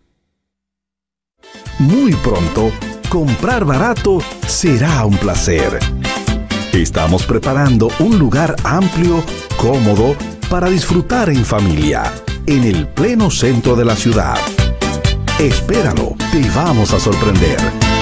Muy pronto, comprar barato será un placer. Estamos preparando un lugar amplio, cómodo, para disfrutar en familia, en el pleno centro de la ciudad. Espéralo, te vamos a sorprender.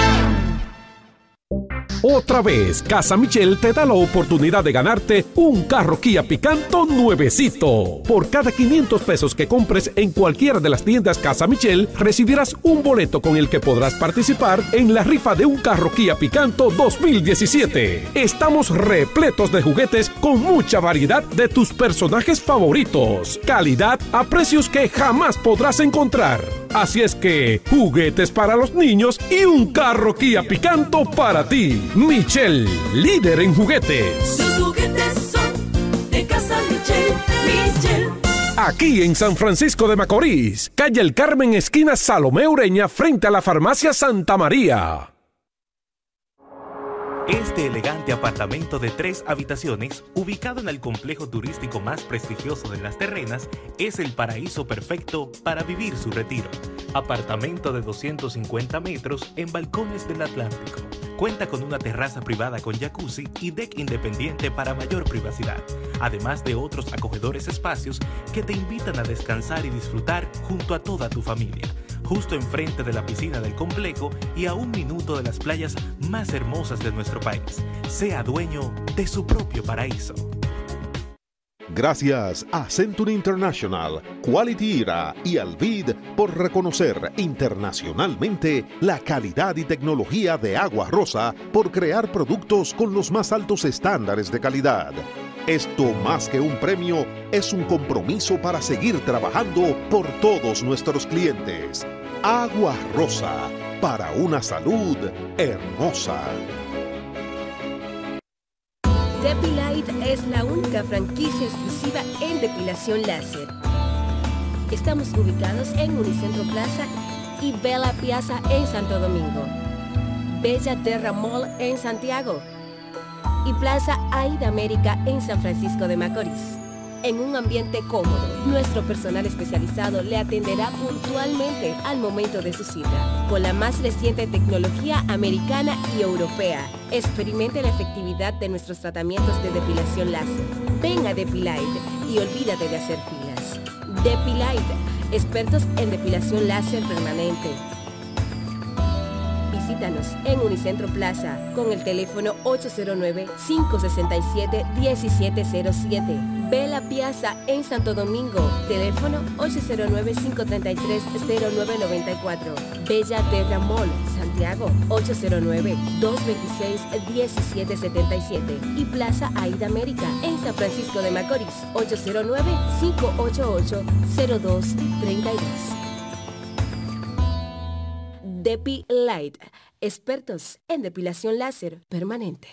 Otra vez, Casa Michel te da la oportunidad de ganarte un carro Kia Picanto nuevecito. Por cada quinientos pesos que compres en cualquiera de las tiendas Casa Michel, recibirás un boleto con el que podrás participar en la rifa de un carro Kia Picanto dos mil diecisiete. Estamos repletos de juguetes con mucha variedad de tus personajes favoritos. Calidad a precios que jamás podrás encontrar. Así es que, juguetes para los niños y un carro Kia Picanto para ti. Michel, líder en juguetes. Sus juguetes son de Casa Michel, Michel. Aquí en San Francisco de Macorís, calle El Carmen, esquina Salomé Ureña, frente a la farmacia Santa María. Este elegante apartamento de tres habitaciones, ubicado en el complejo turístico más prestigioso de Las Terrenas, es el paraíso perfecto para vivir su retiro. Apartamento de doscientos cincuenta metros en balcones del Atlántico. Cuenta con una terraza privada con jacuzzi y deck independiente para mayor privacidad, además de otros acogedores espacios que te invitan a descansar y disfrutar junto a toda tu familia. Justo enfrente de la piscina del complejo y a un minuto de las playas más hermosas de nuestro país. Sea dueño de su propio paraíso. Gracias a Century International, Quality Era y Alvid por reconocer internacionalmente la calidad y tecnología de Agua Rosa por crear productos con los más altos estándares de calidad. Esto, más que un premio, es un compromiso para seguir trabajando por todos nuestros clientes. Agua Rosa, para una salud hermosa. Depilite es la única franquicia exclusiva en depilación láser. Estamos ubicados en Unicentro Plaza y Bella Piazza en Santo Domingo, Bella Terra Mall en Santiago y Plaza Aida América en San Francisco de Macorís. En un ambiente cómodo, nuestro personal especializado le atenderá puntualmente al momento de su cita, con la más reciente tecnología americana y europea. Experimente la efectividad de nuestros tratamientos de depilación láser. Ven a Depilite y olvídate de hacer filas. Depilite, expertos en depilación láser permanente. Visítanos en Unicentro Plaza con el teléfono ocho cero nueve, cinco seis siete, uno siete cero siete. Bella Piazza en Santo Domingo, teléfono ocho cero nueve, cinco tres tres, cero nueve nueve cuatro. Bella Terra Mall, Santiago, ocho cero nueve, dos dos seis, uno siete siete siete. Y Plaza Aida América en San Francisco de Macorís, ocho cero nueve, cinco ocho ocho, cero dos tres dos. Depilite, expertos en depilación láser permanente.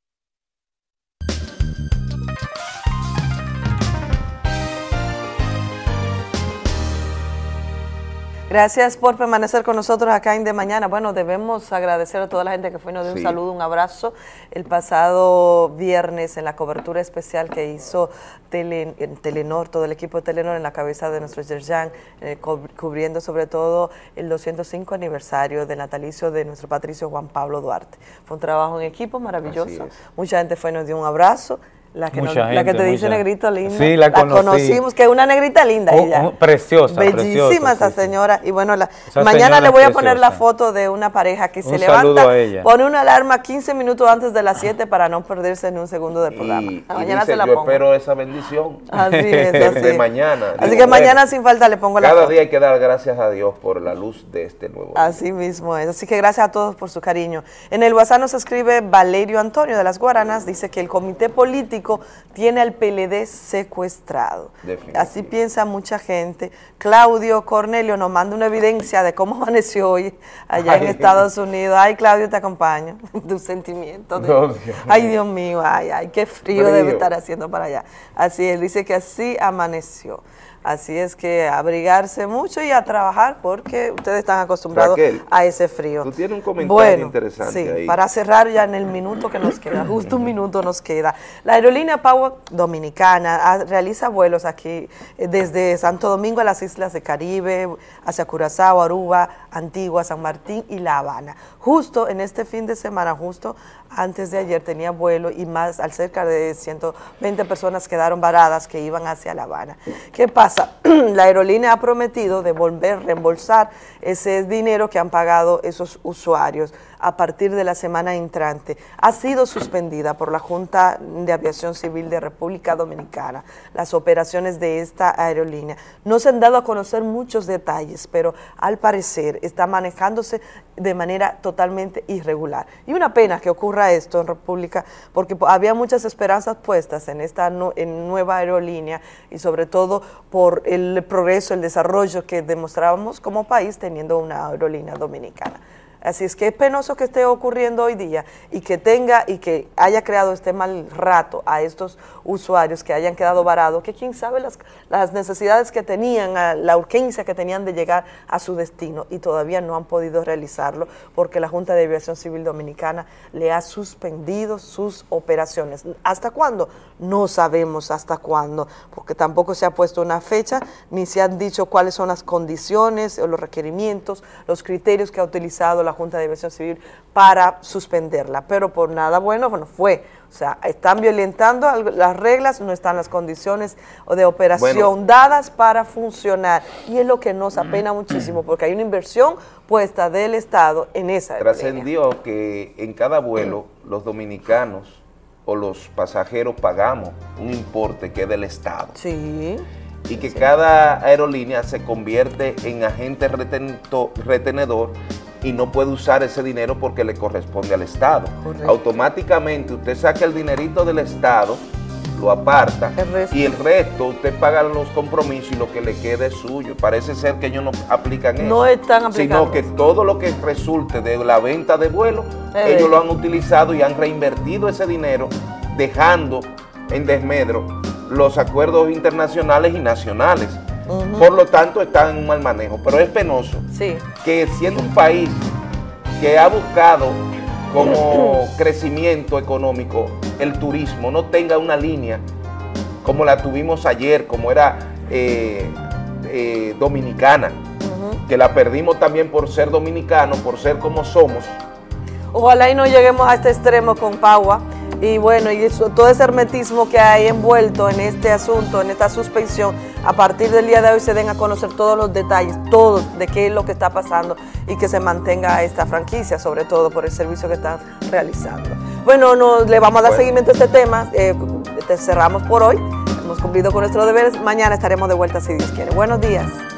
Gracias por permanecer con nosotros acá en De Mañana. Bueno, debemos agradecer a toda la gente que fue y nos dio un Sí. saludo, un abrazo el pasado viernes en la cobertura especial que hizo Tele, en Telenor, todo el equipo de Telenor en la cabeza de nuestro Yerjan, eh, cubriendo sobre todo el doscientos cinco aniversario del natalicio de nuestro patricio Juan Pablo Duarte. Fue un trabajo en equipo maravilloso. Mucha gente fue y nos dio un abrazo. La que, nos, Mucha la que gente, te dice mucha- negrito linda, Sí, la conocí. conocimos, que es una negrita linda Oh, ella. oh, preciosa, Bellísima preciosa, esa sí, sí. señora. Y bueno, la, Esa mañana señora le es voy a poner la preciosa. foto de una pareja que se Un saludo levanta, a ella. pone una alarma quince minutos antes de las siete para no perderse ni un segundo del programa. Y, y mañana dice, se la yo pongo. espero esa bendición Así es, así de es. mañana. Así Digo, que bueno, mañana sin falta le pongo la cada foto. día hay que dar gracias a Dios por la luz de este nuevo día. Así mismo es. Así que gracias a todos por su cariño. En el WhatsApp nos escribe Valerio Antonio de las Guaranas, dice que el comité político tiene al P L D secuestrado. Así piensa mucha gente. Claudio Cornelio nos manda una evidencia de cómo amaneció hoy allá en Ay. Estados Unidos. Ay, Claudio, te acompaño. Tu sentimiento. de- No, Dios ay, mío. Dios mío, ay, ay, qué frío, Frío. debe estar haciendo para allá. Así es, dice que así amaneció. Así es que abrigarse mucho y a trabajar porque ustedes están acostumbrados Raquel, a ese frío. Tú tienes un comentario Bueno, interesante sí, ahí. para cerrar ya en el minuto que nos queda, justo un minuto nos queda. La aerolínea Power Dominicana ah, realiza vuelos aquí eh, desde Santo Domingo a las islas de Caribe, hacia Curazao, Aruba, Antigua, San Martín y La Habana. Justo en este fin de semana, justo antes de ayer tenía vuelo y más, al cerca de ciento veinte personas quedaron varadas que iban hacia La Habana. ¿Qué pasa? La aerolínea ha prometido devolver, reembolsar ese dinero que han pagado esos usuarios a partir de la semana entrante. Ha sido suspendida por la Junta de Aviación Civil de República Dominicana las operaciones de esta aerolínea. No se han dado a conocer muchos detalles, pero al parecer está manejándose de manera totalmente irregular. Y una pena que ocurra esto en República, porque había muchas esperanzas puestas en esta nu en nueva aerolínea y sobre todo por el progreso, el desarrollo que demostrábamos como país teniendo una aerolínea dominicana. Así es que es penoso que esté ocurriendo hoy día y que tenga y que haya creado este mal rato a estos usuarios que hayan quedado varados, que quién sabe las, las necesidades que tenían, la urgencia que tenían de llegar a su destino y todavía no han podido realizarlo porque la Junta de Aviación Civil Dominicana le ha suspendido sus operaciones. ¿Hasta cuándo? No sabemos hasta cuándo, porque tampoco se ha puesto una fecha, ni se han dicho cuáles son las condiciones o los requerimientos, los criterios que ha utilizado la Junta de Aviación Civil para suspenderla, pero por nada bueno, bueno, fue. O sea, están violentando las reglas, no están las condiciones de operación bueno. dadas para funcionar. Y es lo que nos apena muchísimo, porque hay una inversión puesta del Estado en esa Trascendió que en cada vuelo los dominicanos o los pasajeros pagamos un importe que es del Estado. Sí. Y que sí. cada aerolínea se convierte en agente retento, retenedor y no puede usar ese dinero porque le corresponde al Estado. Correcto. Automáticamente usted saca el dinerito del Estado, lo aparta el y el resto usted paga los compromisos y lo que le quede es suyo. Parece ser que ellos no aplican eso. No están aplicando. Sino que todo lo que resulte de la venta de vuelo, eh. ellos lo han utilizado y han reinvertido ese dinero, dejando en desmedro los acuerdos internacionales y nacionales. Uh-huh. Por lo tanto, están en un mal manejo. Pero es penoso sí. que siendo un país que ha buscado como crecimiento económico el turismo, no tenga una línea como la tuvimos ayer, como era eh, eh, dominicana, uh-huh. que la perdimos también por ser dominicanos, por ser como somos. Ojalá y no lleguemos a este extremo con Pagua. Y bueno, y eso, todo ese hermetismo que hay envuelto en este asunto, en esta suspensión, a partir del día de hoy se den a conocer todos los detalles, todos de qué es lo que está pasando y que se mantenga esta franquicia, sobre todo por el servicio que están realizando. Bueno, nos, le vamos a dar bueno. seguimiento a este tema, eh, te cerramos por hoy, hemos cumplido con nuestros deberes, mañana estaremos de vuelta si Dios quiere. Buenos días.